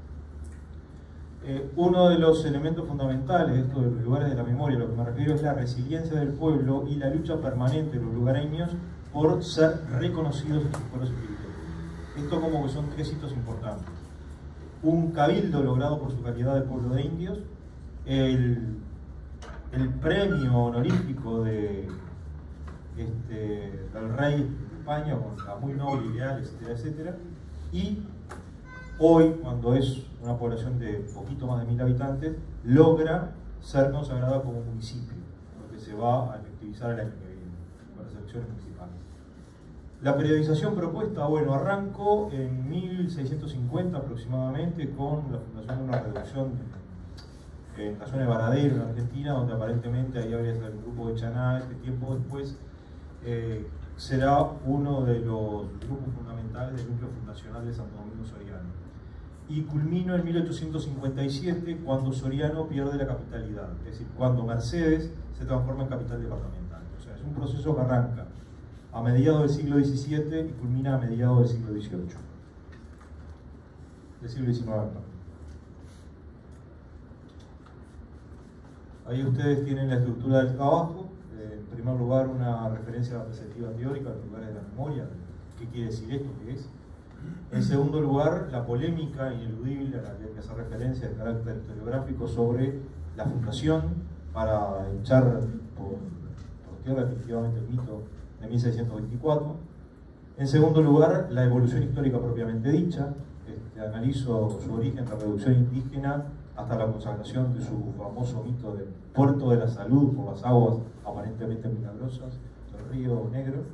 Eh, uno de los elementos fundamentales de esto de los lugares de la memoria, a lo que me refiero, es la resiliencia del pueblo y la lucha permanente de los lugareños por ser reconocidos en sus pueblos espirituales. Esto como que son tres hitos importantes. Un cabildo logrado por su calidad de pueblo de indios, el, el premio honorífico de, este, del rey de España, con la muy noble y leal, etcétera, etcétera, y hoy, cuando es una población de poquito más de mil habitantes, logra ser consagrada como municipio, lo que se va a efectivizar el año que viene, con las elecciones municipales. La periodización propuesta, bueno, arrancó en mil seiscientos cincuenta aproximadamente con la fundación de una reducción en la zona de Varadero, en Argentina, donde aparentemente ahí habría sido el grupo de Chaná. Este tiempo después eh, será uno de los grupos fundamentales del núcleo fundacional de Santo Domingo Soriano. Y culminó en mil ochocientos cincuenta y siete cuando Soriano pierde la capitalidad, es decir, cuando Mercedes se transforma en capital departamental. O sea, es un proceso que arranca a mediados del siglo diecisiete y culmina a mediados del siglo dieciocho. Del siglo diecinueve, perdón. Ahí ustedes tienen la estructura del trabajo. Eh, en primer lugar, una referencia a la perspectiva teórica de los lugares de la memoria. ¿Qué quiere decir esto? ¿Qué es? En segundo lugar, la polémica ineludible a la que hay que hacer referencia de carácter historiográfico sobre la fundación para echar por, por tierra efectivamente el mito de mil seiscientos veinticuatro. En segundo lugar, la evolución histórica propiamente dicha. Este, analizo su origen, la reducción indígena, hasta la consagración de su famoso mito del puerto de la salud por las aguas aparentemente milagrosas del río Negro.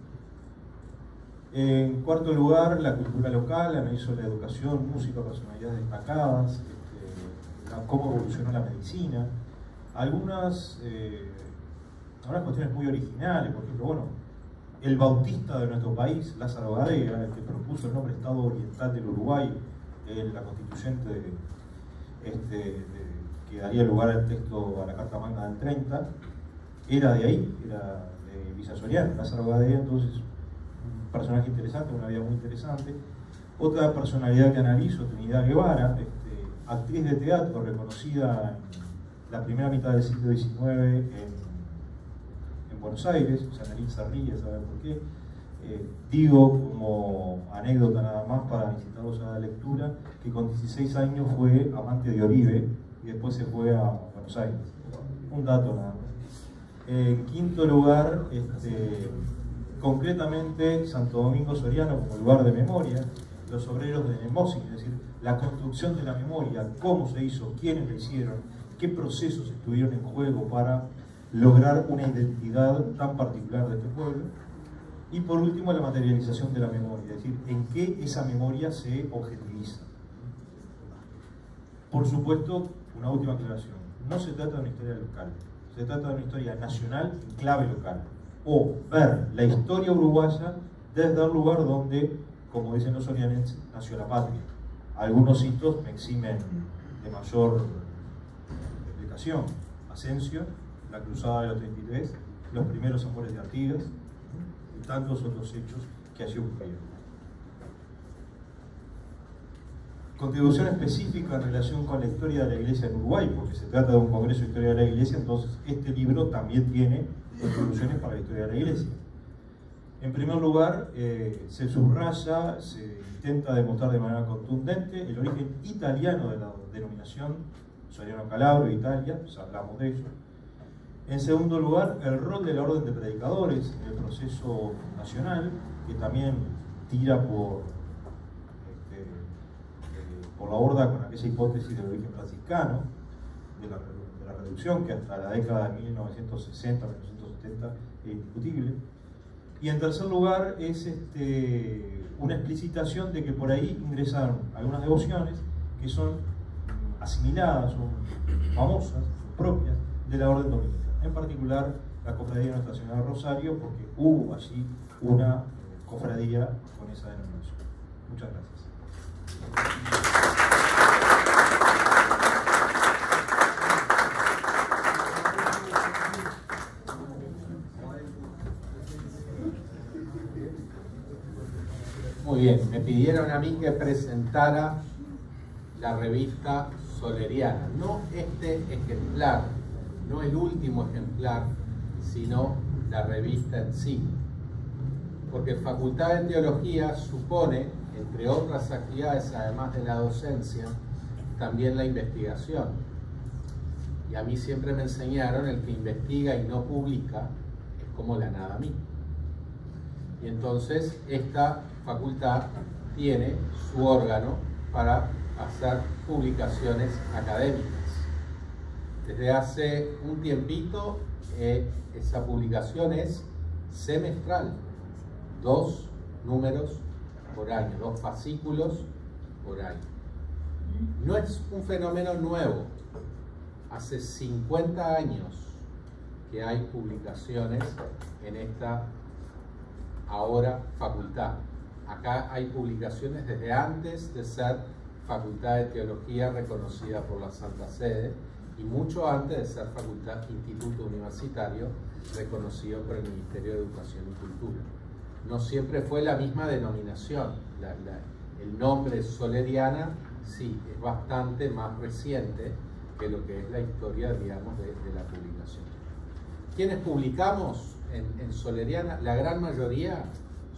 En cuarto lugar, la cultura local, analizo la educación, música, personalidades destacadas, este, la, cómo evolucionó la medicina, algunas, eh, algunas cuestiones muy originales, por ejemplo, bueno, el bautista de nuestro país, Lázaro Gadea, el que propuso el nombre Estado Oriental del Uruguay en la constituyente de, este, de, que daría lugar al texto, a la Carta Magna del treinta, era de ahí, era de Villa Soriano. Lázaro Gadea, entonces, un personaje interesante, una vida muy interesante. Otra personalidad que analizo, Trinidad Guevara, este, actriz de teatro reconocida en la primera mitad del siglo diecinueve en Buenos Aires, o sea, Narín se ríe, ¿saben por qué? Eh, digo como anécdota nada más para incitarlos a la lectura, que con dieciséis años fue amante de Oribe y después se fue a Buenos Aires. Un dato nada más. En quinto lugar, este, concretamente Santo Domingo Soriano como lugar de memoria, los obreros de Nemocin, es decir, la construcción de la memoria, cómo se hizo, quiénes la hicieron, qué procesos estuvieron en juego para lograr una identidad tan particular de este pueblo. Y por último, la materialización de la memoria, es decir, en qué esa memoria se objetiviza. Por supuesto, una última aclaración, no se trata de una historia local, se trata de una historia nacional en clave local, o ver la historia uruguaya desde el lugar donde, como dicen los sorianenses, nació la patria. Algunos hitos me eximen de mayor explicación. Asensio, la cruzada de los treinta y tres, los primeros amores de Artigas y tantos otros hechos que allí ocurrieron. Contribución específica en relación con la historia de la Iglesia en Uruguay, porque se trata de un congreso de historia de la Iglesia, entonces este libro también tiene contribuciones para la historia de la Iglesia. En primer lugar, eh, se subraya, se intenta demostrar de manera contundente el origen italiano de la denominación Soriano Calabro, Italia, pues hablamos de ello. En segundo lugar, el rol de la Orden de Predicadores en el proceso nacional, que también tira por, este, eh, por la borda con aquella hipótesis del origen franciscano, de la, de la reducción, que hasta la década de mil novecientos sesenta a mil novecientos setenta es indiscutible. Y en tercer lugar, es este, una explicitación de que por ahí ingresaron algunas devociones que son asimiladas, son famosas, son propias de la Orden Dominica. En particular, la Cofradía de Nuestra Señora de Rosario, porque hubo allí una cofradía con esa denominación. Muchas gracias. Muy bien, me pidieron a mí que presentara la revista Soleriana, no este ejemplar, no el último ejemplar, sino la revista en sí. Porque Facultad de Teología supone, entre otras actividades, además de la docencia, también la investigación. Y a mí siempre me enseñaron, el que investiga y no publica es como la nada misma. Y entonces esta facultad tiene su órgano para hacer publicaciones académicas. Desde hace un tiempito eh, esa publicación es semestral, dos números por año, dos fascículos por año. No es un fenómeno nuevo, hace cincuenta años que hay publicaciones en esta ahora facultad. Acá hay publicaciones desde antes de ser Facultad de Teología reconocida por la Santa Sede y mucho antes de ser Facultad Instituto Universitario reconocido por el Ministerio de Educación y Cultura. No siempre fue la misma denominación. La, la, el nombre Soleriana sí es bastante más reciente que lo que es la historia, digamos, de, de la publicación. ¿Quiénes publicamos en, en Soleriana? La gran mayoría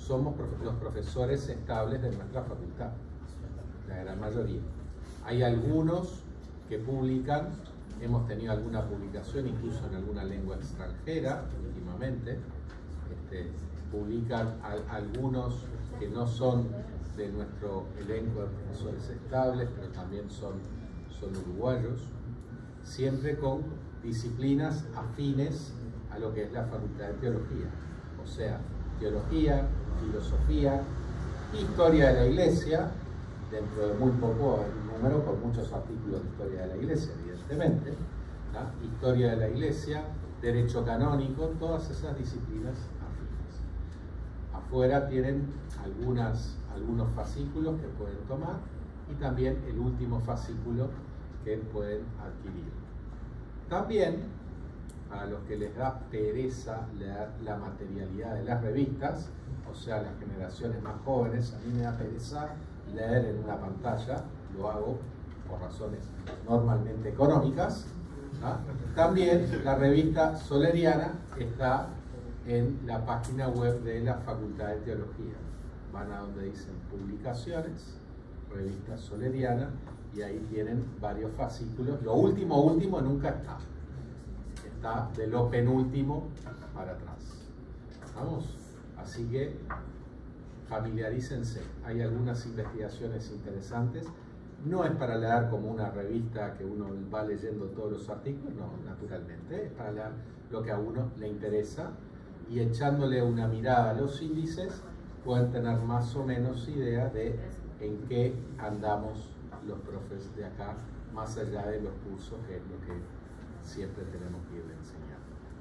somos los profesores estables de nuestra facultad, la gran mayoría. Hay algunos que publican, hemos tenido alguna publicación incluso en alguna lengua extranjera últimamente, este, publican a, algunos que no son de nuestro elenco de profesores estables, pero también son, son uruguayos, siempre con disciplinas afines a lo que es la Facultad de Teología, o sea, teología, filosofía, historia de la Iglesia, dentro de muy poco número, con muchos artículos de historia de la Iglesia, evidentemente, ¿no? Historia de la Iglesia, derecho canónico, todas esas disciplinas afines. Afuera tienen algunas, algunos fascículos que pueden tomar y también el último fascículo que pueden adquirir. También, para los que les da pereza leer la materialidad de las revistas, o sea, las generaciones más jóvenes, a mí me da pereza leer en una pantalla, lo hago por razones normalmente económicas, ¿no? También la revista Soleriana está en la página web de la Facultad de Teología. Van a donde dicen publicaciones, revista Soleriana, y ahí tienen varios fascículos. Lo último, último nunca está. Está de lo penúltimo para atrás. ¿Vamos? Así que familiarícense. Hay algunas investigaciones interesantes. No es para leer como una revista que uno va leyendo todos los artículos, no, naturalmente. Es para leer lo que a uno le interesa y echándole una mirada a los índices pueden tener más o menos idea de en qué andamos los profes de acá, más allá de los cursos, que es lo que siempre tenemos que ir enseñando.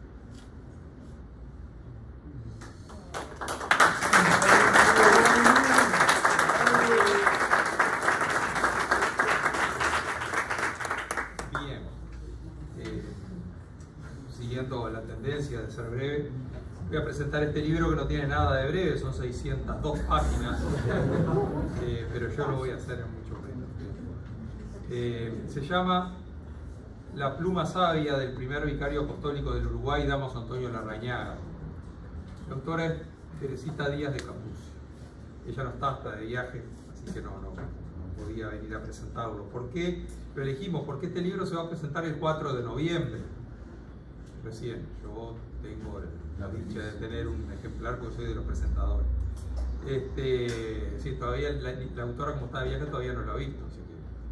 Bien, eh, siguiendo la tendencia de ser breve, voy a presentar este libro que no tiene nada de breve, son seiscientas dos páginas, eh, pero yo lo voy a hacer en mucho menos tiempo. Eh, se llama La pluma sabia del primer vicario apostólico del Uruguay, Damos Antonio Larrañaga. La autora es Teresita Díaz de Capuzzi. Ella no está hasta de viaje, así que no, no, no podía venir a presentarlo. ¿Por qué lo elegimos? Porque este libro se va a presentar el cuatro de noviembre. Recién, yo tengo la dicha de tener un ejemplar porque soy de los presentadores. Este, sí, todavía la, la autora, como está de viaje, todavía no lo ha visto, así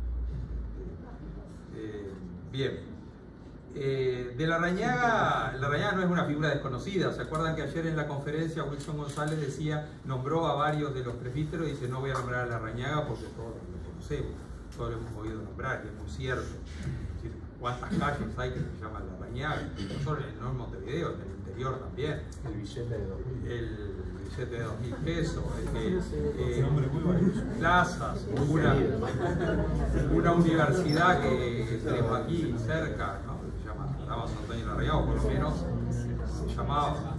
que, este, eh, bien. Eh, de Larrañaga, Larrañaga no es una figura desconocida. ¿Se acuerdan que ayer en la conferencia Wilson González decía, nombró a varios de los presbíteros y dice, no voy a nombrar a Larrañaga porque todos lo conocemos, todos lo hemos oído nombrar, y es muy cierto. Es decir, ¿cuántas calles hay que se llaman Larrañaga? No solo en el Norte Montevideo, en el interior también. El billete de dos mil. El billete de dos mil pesos, eh, eh, plazas, una, una universidad que tenemos aquí cerca, ¿no? Se llama Damos Antonio Larrañaga, por lo menos se llamaba.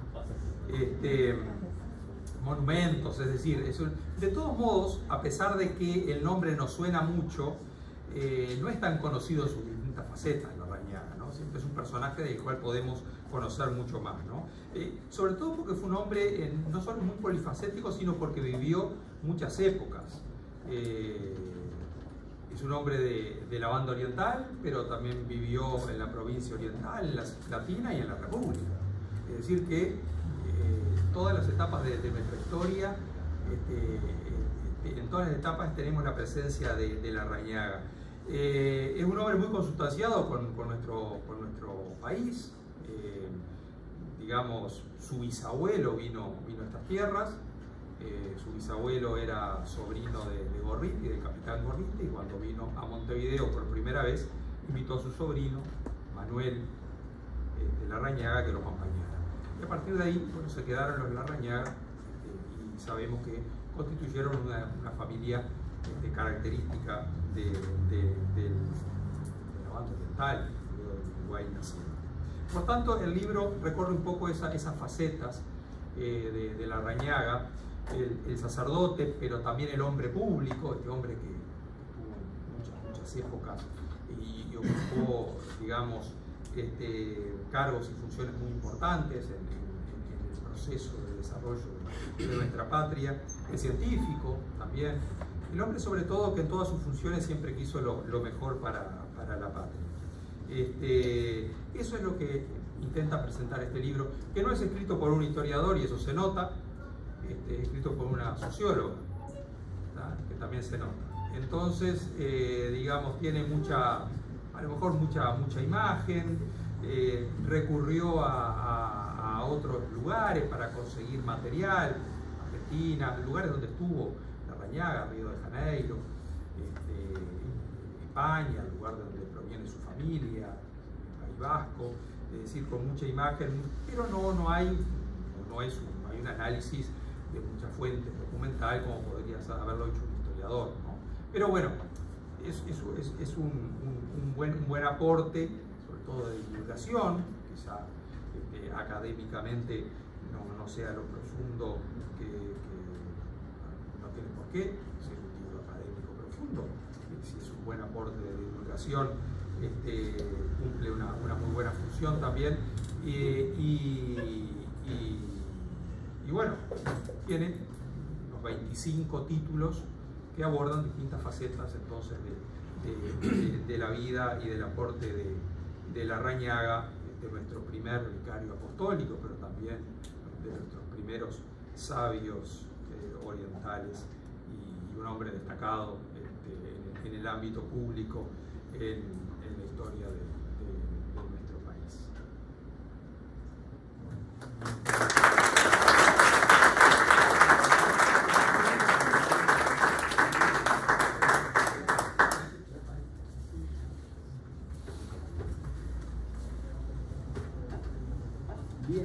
Este, monumentos, es decir, es un, de todos modos, a pesar de que el nombre nos suena mucho, eh, no es tan conocido en sus distintas facetas, Larrañaga, ¿no? Siempre es un personaje del cual podemos conocer mucho más, ¿no? Eh, sobre todo porque fue un hombre eh, no solo muy polifacético, sino porque vivió muchas épocas. Eh, es un hombre de, de la banda oriental, pero también vivió en la provincia oriental, en la Cisplatina y en la República. Es decir que eh, todas las etapas de, de nuestra historia, este, este, en todas las etapas tenemos la presencia de, de Larrañaga. Eh, es un hombre muy consustanciado con, con, nuestro, con nuestro país. Eh, digamos, su bisabuelo vino, vino a estas tierras. Eh, su bisabuelo era sobrino de, de Gorriti, del capitán Gorriti, y cuando vino a Montevideo por primera vez, invitó a su sobrino, Manuel eh, de Larrañaga, que lo acompañara. Y a partir de ahí, bueno, se quedaron los Larrañaga, eh, y sabemos que constituyeron una, una familia de, de característica de, de, de, de la banda oriental, del Uruguay nacido. Por tanto, el libro recorre un poco esa, esas facetas eh, de, de Larrañaga, el, el sacerdote, pero también el hombre público, este hombre que tuvo muchas, muchas épocas y, y ocupó, digamos, este, cargos y funciones muy importantes en, en, en el proceso de desarrollo de, de nuestra patria, el científico también, el hombre sobre todo que en todas sus funciones siempre quiso lo, lo mejor para, para la patria. Este, eso es lo que intenta presentar este libro, que no es escrito por un historiador, y eso se nota, este, escrito por una socióloga, ¿tá? Que también se nota. Entonces, eh, digamos, tiene mucha, a lo mejor mucha, mucha imagen, eh, recurrió a, a, a otros lugares para conseguir material, Argentina, lugares donde estuvo Larrañaga, Río de Janeiro, este, España, el lugar de donde proviene su familia, el País Vasco, es decir, con mucha imagen, pero no, no hay, no es un, hay un análisis de mucha fuente documental como podría haberlo hecho un historiador, ¿no? Pero bueno, es, es, es, es un, un, un, buen, un buen aporte, sobre todo de divulgación, quizá este, académicamente no, no sea lo profundo que, que no tiene por qué ser un libro académico profundo, si es un buen aporte de divulgación, este, cumple una, una muy buena función también, y, y, y, y bueno, tiene unos veinticinco títulos que abordan distintas facetas entonces de, de, de, de la vida y del aporte de, de Larrañaga, de nuestro primer vicario apostólico, pero también de nuestros primeros sabios eh, orientales, y, y un hombre destacado este, en, en el ámbito público en, en la historia de, de, de nuestro país. Bien,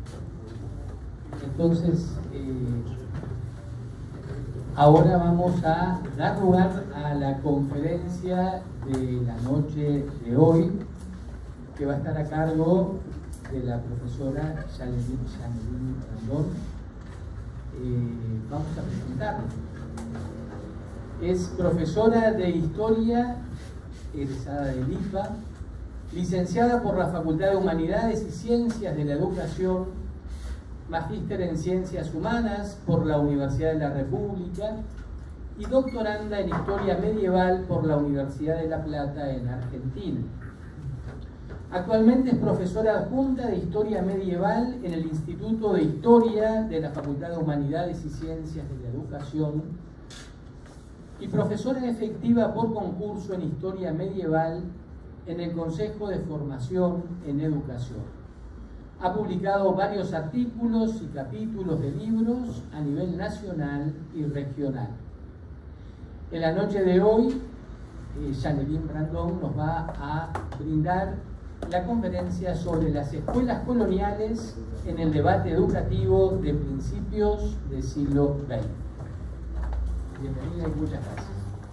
entonces eh, ahora vamos a dar lugar a la conferencia de la noche de hoy, que va a estar a cargo de la profesora Yanelín Brandón. Eh, vamos a presentarla. Es profesora de Historia, egresada del I P A, licenciada por la Facultad de Humanidades y Ciencias de la Educación, magíster en Ciencias Humanas por la Universidad de la República y doctoranda en Historia Medieval por la Universidad de La Plata en Argentina. Actualmente es profesora adjunta de Historia Medieval en el Instituto de Historia de la Facultad de Humanidades y Ciencias de la Educación y profesora efectiva por concurso en Historia Medieval en el Consejo de Formación en Educación. Ha publicado varios artículos y capítulos de libros a nivel nacional y regional. En la noche de hoy, eh, Yanelín Brandón nos va a brindar la conferencia sobre las escuelas coloniales en el debate educativo de principios del siglo veinte. Bienvenida y muchas gracias.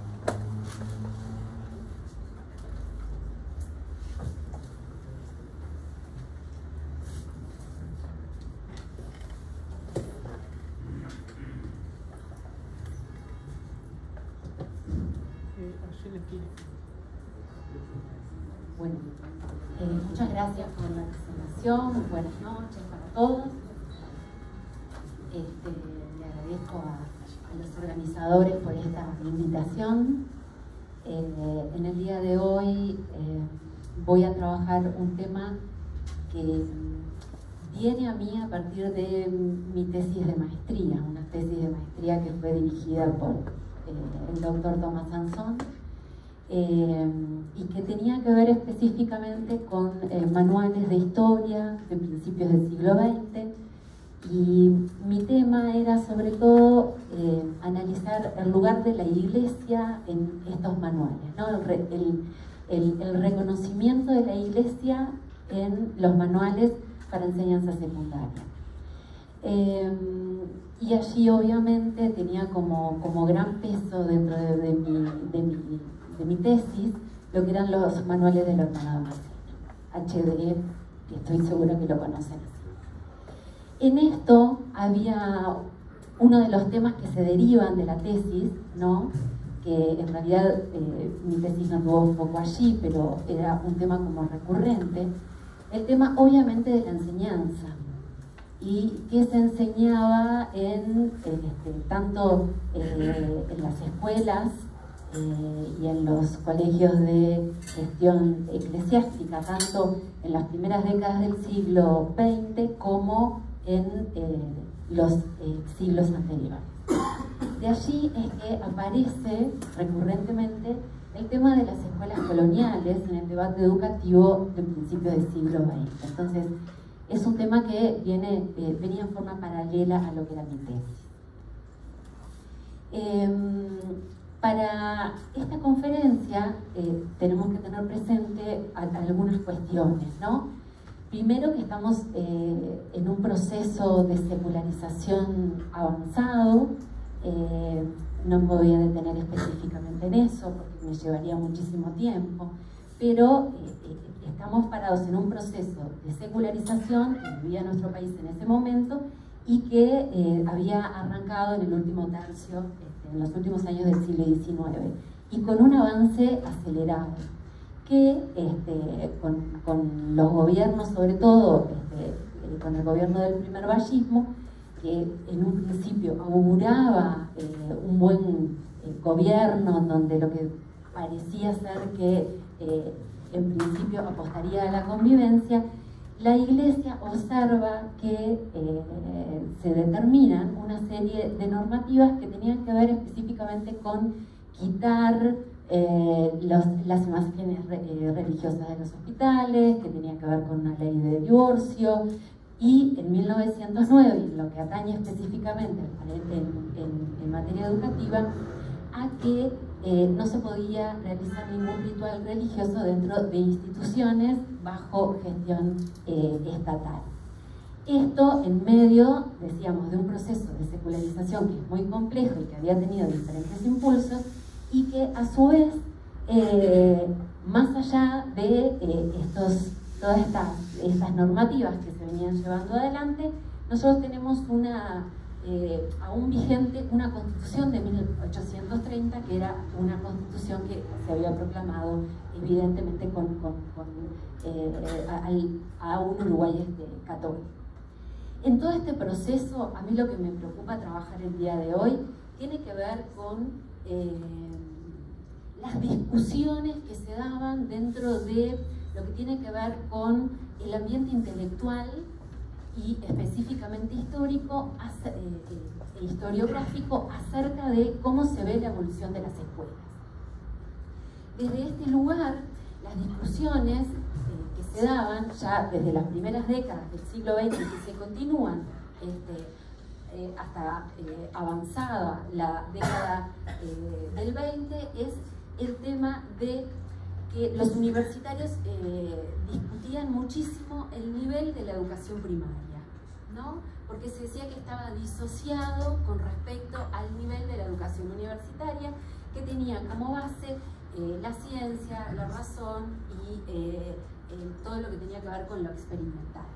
Bueno, eh, muchas gracias por la presentación, buenas noches para todos. Este, le agradezco a, a los organizadores por esta invitación. Eh, en el día de hoy eh, voy a trabajar un tema que viene a mí a partir de mi tesis de maestría, una tesis de maestría que fue dirigida por eh, el doctor Tomás Sansón. Eh, y que tenía que ver específicamente con eh, manuales de historia de principios del siglo veinte, y mi tema era sobre todo eh, analizar el lugar de la Iglesia en estos manuales, ¿no? el, re, el, el, el reconocimiento de la Iglesia en los manuales para enseñanza secundaria. Eh, y allí obviamente tenía como, como gran peso dentro de, de, mi, de mi de mi tesis, lo que eran los manuales de la Hermandad Marciana, H D E, que estoy segura que lo conocen así. En esto había uno de los temas que se derivan de la tesis, ¿no? Que en realidad eh, mi tesis no tuvo foco allí, pero era un tema como recurrente, el tema obviamente de la enseñanza. y que se enseñaba en, en este, tanto eh, en las escuelas eh, y en los colegios de gestión eclesiástica, tanto en las primeras décadas del siglo veinte como en eh, los eh, siglos anteriores. De allí es que aparece recurrentemente el tema de las escuelas coloniales en el debate educativo de principios del siglo veinte. Entonces, es un tema que viene, eh, venía en forma paralela a lo que era mi tesis. Eh, para esta conferencia eh, tenemos que tener presente a, a algunas cuestiones, ¿no? Primero, que estamos eh, en un proceso de secularización avanzado. Eh, no me voy a detener específicamente en eso porque me llevaría muchísimo tiempo, pero eh, estamos parados en un proceso de secularización que vivía nuestro país en ese momento y que eh, había arrancado en el último tercio, este, en los últimos años del siglo diecinueve, y con un avance acelerado que este, con, con los gobiernos, sobre todo este, eh, con el gobierno del primer vallismo, que en un principio auguraba eh, un buen eh, gobierno donde lo que parecía ser que eh, en principio apostaría a la convivencia, la Iglesia observa que eh, se determinan una serie de normativas que tenían que ver específicamente con quitar eh, los, las imágenes re, eh, religiosas de los hospitales, que tenían que ver con una ley de divorcio, y en mil novecientos nueve, y lo que atañe específicamente en, en, en materia educativa, a que eh, no se podía realizar ningún ritual religioso dentro de instituciones bajo gestión eh, estatal. Esto en medio, decíamos, de un proceso de secularización que es muy complejo y que había tenido diferentes impulsos, y que a su vez, eh, más allá de eh, estos, todas estas, estas normativas que se venían llevando adelante, nosotros tenemos una Eh, aún vigente una constitución de mil ochocientos treinta, que era una constitución que se había proclamado evidentemente con, con, con, eh, a, a un Uruguay este, católico. En todo este proceso, a mí lo que me preocupa trabajar el día de hoy tiene que ver con eh, las discusiones que se daban dentro de lo que tiene que ver con el ambiente intelectual y específicamente histórico, e historiográfico, acerca de cómo se ve la evolución de las escuelas. Desde este lugar, las discusiones eh, que se daban ya desde las primeras décadas del siglo veinte y que se continúan este, eh, hasta eh, avanzada la década eh, del veinte, es el tema de que los universitarios eh, discutían muchísimo el nivel de la educación primaria, ¿no? Porque se decía que estaba disociado con respecto al nivel de la educación universitaria, que tenía como base eh, la ciencia, la razón y eh, eh, todo lo que tenía que ver con lo experimental.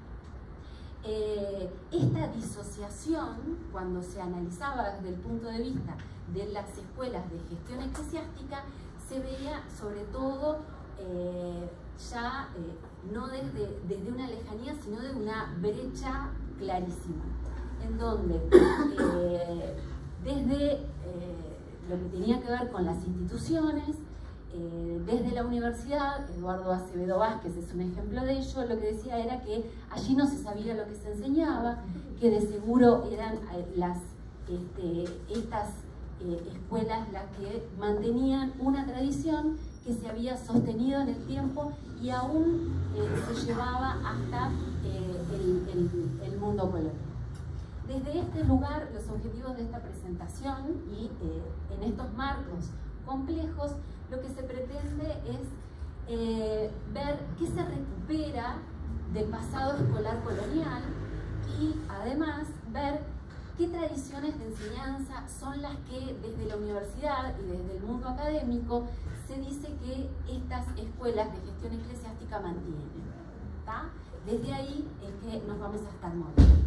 Eh, esta disociación, cuando se analizaba desde el punto de vista de las escuelas de gestión eclesiástica, se veía sobre todo eh, ya eh, no desde, desde una lejanía, sino de una brecha clarísima, en donde eh, desde eh, lo que tenía que ver con las instituciones, eh, desde la universidad, Eduardo Acevedo Vázquez es un ejemplo de ello, lo que decía era que allí no se sabía lo que se enseñaba, que de seguro eran eh, las, este, estas Eh, escuelas las que mantenían una tradición que se había sostenido en el tiempo y aún eh, se llevaba hasta eh, el, el, el mundo colonial. Desde este lugar, los objetivos de esta presentación y eh, en estos marcos complejos, lo que se pretende es eh, ver qué se recupera del pasado escolar colonial y además ver qué tradiciones de enseñanza son las que desde la universidad y desde el mundo académico se dice que estas escuelas de gestión eclesiástica mantienen, ¿tá? Desde ahí es que nos vamos a estar moviendo.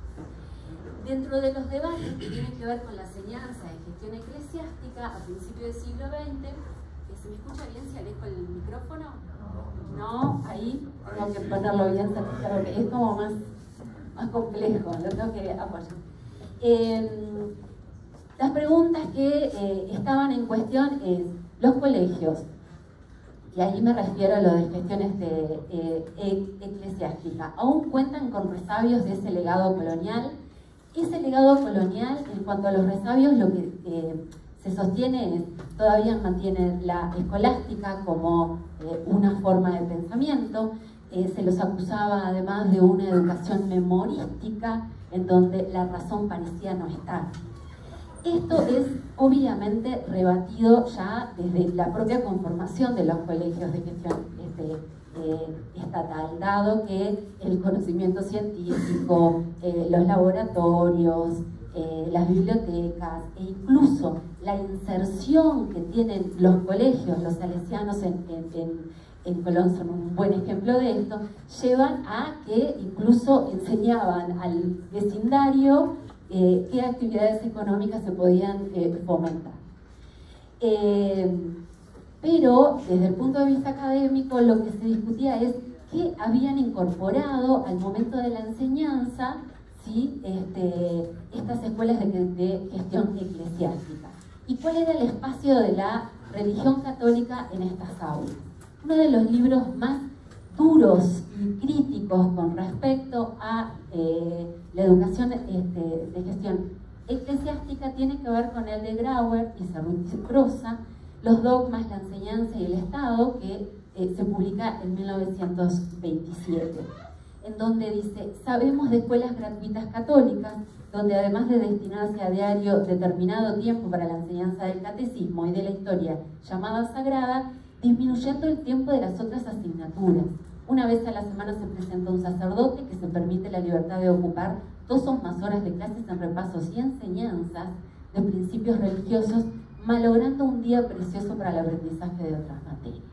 Dentro de los debates que tienen que ver con la enseñanza de gestión eclesiástica a principios del siglo veinte, ¿se me escucha bien si alejo el micrófono? No, ahí tengo que ponerlo bien cerquita, es como más... más complejo, lo tengo que apoyar. Eh, las preguntas que eh, estaban en cuestión es, los colegios, y ahí me refiero a lo de gestiones de, eh, eclesiásticas, ¿aún cuentan con resabios de ese legado colonial? Ese legado colonial, en cuanto a los resabios, lo que eh, se sostiene es, todavía mantiene la escolástica como eh, una forma de pensamiento, eh, se los acusaba además de una educación memorística, en donde la razón parecía no estar. Esto es obviamente rebatido ya desde la propia conformación de los colegios de gestión este, eh, estatal, dado que el conocimiento científico, eh, los laboratorios, eh, las bibliotecas e incluso la inserción que tienen los colegios, los salesianos en, en, en, en Colón son un buen ejemplo de esto, llevan a que incluso enseñaban al vecindario Eh, qué actividades económicas se podían eh, fomentar. Eh, pero desde el punto de vista académico lo que se discutía es qué habían incorporado al momento de la enseñanza, ¿sí? este, estas escuelas de, de gestión eclesiástica y cuál era el espacio de la religión católica en estas aulas. Uno de los libros más duros y críticos con respecto a eh, la educación este, de gestión eclesiástica tiene que ver con el de Grauer y Cerruti-Prosa, Los dogmas, la enseñanza y el Estado, que eh, se publica en mil novecientos veintisiete, en donde dice, sabemos de escuelas gratuitas católicas, donde además de destinarse a diario determinado tiempo para la enseñanza del catecismo y de la historia llamada sagrada, disminuyendo el tiempo de las otras asignaturas. Una vez a la semana se presenta un sacerdote que se permite la libertad de ocupar dos o más horas de clases en repasos y enseñanzas de principios religiosos, malogrando un día precioso para el aprendizaje de otras materias.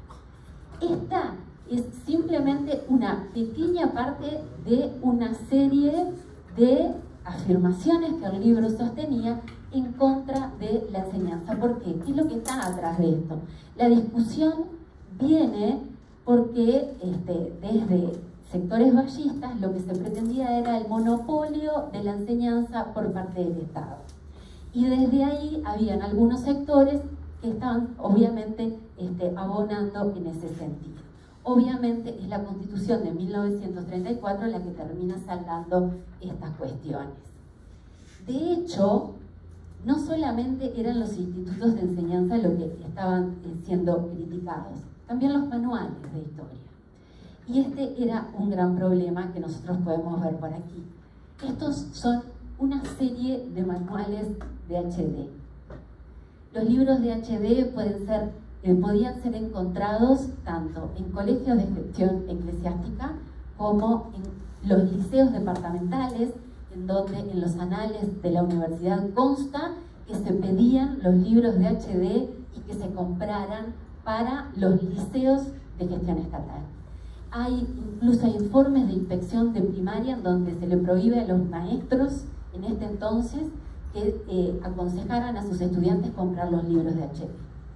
Esta es simplemente una pequeña parte de una serie de afirmaciones que el libro sostenía en contra de la enseñanza. ¿Por qué? ¿Qué es lo que está atrás de esto? La discusión viene porque este, desde sectores vallistas lo que se pretendía era el monopolio de la enseñanza por parte del Estado. Y desde ahí habían algunos sectores que estaban obviamente este, abonando en ese sentido. Obviamente es la Constitución de mil novecientos treinta y cuatro la que termina saldando estas cuestiones. De hecho, no solamente eran los institutos de enseñanza los que estaban siendo criticados, también los manuales de historia. Y este era un gran problema que nosotros podemos ver por aquí. Estos son una serie de manuales de H D. Los libros de H D pueden ser, eh, podían ser encontrados tanto en colegios de gestión eclesiástica como en los liceos departamentales, en donde en los anales de la universidad consta que se pedían los libros de H D y que se compraran para los liceos de gestión estatal. Hay, incluso hay informes de inspección de primaria en donde se le prohíbe a los maestros en este entonces que eh, aconsejaran a sus estudiantes comprar los libros de H D.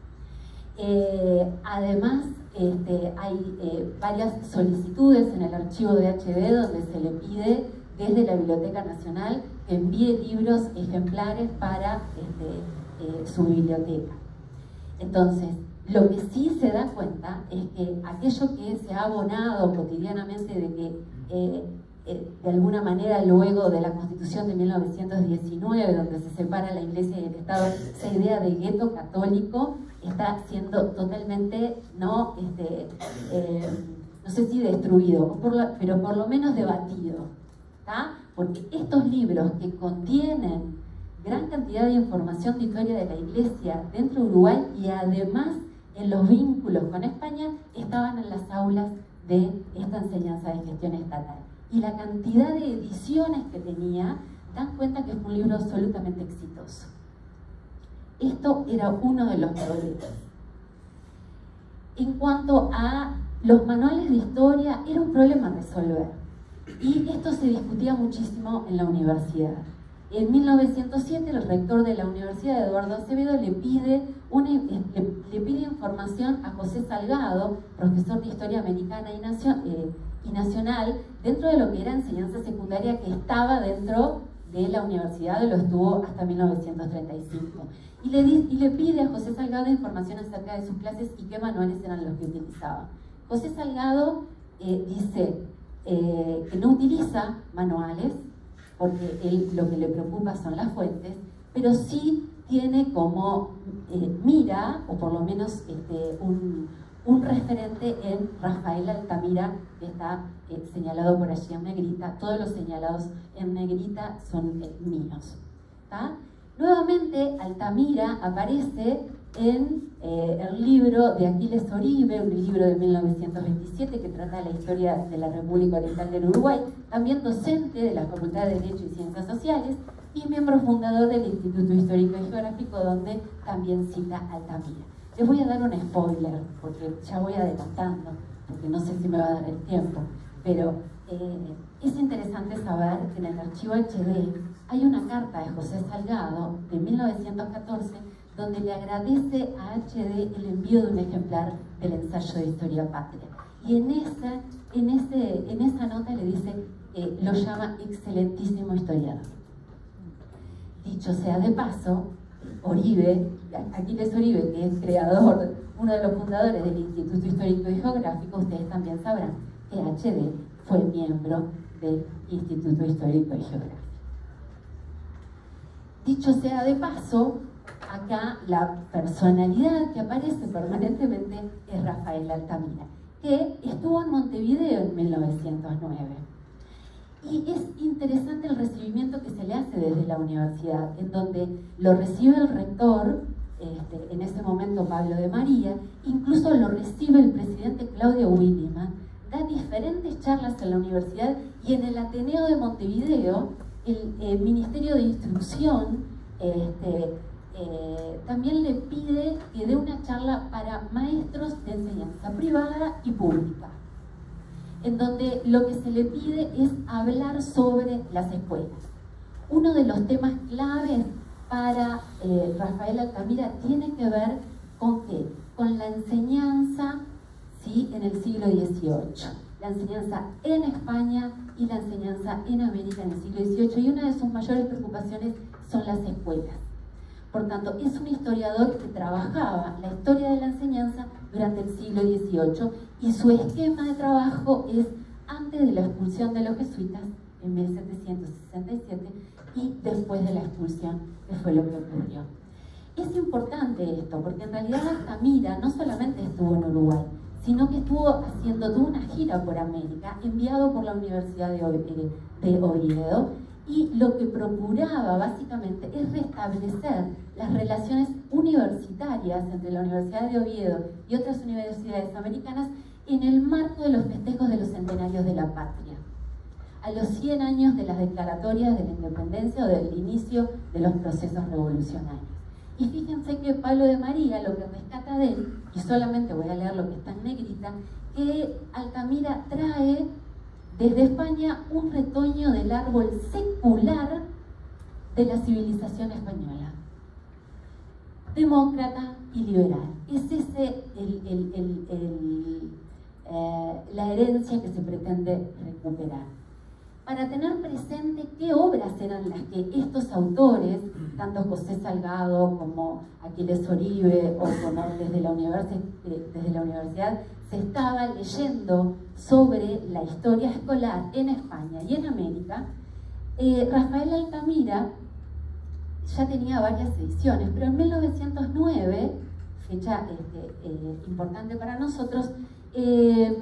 Eh, además, este, hay eh, varias solicitudes en el archivo de H D donde se le pide desde la Biblioteca Nacional que envíe libros ejemplares para este, eh, su biblioteca. Entonces, lo que sí se da cuenta es que aquello que se ha abonado cotidianamente de que eh, eh, de alguna manera luego de la Constitución de mil novecientos diecinueve, donde se separa la Iglesia y el Estado, esa idea de gueto católico está siendo totalmente, no, este, eh, no sé si destruido, por lo, pero por lo menos debatido, ¿tá? Porque estos libros que contienen gran cantidad de información de historia de la Iglesia dentro de Uruguay y además en los vínculos con España, estaban en las aulas de esta enseñanza de gestión estatal. Y la cantidad de ediciones que tenía, dan cuenta que fue un libro absolutamente exitoso. Esto era uno de los problemas. En cuanto a los manuales de historia, era un problema resolver. Y esto se discutía muchísimo en la universidad. En mil novecientos siete el rector de la Universidad, Eduardo Acevedo, le pide, una, le, le pide información a José Salgado, profesor de Historia Americana y, Nación, eh, y nacional dentro de lo que era enseñanza secundaria que estaba dentro de la universidad, lo estuvo hasta mil novecientos treinta y cinco. Y le, di, y le pide a José Salgado información acerca de sus clases y qué manuales eran los que utilizaba. José Salgado eh, dice eh, que no utiliza manuales, porque él lo que le preocupa son las fuentes, pero sí tiene como eh, mira, o por lo menos este, un, un referente en Rafael Altamira, que está eh, señalado por allí en negrita. Todos los señalados en negrita son eh, míos. ¿Tá? Nuevamente, Altamira aparece en eh, el libro de Aquiles Oribe, un libro de mil novecientos veintisiete que trata de la historia de la República Oriental del Uruguay, también docente de la Facultad de Derecho y Ciencias Sociales y miembro fundador del Instituto Histórico y Geográfico, donde también cita Altamira. Les voy a dar un spoiler, porque ya voy adelantando, porque no sé si me va a dar el tiempo, pero eh, es interesante saber que en el archivo H D hay una carta de José Salgado de mil novecientos catorce donde le agradece a H D el envío de un ejemplar del ensayo de Historia Patria. Y en esa, en ese, en esa nota le dice, eh, lo llama excelentísimo historiador. Dicho sea de paso, Oribe, Aquiles Oribe, que es creador, uno de los fundadores del Instituto Histórico y Geográfico, ustedes también sabrán que H D fue miembro del Instituto Histórico y Geográfico. Dicho sea de paso, acá la personalidad que aparece permanentemente es Rafael Altamira, que estuvo en Montevideo en mil novecientos nueve. Y es interesante el recibimiento que se le hace desde la universidad, en donde lo recibe el rector, este, en ese momento Pablo de María, incluso lo recibe el presidente Claudio Williman, da diferentes charlas en la universidad y en el Ateneo de Montevideo, el, el Ministerio de Instrucción este, eh, también le pide que dé una charla para maestros de enseñanza privada y pública, en donde lo que se le pide es hablar sobre las escuelas. Uno de los temas claves para eh, Rafael Altamira tiene que ver con qué? Con la enseñanza, ¿sí?, en el siglo dieciocho. La enseñanza en España y la enseñanza en América en el siglo dieciocho. Y una de sus mayores preocupaciones son las escuelas. Por tanto, es un historiador que trabajaba la historia de la enseñanza durante el siglo dieciocho y su esquema de trabajo es antes de la expulsión de los jesuitas en mil setecientos sesenta y siete y después de la expulsión, que fue lo que ocurrió. Es importante esto, porque en realidad Altamira no solamente estuvo en Uruguay, sino que estuvo haciendo toda una gira por América, enviado por la Universidad de Oviedo, y lo que procuraba básicamente es restablecer las relaciones universitarias entre la Universidad de Oviedo y otras universidades americanas en el marco de los festejos de los centenarios de la patria, a los cien años de las declaratorias de la independencia o del inicio de los procesos revolucionarios. Y fíjense que Pablo de María lo que rescata de él, y solamente voy a leer lo que está en negrita, que Altamira trae desde España un retoño del árbol secular de la civilización española, demócrata y liberal. Es ese el, el, el, el, eh, la herencia que se pretende recuperar. Para tener presente qué obras eran las que estos autores, tanto José Salgado como Aquiles Oribe o Conor desde la, desde la universidad, se estaba leyendo sobre la historia escolar en España y en América, eh, Rafael Altamira ya tenía varias ediciones, pero en mil novecientos nueve, fecha este, eh, importante para nosotros, eh,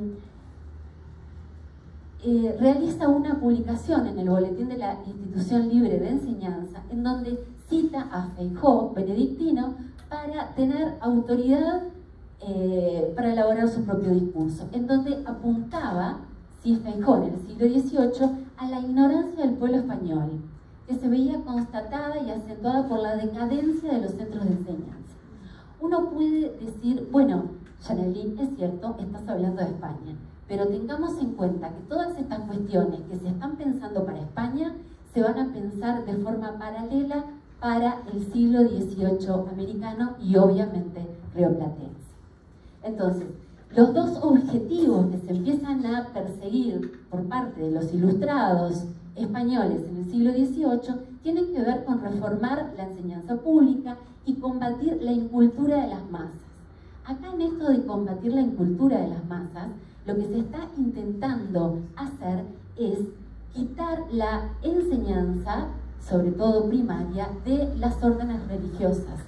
eh, realiza una publicación en el Boletín de la Institución Libre de Enseñanza, en donde cita a Feijó, benedictino, para tener autoridad Eh, para elaborar su propio discurso, en donde apuntaba, si Feijó en el siglo dieciocho, a la ignorancia del pueblo español, que se veía constatada y acentuada por la decadencia de los centros de enseñanza. Uno puede decir, bueno, Janelín, es cierto, estás hablando de España, pero tengamos en cuenta que todas estas cuestiones que se están pensando para España se van a pensar de forma paralela para el siglo dieciocho americano y obviamente rioplatense. Entonces, los dos objetivos que se empiezan a perseguir por parte de los ilustrados españoles en el siglo dieciocho tienen que ver con reformar la enseñanza pública y combatir la incultura de las masas. Acá en esto de combatir la incultura de las masas, lo que se está intentando hacer es quitar la enseñanza, sobre todo primaria, de las órdenes religiosas.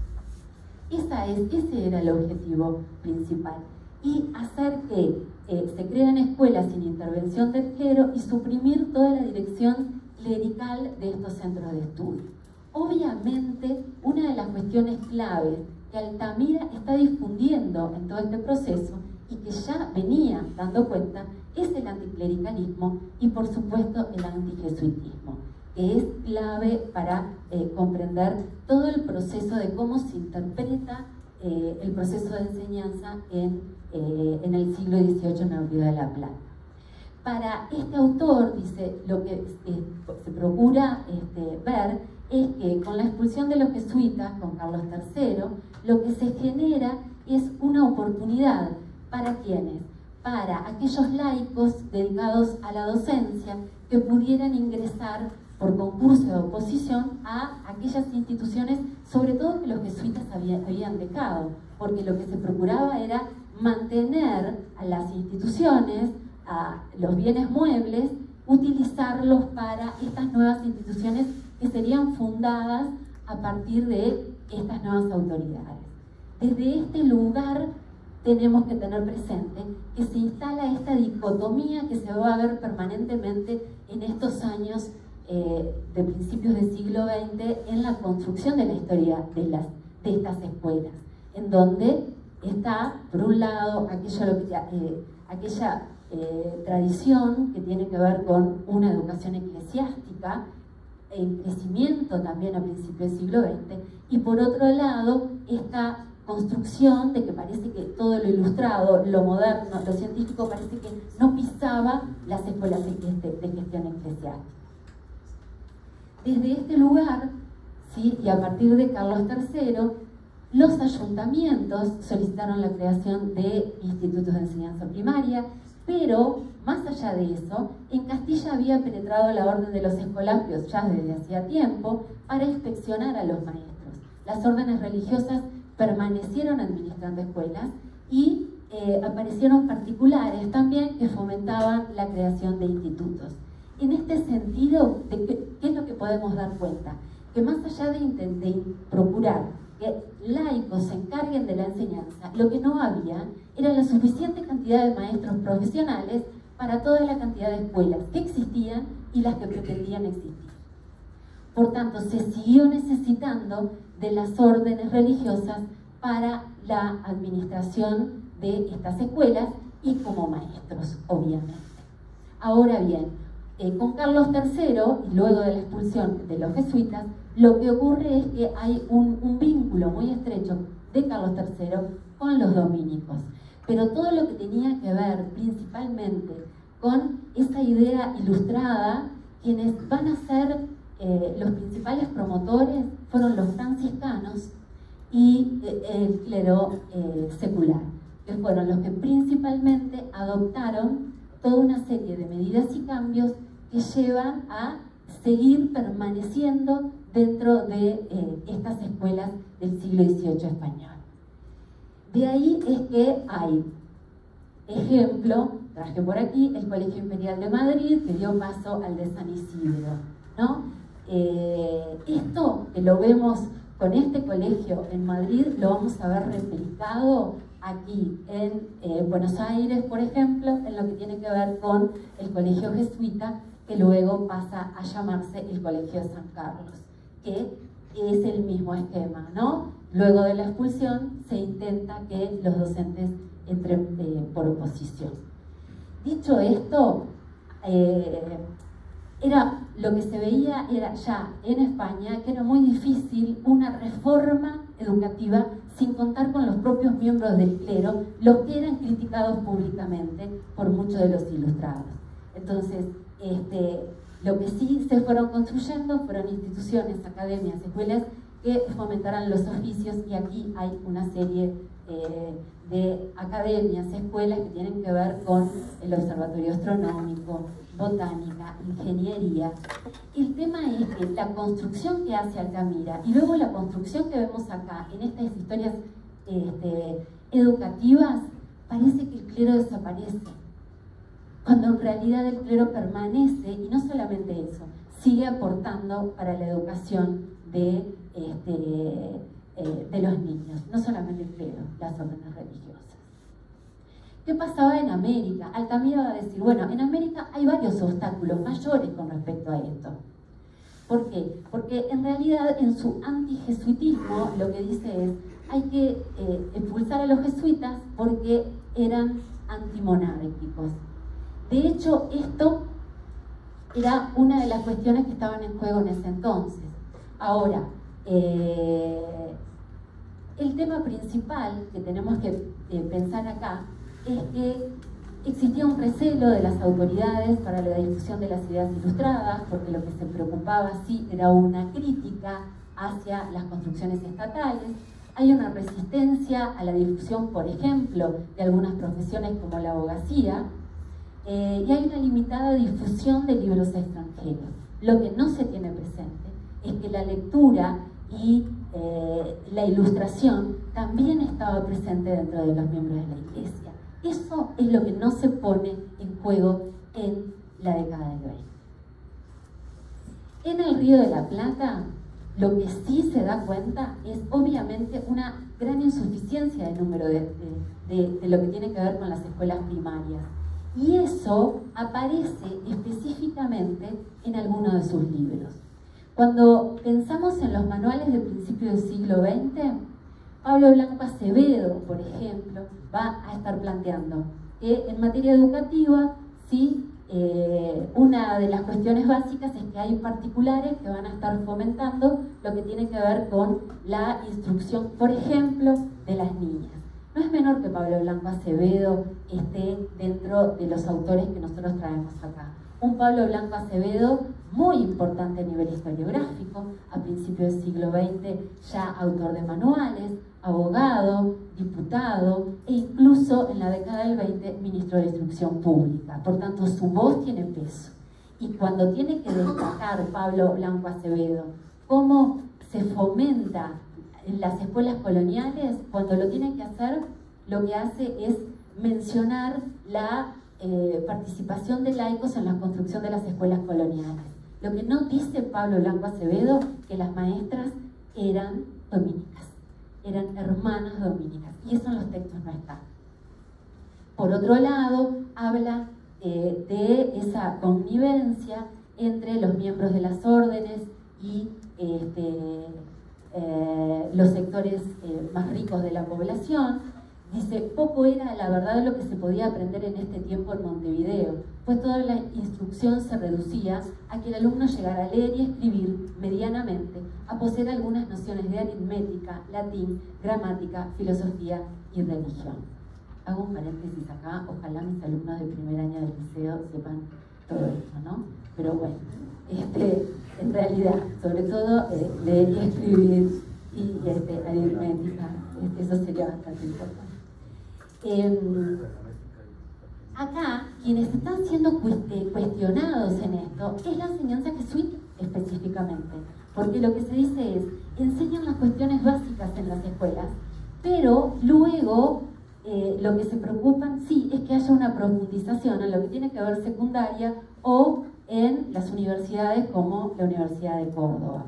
Esa es, ese era el objetivo principal. Y hacer que eh, se creen escuelas sin intervención del clero y suprimir toda la dirección clerical de estos centros de estudio. Obviamente, una de las cuestiones claves que Altamira está difundiendo en todo este proceso y que ya venía dando cuenta es el anticlericalismo y, por supuesto, el antijesuitismo, que es clave para eh, comprender todo el proceso de cómo se interpreta eh, el proceso de enseñanza en, eh, en el siglo dieciocho en el Río de la Plata. Para este autor, dice, lo que eh, se procura este, ver es que con la expulsión de los jesuitas, con Carlos tercero, lo que se genera es una oportunidad para quienes, para aquellos laicos dedicados a la docencia que pudieran ingresar por concurso de oposición a aquellas instituciones, sobre todo que los jesuitas habían, habían dejado, porque lo que se procuraba era mantener a las instituciones, a los bienes muebles, utilizarlos para estas nuevas instituciones que serían fundadas a partir de estas nuevas autoridades. Desde este lugar tenemos que tener presente que se instala esta dicotomía que se va a ver permanentemente en estos años eh, de principios del siglo veinte en la construcción de la historia de, las, de estas escuelas, en donde está, por un lado, aquello, lo que, eh, aquella eh, tradición que tiene que ver con una educación eclesiástica, en crecimiento también a principios del siglo veinte, y por otro lado, esta construcción de que parece que todo lo ilustrado, lo moderno, lo científico parece que no pisaba las escuelas de gestión eclesiástica. Desde este lugar, ¿sí?, y a partir de Carlos tercero, los ayuntamientos solicitaron la creación de institutos de enseñanza primaria, pero más allá de eso, en Castilla había penetrado la orden de los escolapios ya desde hacía tiempo para inspeccionar a los maestros. Las órdenes religiosas permanecieron administrando escuelas y eh, aparecieron particulares también que fomentaban la creación de institutos. En este sentido, ¿de qué, qué es lo que podemos dar cuenta? Que más allá de, de procurar que laicos se encarguen de la enseñanza, lo que no había era la suficiente cantidad de maestros profesionales para toda la cantidad de escuelas que existían y las que pretendían existir. Por tanto, se siguió necesitando de las órdenes religiosas para la administración de estas escuelas y como maestros, obviamente. Ahora bien, eh, con Carlos tercero, y luego de la expulsión de los jesuitas, lo que ocurre es que hay un, un vínculo muy estrecho de Carlos tercero con los dominicos. Pero todo lo que tenía que ver principalmente con esa idea ilustrada, quienes van a ser eh, los principales promotores fueron los franciscanos y eh, el clero eh, secular, que fueron los que principalmente adoptaron toda una serie de medidas y cambios que llevan a seguir permaneciendo dentro de eh, estas escuelas del siglo dieciocho español. De ahí es que hay, ejemplo, traje por aquí el Colegio Imperial de Madrid, que dio paso al de San Isidro, ¿no? Eh, esto que lo vemos con este colegio en Madrid, lo vamos a ver replicado aquí en eh, Buenos Aires, por ejemplo, en lo que tiene que ver con el colegio jesuita, que luego pasa a llamarse el Colegio de San Carlos, que es el mismo esquema, ¿no? Luego de la expulsión se intenta que los docentes entren eh, por oposición. Dicho esto, eh, era, lo que se veía era ya en España que era muy difícil una reforma educativa sin contar con los propios miembros del clero, los que eran criticados públicamente por muchos de los ilustrados. Entonces, este, lo que sí se fueron construyendo fueron instituciones, academias, escuelas que fomentaran los oficios, y aquí hay una serie eh, de academias, escuelas que tienen que ver con el observatorio astronómico, botánica, ingeniería. El tema es que la construcción que hace Altamira y luego la construcción que vemos acá en estas historias este, educativas, parece que el clero desaparece, cuando en realidad el clero permanece, y no solamente eso, sigue aportando para la educación de, este, eh, de los niños, no solamente el clero, las órdenes religiosas. ¿Qué pasaba en América? Altamira va a decir, bueno, en América hay varios obstáculos mayores con respecto a esto. ¿Por qué? Porque en realidad en su antijesuitismo lo que dice es, hay que eh, expulsar a los jesuitas porque eran antimonárquicos. De hecho, esto era una de las cuestiones que estaban en juego en ese entonces. Ahora, eh, el tema principal que tenemos que eh, pensar acá es que existía un recelo de las autoridades para la difusión de las ideas ilustradas, porque lo que se preocupaba sí era una crítica hacia las construcciones estatales. Hay una resistencia a la difusión, por ejemplo, de algunas profesiones como la abogacía, eh, y hay una limitada difusión de libros extranjeros. Lo que no se tiene presente es que la lectura y eh, la ilustración también estaba presente dentro de los miembros de la Iglesia. Eso es lo que no se pone en juego en la década del veinte. En el Río de la Plata, lo que sí se da cuenta es obviamente una gran insuficiencia de número de, de, de, de lo que tiene que ver con las escuelas primarias. Y eso aparece específicamente en algunos de sus libros. Cuando pensamos en los manuales de principios del siglo veinte, Pablo Blanco Acevedo, por ejemplo, va a estar planteando que en materia educativa, sí, eh, una de las cuestiones básicas es que hay particulares que van a estar fomentando lo que tiene que ver con la instrucción, por ejemplo, de las niñas. No es menor que Pablo Blanco Acevedo esté dentro de los autores que nosotros traemos acá. Un Pablo Blanco Acevedo muy importante a nivel historiográfico, a principios del siglo veinte ya autor de manuales, abogado, diputado e incluso en la década del veinte ministro de Instrucción Pública. Por tanto, su voz tiene peso. Y cuando tiene que destacar Pablo Blanco Acevedo cómo se fomenta en las escuelas coloniales, cuando lo tiene que hacer, lo que hace es mencionar la eh, participación de laicos en la construcción de las escuelas coloniales. Lo que no dice Pablo Blanco Acevedo, que las maestras eran dominicas, eran hermanas dominicas, y eso en los textos no está. Por otro lado, habla eh, de esa connivencia entre los miembros de las órdenes y este, eh, los sectores eh, más ricos de la población. Dice, poco era la verdad lo que se podía aprender en este tiempo en Montevideo, pues toda la instrucción se reducía a que el alumno llegara a leer y escribir medianamente, a poseer algunas nociones de aritmética, latín, gramática, filosofía y religión. Hago un paréntesis acá, ojalá mis alumnos del primer año del liceo sepan todo esto, ¿no? Pero bueno, este, en realidad, sobre todo eh, leer y escribir y este, aritmética, este, eso sería bastante importante. Eh, acá, quienes están siendo cuestionados en esto es la enseñanza jesuita específicamente, porque lo que se dice es, enseñan las cuestiones básicas en las escuelas, pero luego eh, lo que se preocupan, sí, es que haya una profundización en lo que tiene que ver secundaria o en las universidades como la Universidad de Córdoba.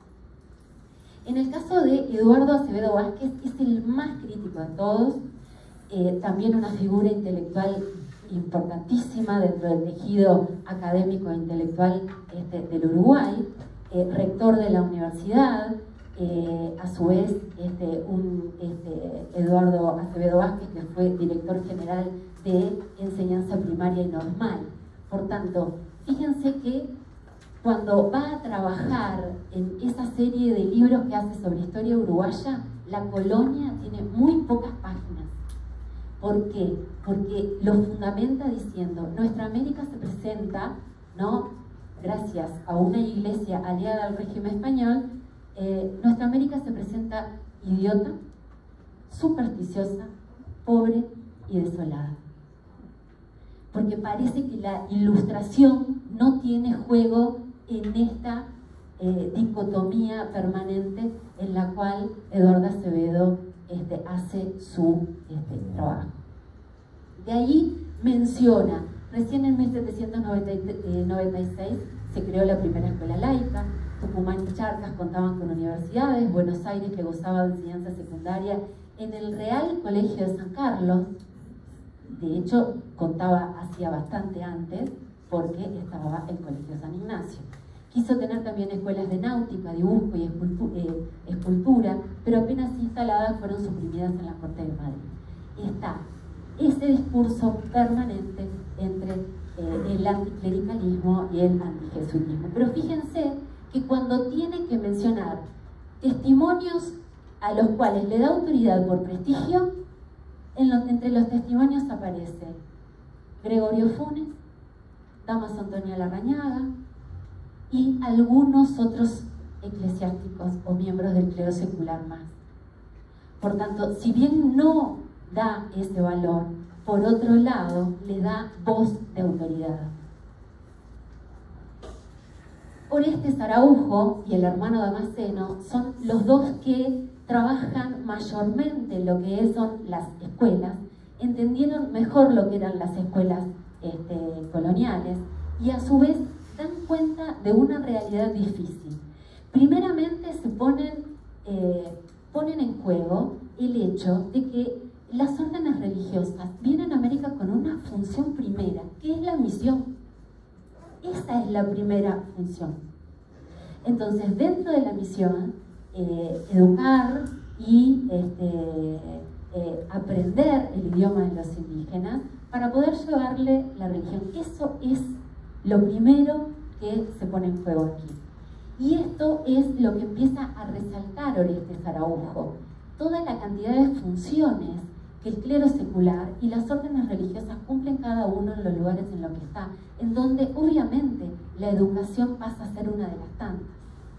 En el caso de Eduardo Acevedo Vázquez, es el más crítico de todos, eh, también una figura intelectual importantísima dentro del tejido académico e intelectual este, del Uruguay, eh, rector de la universidad, eh, a su vez este, un, este, Eduardo Acevedo Vázquez, que fue director general de enseñanza primaria y normal. Por tanto, fíjense que cuando va a trabajar en esa serie de libros que hace sobre historia uruguaya, la colonia tiene muy pocas páginas. ¿Por qué? Porque lo fundamenta diciendo, nuestra América se presenta, ¿no?, gracias a una iglesia aliada al régimen español, eh, nuestra América se presenta idiota, supersticiosa, pobre y desolada. Porque parece que la ilustración no tiene juego en esta eh, dicotomía permanente en la cual Eduardo Acevedo este, hace su este, trabajo. De ahí menciona, recién en mil setecientos noventa y seis se creó la primera escuela laica, Tucumán y Charcas contaban con universidades, Buenos Aires, que gozaba de enseñanza secundaria en el Real Colegio de San Carlos, de hecho contaba hacía bastante antes, porque estaba el Colegio de San Ignacio. Quiso tener también escuelas de náutica, dibujo y escultu eh, escultura, pero apenas instaladas fueron suprimidas en la Corte de Madrid. Está ese discurso permanente entre eh, el anticlericalismo y el antijesuitismo. Pero fíjense que cuando tiene que mencionar testimonios a los cuales le da autoridad por prestigio, en lo, entre los testimonios aparece Gregorio Funes, Damaso Antonio Larrañaga y algunos otros eclesiásticos o miembros del clero secular más. Por tanto, si bien no da ese valor, por otro lado le da voz de autoridad. Orestes Araujo y el hermano Damasceno son los dos que trabajan mayormente lo que son las escuelas, entendieron mejor lo que eran las escuelas este, coloniales y a su vez dan cuenta de una realidad difícil. Primeramente se ponen, eh, ponen en juego el hecho de que las órdenes religiosas vienen a América con una función primera, que es la misión. Esa es la primera función. Entonces, dentro de la misión, eh, educar y este, eh, aprender el idioma de los indígenas para poder llevarle la religión. Eso es lo primero que se pone en juego aquí. Y esto es lo que empieza a resaltar Orestes Araujo. Toda la cantidad de funciones que el clero secular y las órdenes religiosas cumplen cada uno en los lugares en los que está, en donde obviamente la educación pasa a ser una de las tantas.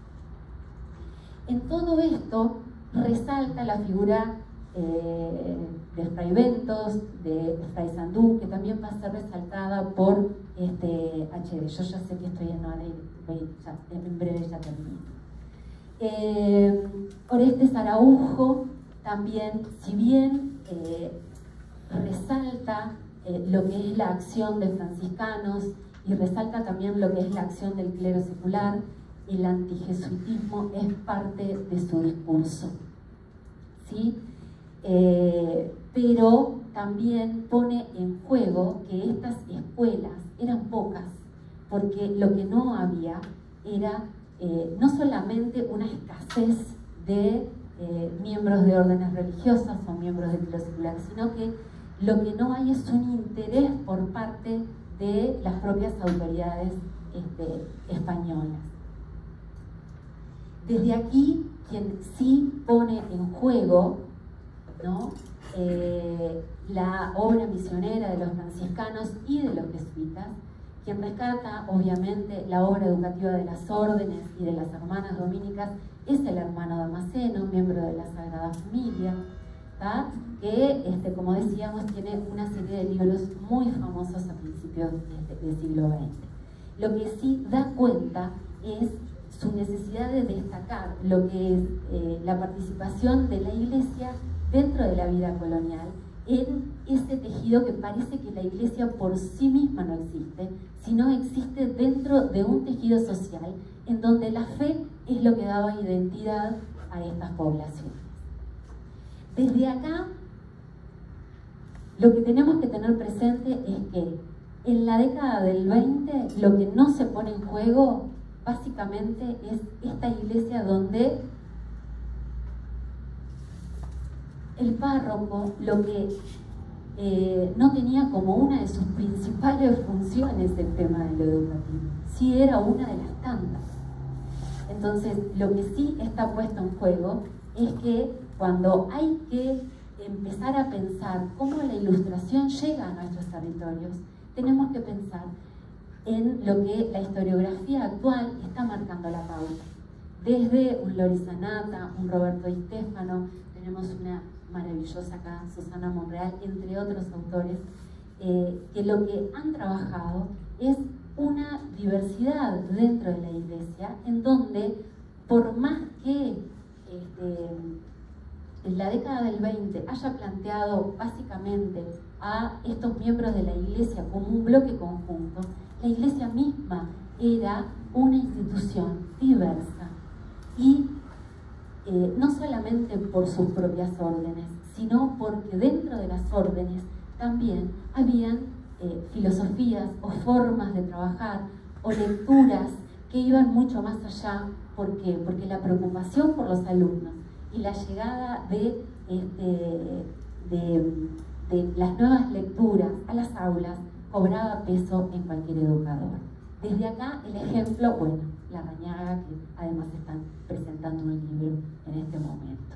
En todo esto resalta la figura eh, de Fray Ventos, de Fray Sandú, que también va a ser resaltada por este, H D. Yo ya sé que estoy en hora y voy, ya, en breve ya termino. Eh, Orestes Araujo también, si bien eh, resalta eh, lo que es la acción de franciscanos y resalta también lo que es la acción del clero secular, el antijesuitismo es parte de su discurso, ¿sí? Eh, pero también pone en juego que estas escuelas eran pocas, porque lo que no había era eh, no solamente una escasez de eh, miembros de órdenes religiosas o miembros del clero secular, sino que lo que no hay es un interés por parte de las propias autoridades este, españolas. Desde aquí, quien sí pone en juego, ¿no?, eh, la obra misionera de los franciscanos y de los jesuitas, quien rescata obviamente la obra educativa de las órdenes y de las hermanas dominicas, es el hermano Damasceno, miembro de la Sagrada Familia, ¿tá?, que, este, como decíamos, tiene una serie de libros muy famosos a principios de, del siglo veinte. Lo que sí da cuenta es su necesidad de destacar lo que es eh, la participación de la Iglesia dentro de la vida colonial, en ese tejido que parece que la Iglesia por sí misma no existe, sino existe dentro de un tejido social en donde la fe es lo que daba identidad a estas poblaciones. Desde acá, lo que tenemos que tener presente es que en la década del veinte lo que no se pone en juego básicamente es esta iglesia donde el párroco lo que eh, no tenía como una de sus principales funciones el tema de lo educativo, sí era una de las tantas. Entonces, lo que sí está puesto en juego es que cuando hay que empezar a pensar cómo la ilustración llega a nuestros territorios, tenemos que pensar en lo que la historiografía actual está marcando la pauta. Desde un Loris Anata, un Roberto Di Stefano, tenemos una maravillosa acá, Susana Monreal, entre otros autores, eh, que lo que han trabajado es una diversidad dentro de la Iglesia, en donde, por más que este, en la década del veinte haya planteado básicamente a estos miembros de la Iglesia como un bloque conjunto, la Iglesia misma era una institución diversa y eh, no solamente por sus propias órdenes, sino porque dentro de las órdenes también habían eh, filosofías o formas de trabajar o lecturas que iban mucho más allá. ¿Por qué? Porque la preocupación por los alumnos y la llegada de, este, de, de las nuevas lecturas a las aulas cobraba peso en cualquier educador. Desde acá el ejemplo, bueno, Larrañaga, que además están presentando un libro en este momento.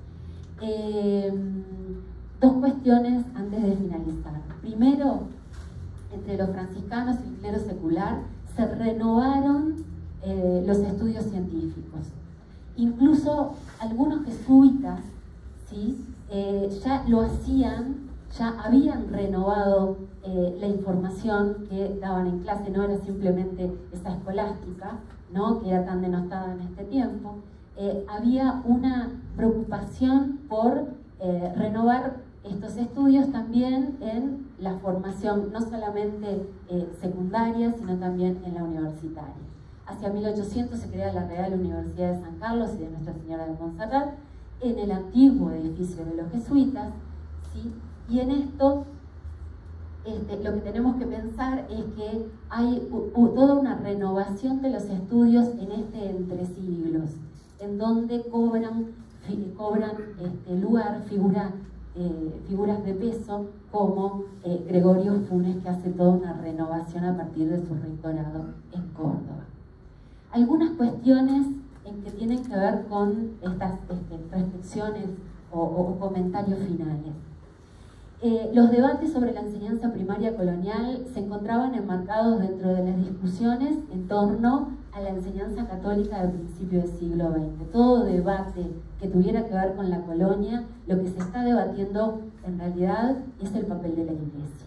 Eh, dos cuestiones antes de finalizar. Primero, entre los franciscanos y el clero secular se renovaron eh, los estudios científicos. Incluso algunos jesuitas, ¿sí? eh, ya lo hacían, ya habían renovado eh, la información que daban en clase, no era simplemente esa escolástica, ¿no? que era tan denostada en este tiempo. Eh, había una preocupación por eh, renovar estos estudios también en la formación, no solamente eh, secundaria, sino también en la universitaria. Hacia mil ochocientos se crea la Real Universidad de San Carlos y de Nuestra Señora de Montserrat, en el antiguo edificio de los jesuitas, ¿sí? Y en esto este, lo que tenemos que pensar es que hay u, u, toda una renovación de los estudios en este entre siglos, en donde cobran, fi, cobran este, lugar figura, eh, figuras de peso como eh, Gregorio Funes, que hace toda una renovación a partir de su rectorado en Córdoba. Algunas cuestiones en que tienen que ver con estas este, reflexiones o, o comentarios finales. Eh, los debates sobre la enseñanza primaria colonial se encontraban enmarcados dentro de las discusiones en torno a la enseñanza católica del principio del siglo veinte. Todo debate que tuviera que ver con la colonia, lo que se está debatiendo en realidad es el papel de la Iglesia.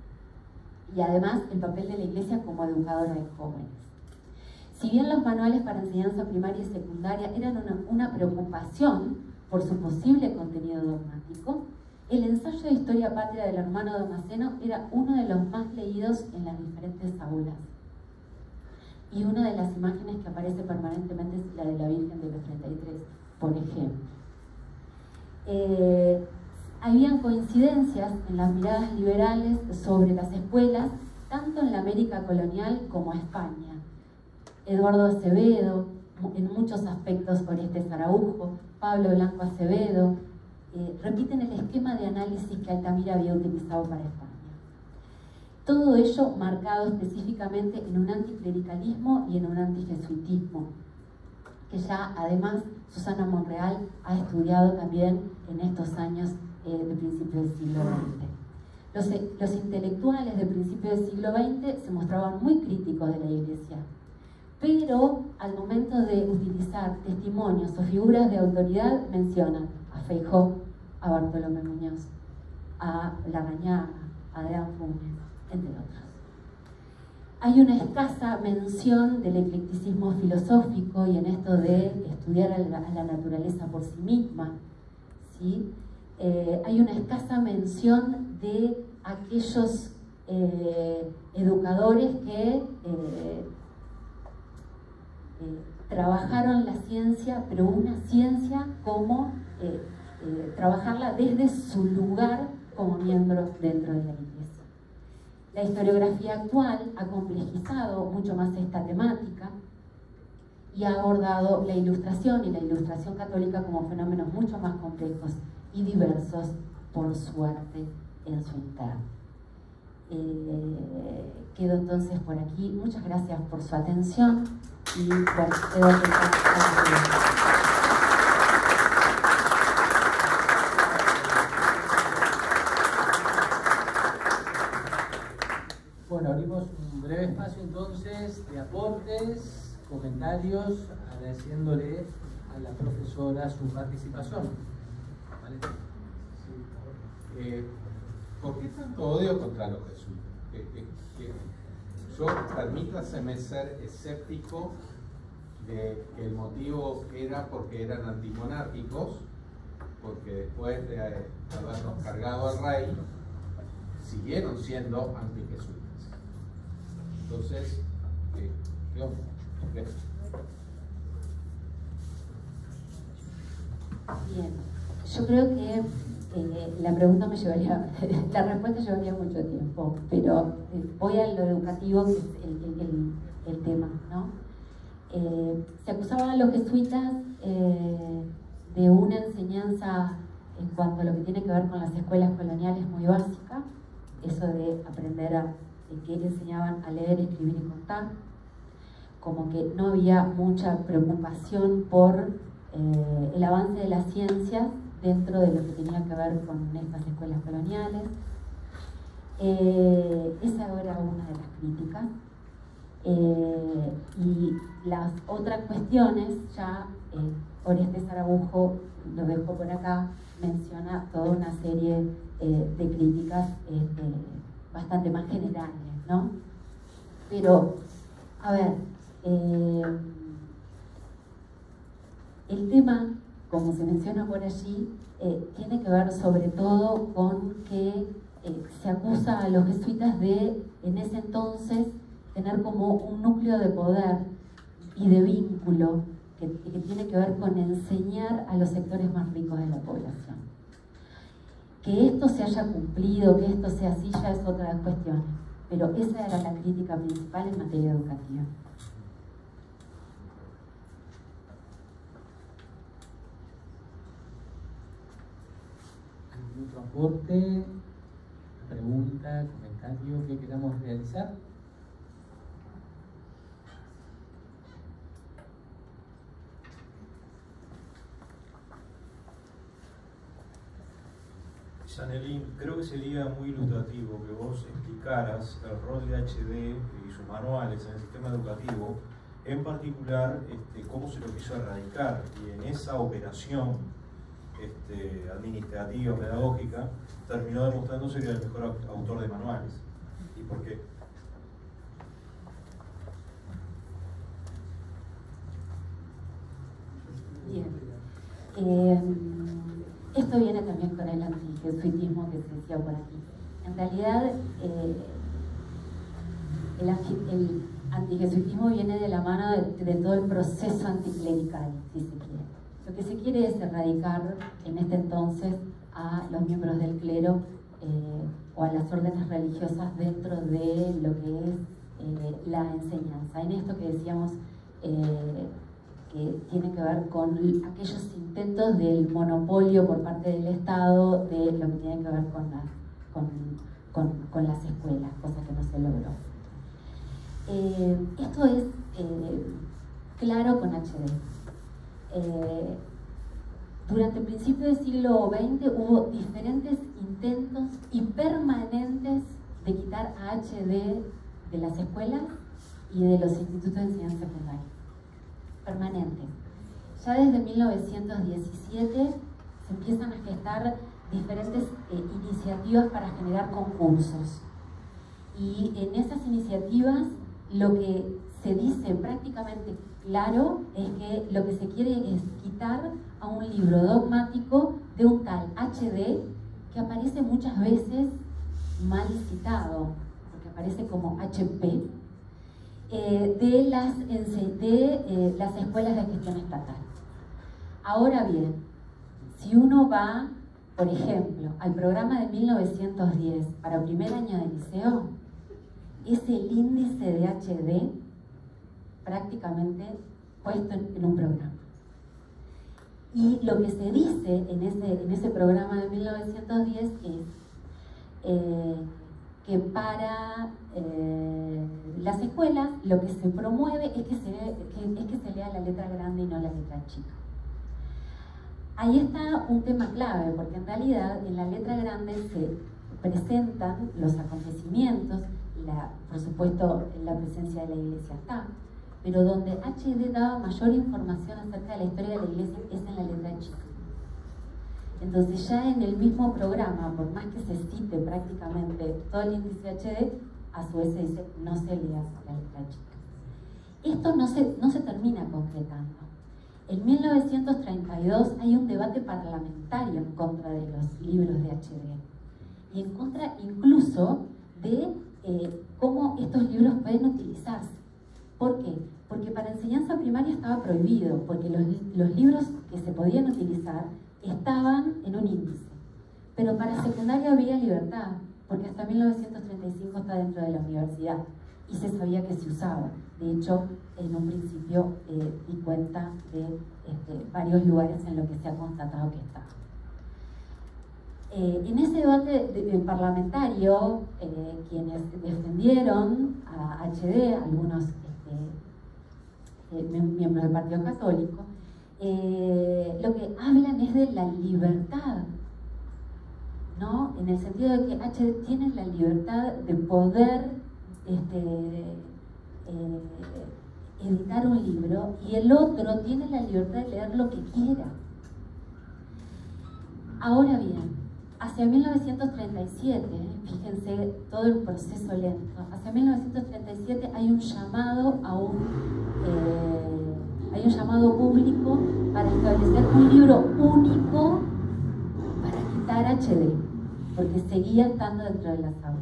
Y además el papel de la Iglesia como educadora de jóvenes. Si bien los manuales para enseñanza primaria y secundaria eran una, una preocupación por su posible contenido dogmático, el ensayo de historia patria del hermano Damasceno era uno de los más leídos en las diferentes aulas. Y una de las imágenes que aparece permanentemente es la de la Virgen de los treinta y tres, por ejemplo. Eh, habían coincidencias en las miradas liberales sobre las escuelas, tanto en la América colonial como España. Eduardo Acevedo, en muchos aspectos Oreste Saraújo, Pablo Blanco Acevedo, eh, repiten el esquema de análisis que Altamira había utilizado para España. Todo ello marcado específicamente en un anticlericalismo y en un antijesuitismo, que ya además Susana Monreal ha estudiado también en estos años eh, de principio del siglo veinte. Los, los intelectuales de principio del siglo veinte se mostraban muy críticos de la Iglesia, pero al momento de utilizar testimonios o figuras de autoridad mencionan a Feijó, a Bartolomé Muñoz, a Larrañaga, a Adrián Funes, entre otros. Hay una escasa mención del eclecticismo filosófico y en esto de estudiar a la, a la naturaleza por sí misma, ¿sí? Eh, hay una escasa mención de aquellos eh, educadores que eh, Eh, trabajaron la ciencia, pero una ciencia como eh, eh, trabajarla desde su lugar como miembro dentro de la Iglesia. La historiografía actual ha complejizado mucho más esta temática y ha abordado la ilustración y la ilustración católica como fenómenos mucho más complejos y diversos, por suerte, en su interno. Eh, quedo entonces por aquí. Muchas gracias por su atención y bueno, quedo aquí. Bueno, abrimos un breve espacio entonces de aportes, comentarios, agradeciéndole a la profesora su participación. ¿Vale? eh, ¿por qué tanto odio contra los jesuitas? Que, que, que yo, permítaseme ser escéptico de que el motivo era porque eran antimonárquicos, porque después de habernos cargado al rey, siguieron siendo antijesuitas. Entonces, ¿qué, qué onda? ¿Qué? Bien, yo creo que eh, la pregunta me llevaría, la respuesta llevaría mucho tiempo, pero eh, voy a lo educativo, que es el, el, el, el tema, ¿no? Eh, se acusaban a los jesuitas eh, de una enseñanza en cuanto a lo que tiene que ver con las escuelas coloniales muy básica, eso de aprender a, de que enseñaban a leer, escribir y contar, como que no había mucha preocupación por eh, el avance de las ciencias dentro de lo que tenía que ver con estas escuelas coloniales. Eh, esa era una de las críticas. Eh, y las otras cuestiones, ya eh, Oreste Sarabujo, lo dejo por acá, menciona toda una serie eh, de críticas este, bastante más generales, ¿no? Pero, a ver, eh, el tema, como se menciona por allí, eh, tiene que ver sobre todo con que eh, se acusa a los jesuitas de, en ese entonces, tener como un núcleo de poder y de vínculo que, que tiene que ver con enseñar a los sectores más ricos de la población. Que esto se haya cumplido, que esto sea así, ya es otra de las cuestiones, pero esa era la crítica principal en materia educativa. ¿Algún otro aporte, pregunta, comentario que queramos realizar? Sanelín, creo que sería muy ilustrativo que vos explicaras el rol de H D y sus manuales en el sistema educativo, en particular este, cómo se lo quiso erradicar, y en esa operación este, administrativa, pedagógica, terminó demostrándose que era el mejor autor de manuales. ¿Y por qué? Bien. Eh, esto viene también con el antijesuitismo que se decía por aquí. En realidad, eh, el, el antijesuitismo viene de la mano de, de todo el proceso anticlerical, si se quiere. Lo que se quiere es erradicar en este entonces a los miembros del clero eh, o a las órdenes religiosas dentro de lo que es eh, la enseñanza. En esto que decíamos, eh, que tiene que ver con aquellos intentos del monopolio por parte del Estado de lo que tiene que ver con, la, con, con, con las escuelas, cosa que no se logró. Eh, esto es eh, claro con H D. Eh, durante el principio del siglo veinte hubo diferentes intentos y permanentes de quitar a H D de las escuelas y de los institutos de enseñanza secundaria. Permanente. Ya desde mil novecientos diecisiete se empiezan a gestar diferentes eh, iniciativas para generar concursos. Y en esas iniciativas lo que se dice prácticamente claro es que lo que se quiere es quitar a un libro dogmático de un tal H D que aparece muchas veces mal citado, porque aparece como H P, Eh, de, las, de eh, las escuelas de gestión estatal. Ahora bien, si uno va, por ejemplo, al programa de mil novecientos diez para primer año de liceo, es el índice de H D prácticamente puesto en, en un programa. Y lo que se dice en ese, en ese programa de mil novecientos diez es eh, que para eh, las escuelas lo que se promueve es que se, que, es que se lea la letra grande y no la letra chica. Ahí está un tema clave, porque en realidad en la letra grande se presentan los acontecimientos, la, por supuesto la presencia de la iglesia está, pero donde H D daba mayor información acerca de la historia de la iglesia es en la letra chica. Entonces ya en el mismo programa, por más que se cite prácticamente todo el índice H D, a su vez se dice no se lea la letra chica. Esto no se, no se termina concretando. En mil novecientos treinta y dos hay un debate parlamentario en contra de los libros de H D y en contra incluso de eh, cómo estos libros pueden utilizarse. ¿Por qué? Porque para enseñanza primaria estaba prohibido, porque los, los libros que se podían utilizar estaban en un índice. Pero para secundaria había libertad, porque hasta mil novecientos treinta y cinco está dentro de la universidad y se sabía que se usaba. De hecho, en un principio eh, di cuenta de este, varios lugares en los que se ha constatado que está. Eh, en ese debate de, de parlamentario, eh, quienes defendieron a H D, algunos este, eh, miembros del Partido Católico, eh, lo que hablan es de la libertad, ¿no? En el sentido de que H D tiene la libertad de poder este, eh, editar un libro y el otro tiene la libertad de leer lo que quiera. Ahora bien, hacia mil novecientos treinta y siete, fíjense todo el proceso lento, hacia mil novecientos treinta y siete hay un llamado a un, eh, hay un llamado público para establecer un libro único para quitar H D, porque seguía estando dentro de las aulas.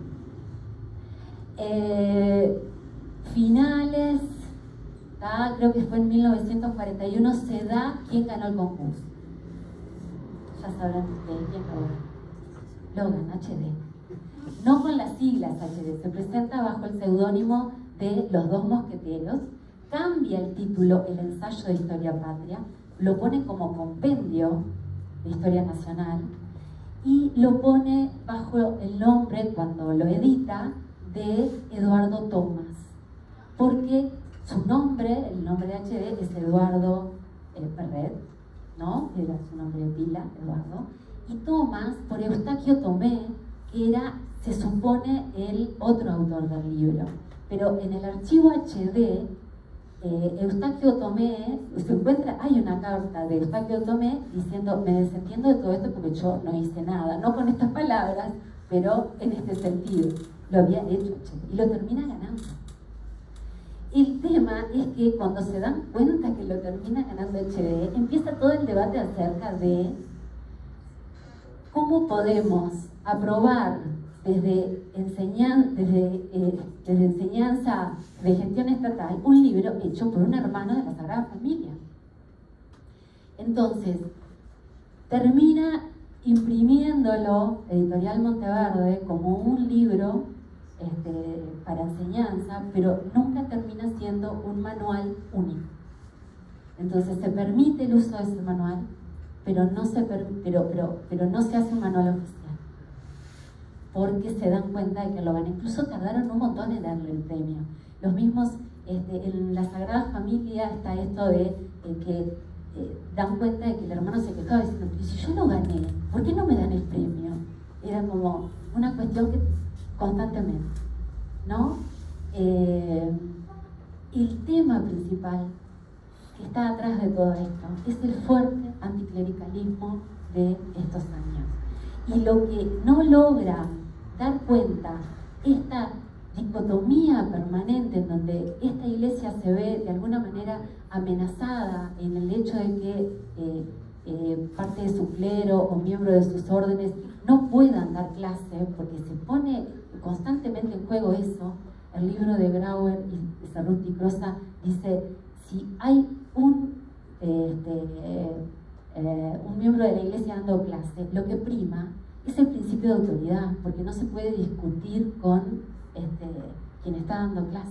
Eh, finales, ¿tá? Creo que fue en mil novecientos cuarenta y uno, se da quién ganó el concurso. Ya sabrán ustedes quién lo ganó. Lo gana H D. No con las siglas H D, se presenta bajo el seudónimo de Los Dos Mosqueteros, cambia el título, el ensayo de Historia Patria, lo pone como compendio de Historia Nacional y lo pone bajo el nombre, cuando lo edita, de Eduardo Tomás, porque su nombre, el nombre de H D es Eduardo eh, Perret, ¿no? Era su nombre de pila, Eduardo, y Tomás por Eustaquio Tomé, que era, se supone, el otro autor del libro. Pero en el archivo H D, eh, Eustaquio Tomé, se encuentra, hay una carta de Eustaquio Tomé diciendo: me desentiendo de todo esto porque yo no hice nada, no con estas palabras, pero en este sentido. Lo había hecho H D y lo termina ganando. El tema es que cuando se dan cuenta que lo termina ganando H D, empieza todo el debate acerca de cómo podemos aprobar desde, enseñan, desde, eh, desde enseñanza de gestión estatal un libro hecho por un hermano de la Sagrada Familia. Entonces, termina imprimiéndolo Editorial Monteverde como un libro este, para enseñanza, pero nunca termina siendo un manual único. Entonces se permite el uso de ese manual, pero no se, per, pero, pero, pero no se hace un manual oficial, porque se dan cuenta de que lo van. Incluso tardaron un montón en darle el premio. Los mismos, este, en la Sagrada Familia está esto de eh, que eh, dan cuenta de que el hermano se quejaba diciendo: pero si yo lo gané, ¿por qué no me dan el premio? Era como una cuestión que constantemente, ¿no? Eh, el tema principal que está atrás de todo esto es el fuerte anticlericalismo de estos años. Y lo que no logra dar cuenta, esta dicotomía permanente en donde esta iglesia se ve de alguna manera amenazada en el hecho de que eh, eh, parte de su clero o miembro de sus órdenes no puedan dar clase, porque se pone constantemente en juego eso. El libro de Grauer y Cerruti Crosa dice: si hay un, este, eh, un miembro de la iglesia dando clase, lo que prima es el principio de autoridad, porque no se puede discutir con este, quien está dando clase.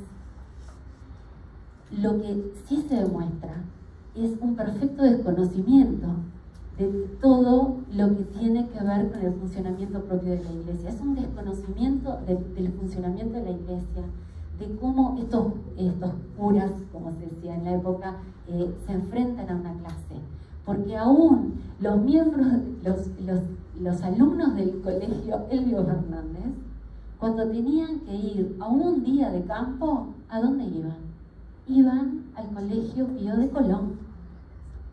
Lo que sí se demuestra es un perfecto desconocimiento de todo lo que tiene que ver con el funcionamiento propio de la iglesia. Es un desconocimiento de, del funcionamiento de la iglesia, de cómo estos, estos curas, como se decía en la época, eh, se enfrentan a una clase. Porque aún los miembros, los, los, los alumnos del colegio Elvio Fernández, cuando tenían que ir a un día de campo, ¿a dónde iban? Iban al colegio Pío de Colón.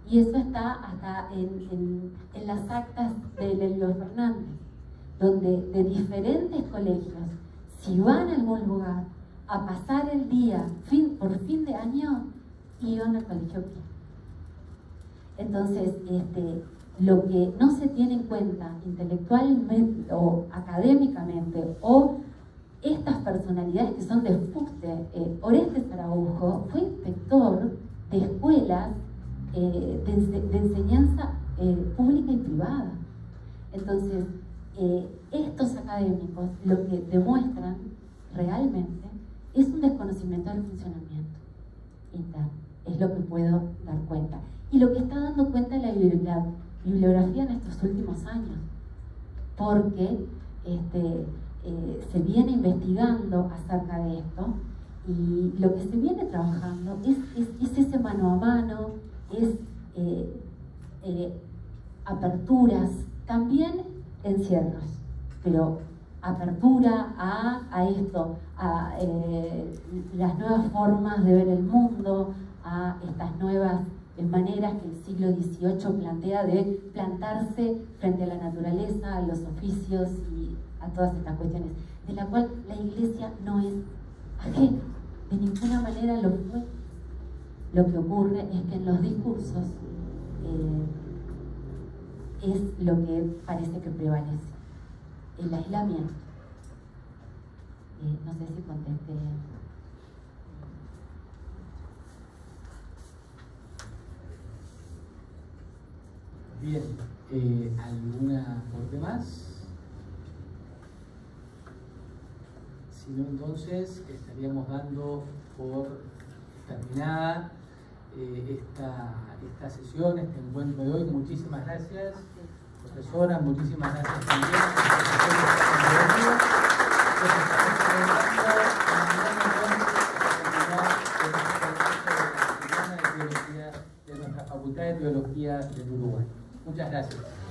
Y eso está hasta en, en, en las actas de Lelio Fernández, donde de diferentes colegios, si van a algún lugar a pasar el día fin, por fin de año, iban al colegio Pía. Entonces, este, lo que no se tiene en cuenta intelectualmente o académicamente, o estas personalidades que son de fuste, eh, Orestes Araujo fue inspector de escuelas eh, de, de enseñanza eh, pública y privada. Entonces, eh, estos académicos lo que demuestran realmente es un desconocimiento del funcionamiento interno, es lo que puedo dar cuenta. Y lo que está dando cuenta la, la bibliografía en estos últimos años, porque este, eh, se viene investigando acerca de esto, y lo que se viene trabajando es, es, es ese mano a mano, es eh, eh, aperturas, también encierros, pero apertura a, a esto, a eh, las nuevas formas de ver el mundo, a estas nuevas maneras que el siglo dieciocho plantea de plantarse frente a la naturaleza, a los oficios y a todas estas cuestiones, de la cual la Iglesia no es ajena, de ninguna manera lo fue. Lo que ocurre es que en los discursos eh, es lo que parece que prevalece, el aislamiento. Eh, no sé si contesté. Bien, eh, ¿alguna aporte más? Si no, entonces estaríamos dando por terminada eh, esta, esta sesión, este encuentro de hoy. Muchísimas gracias, profesora, muchísimas gracias también. De nuestra Facultad de Teología del Uruguay. Muchas gracias.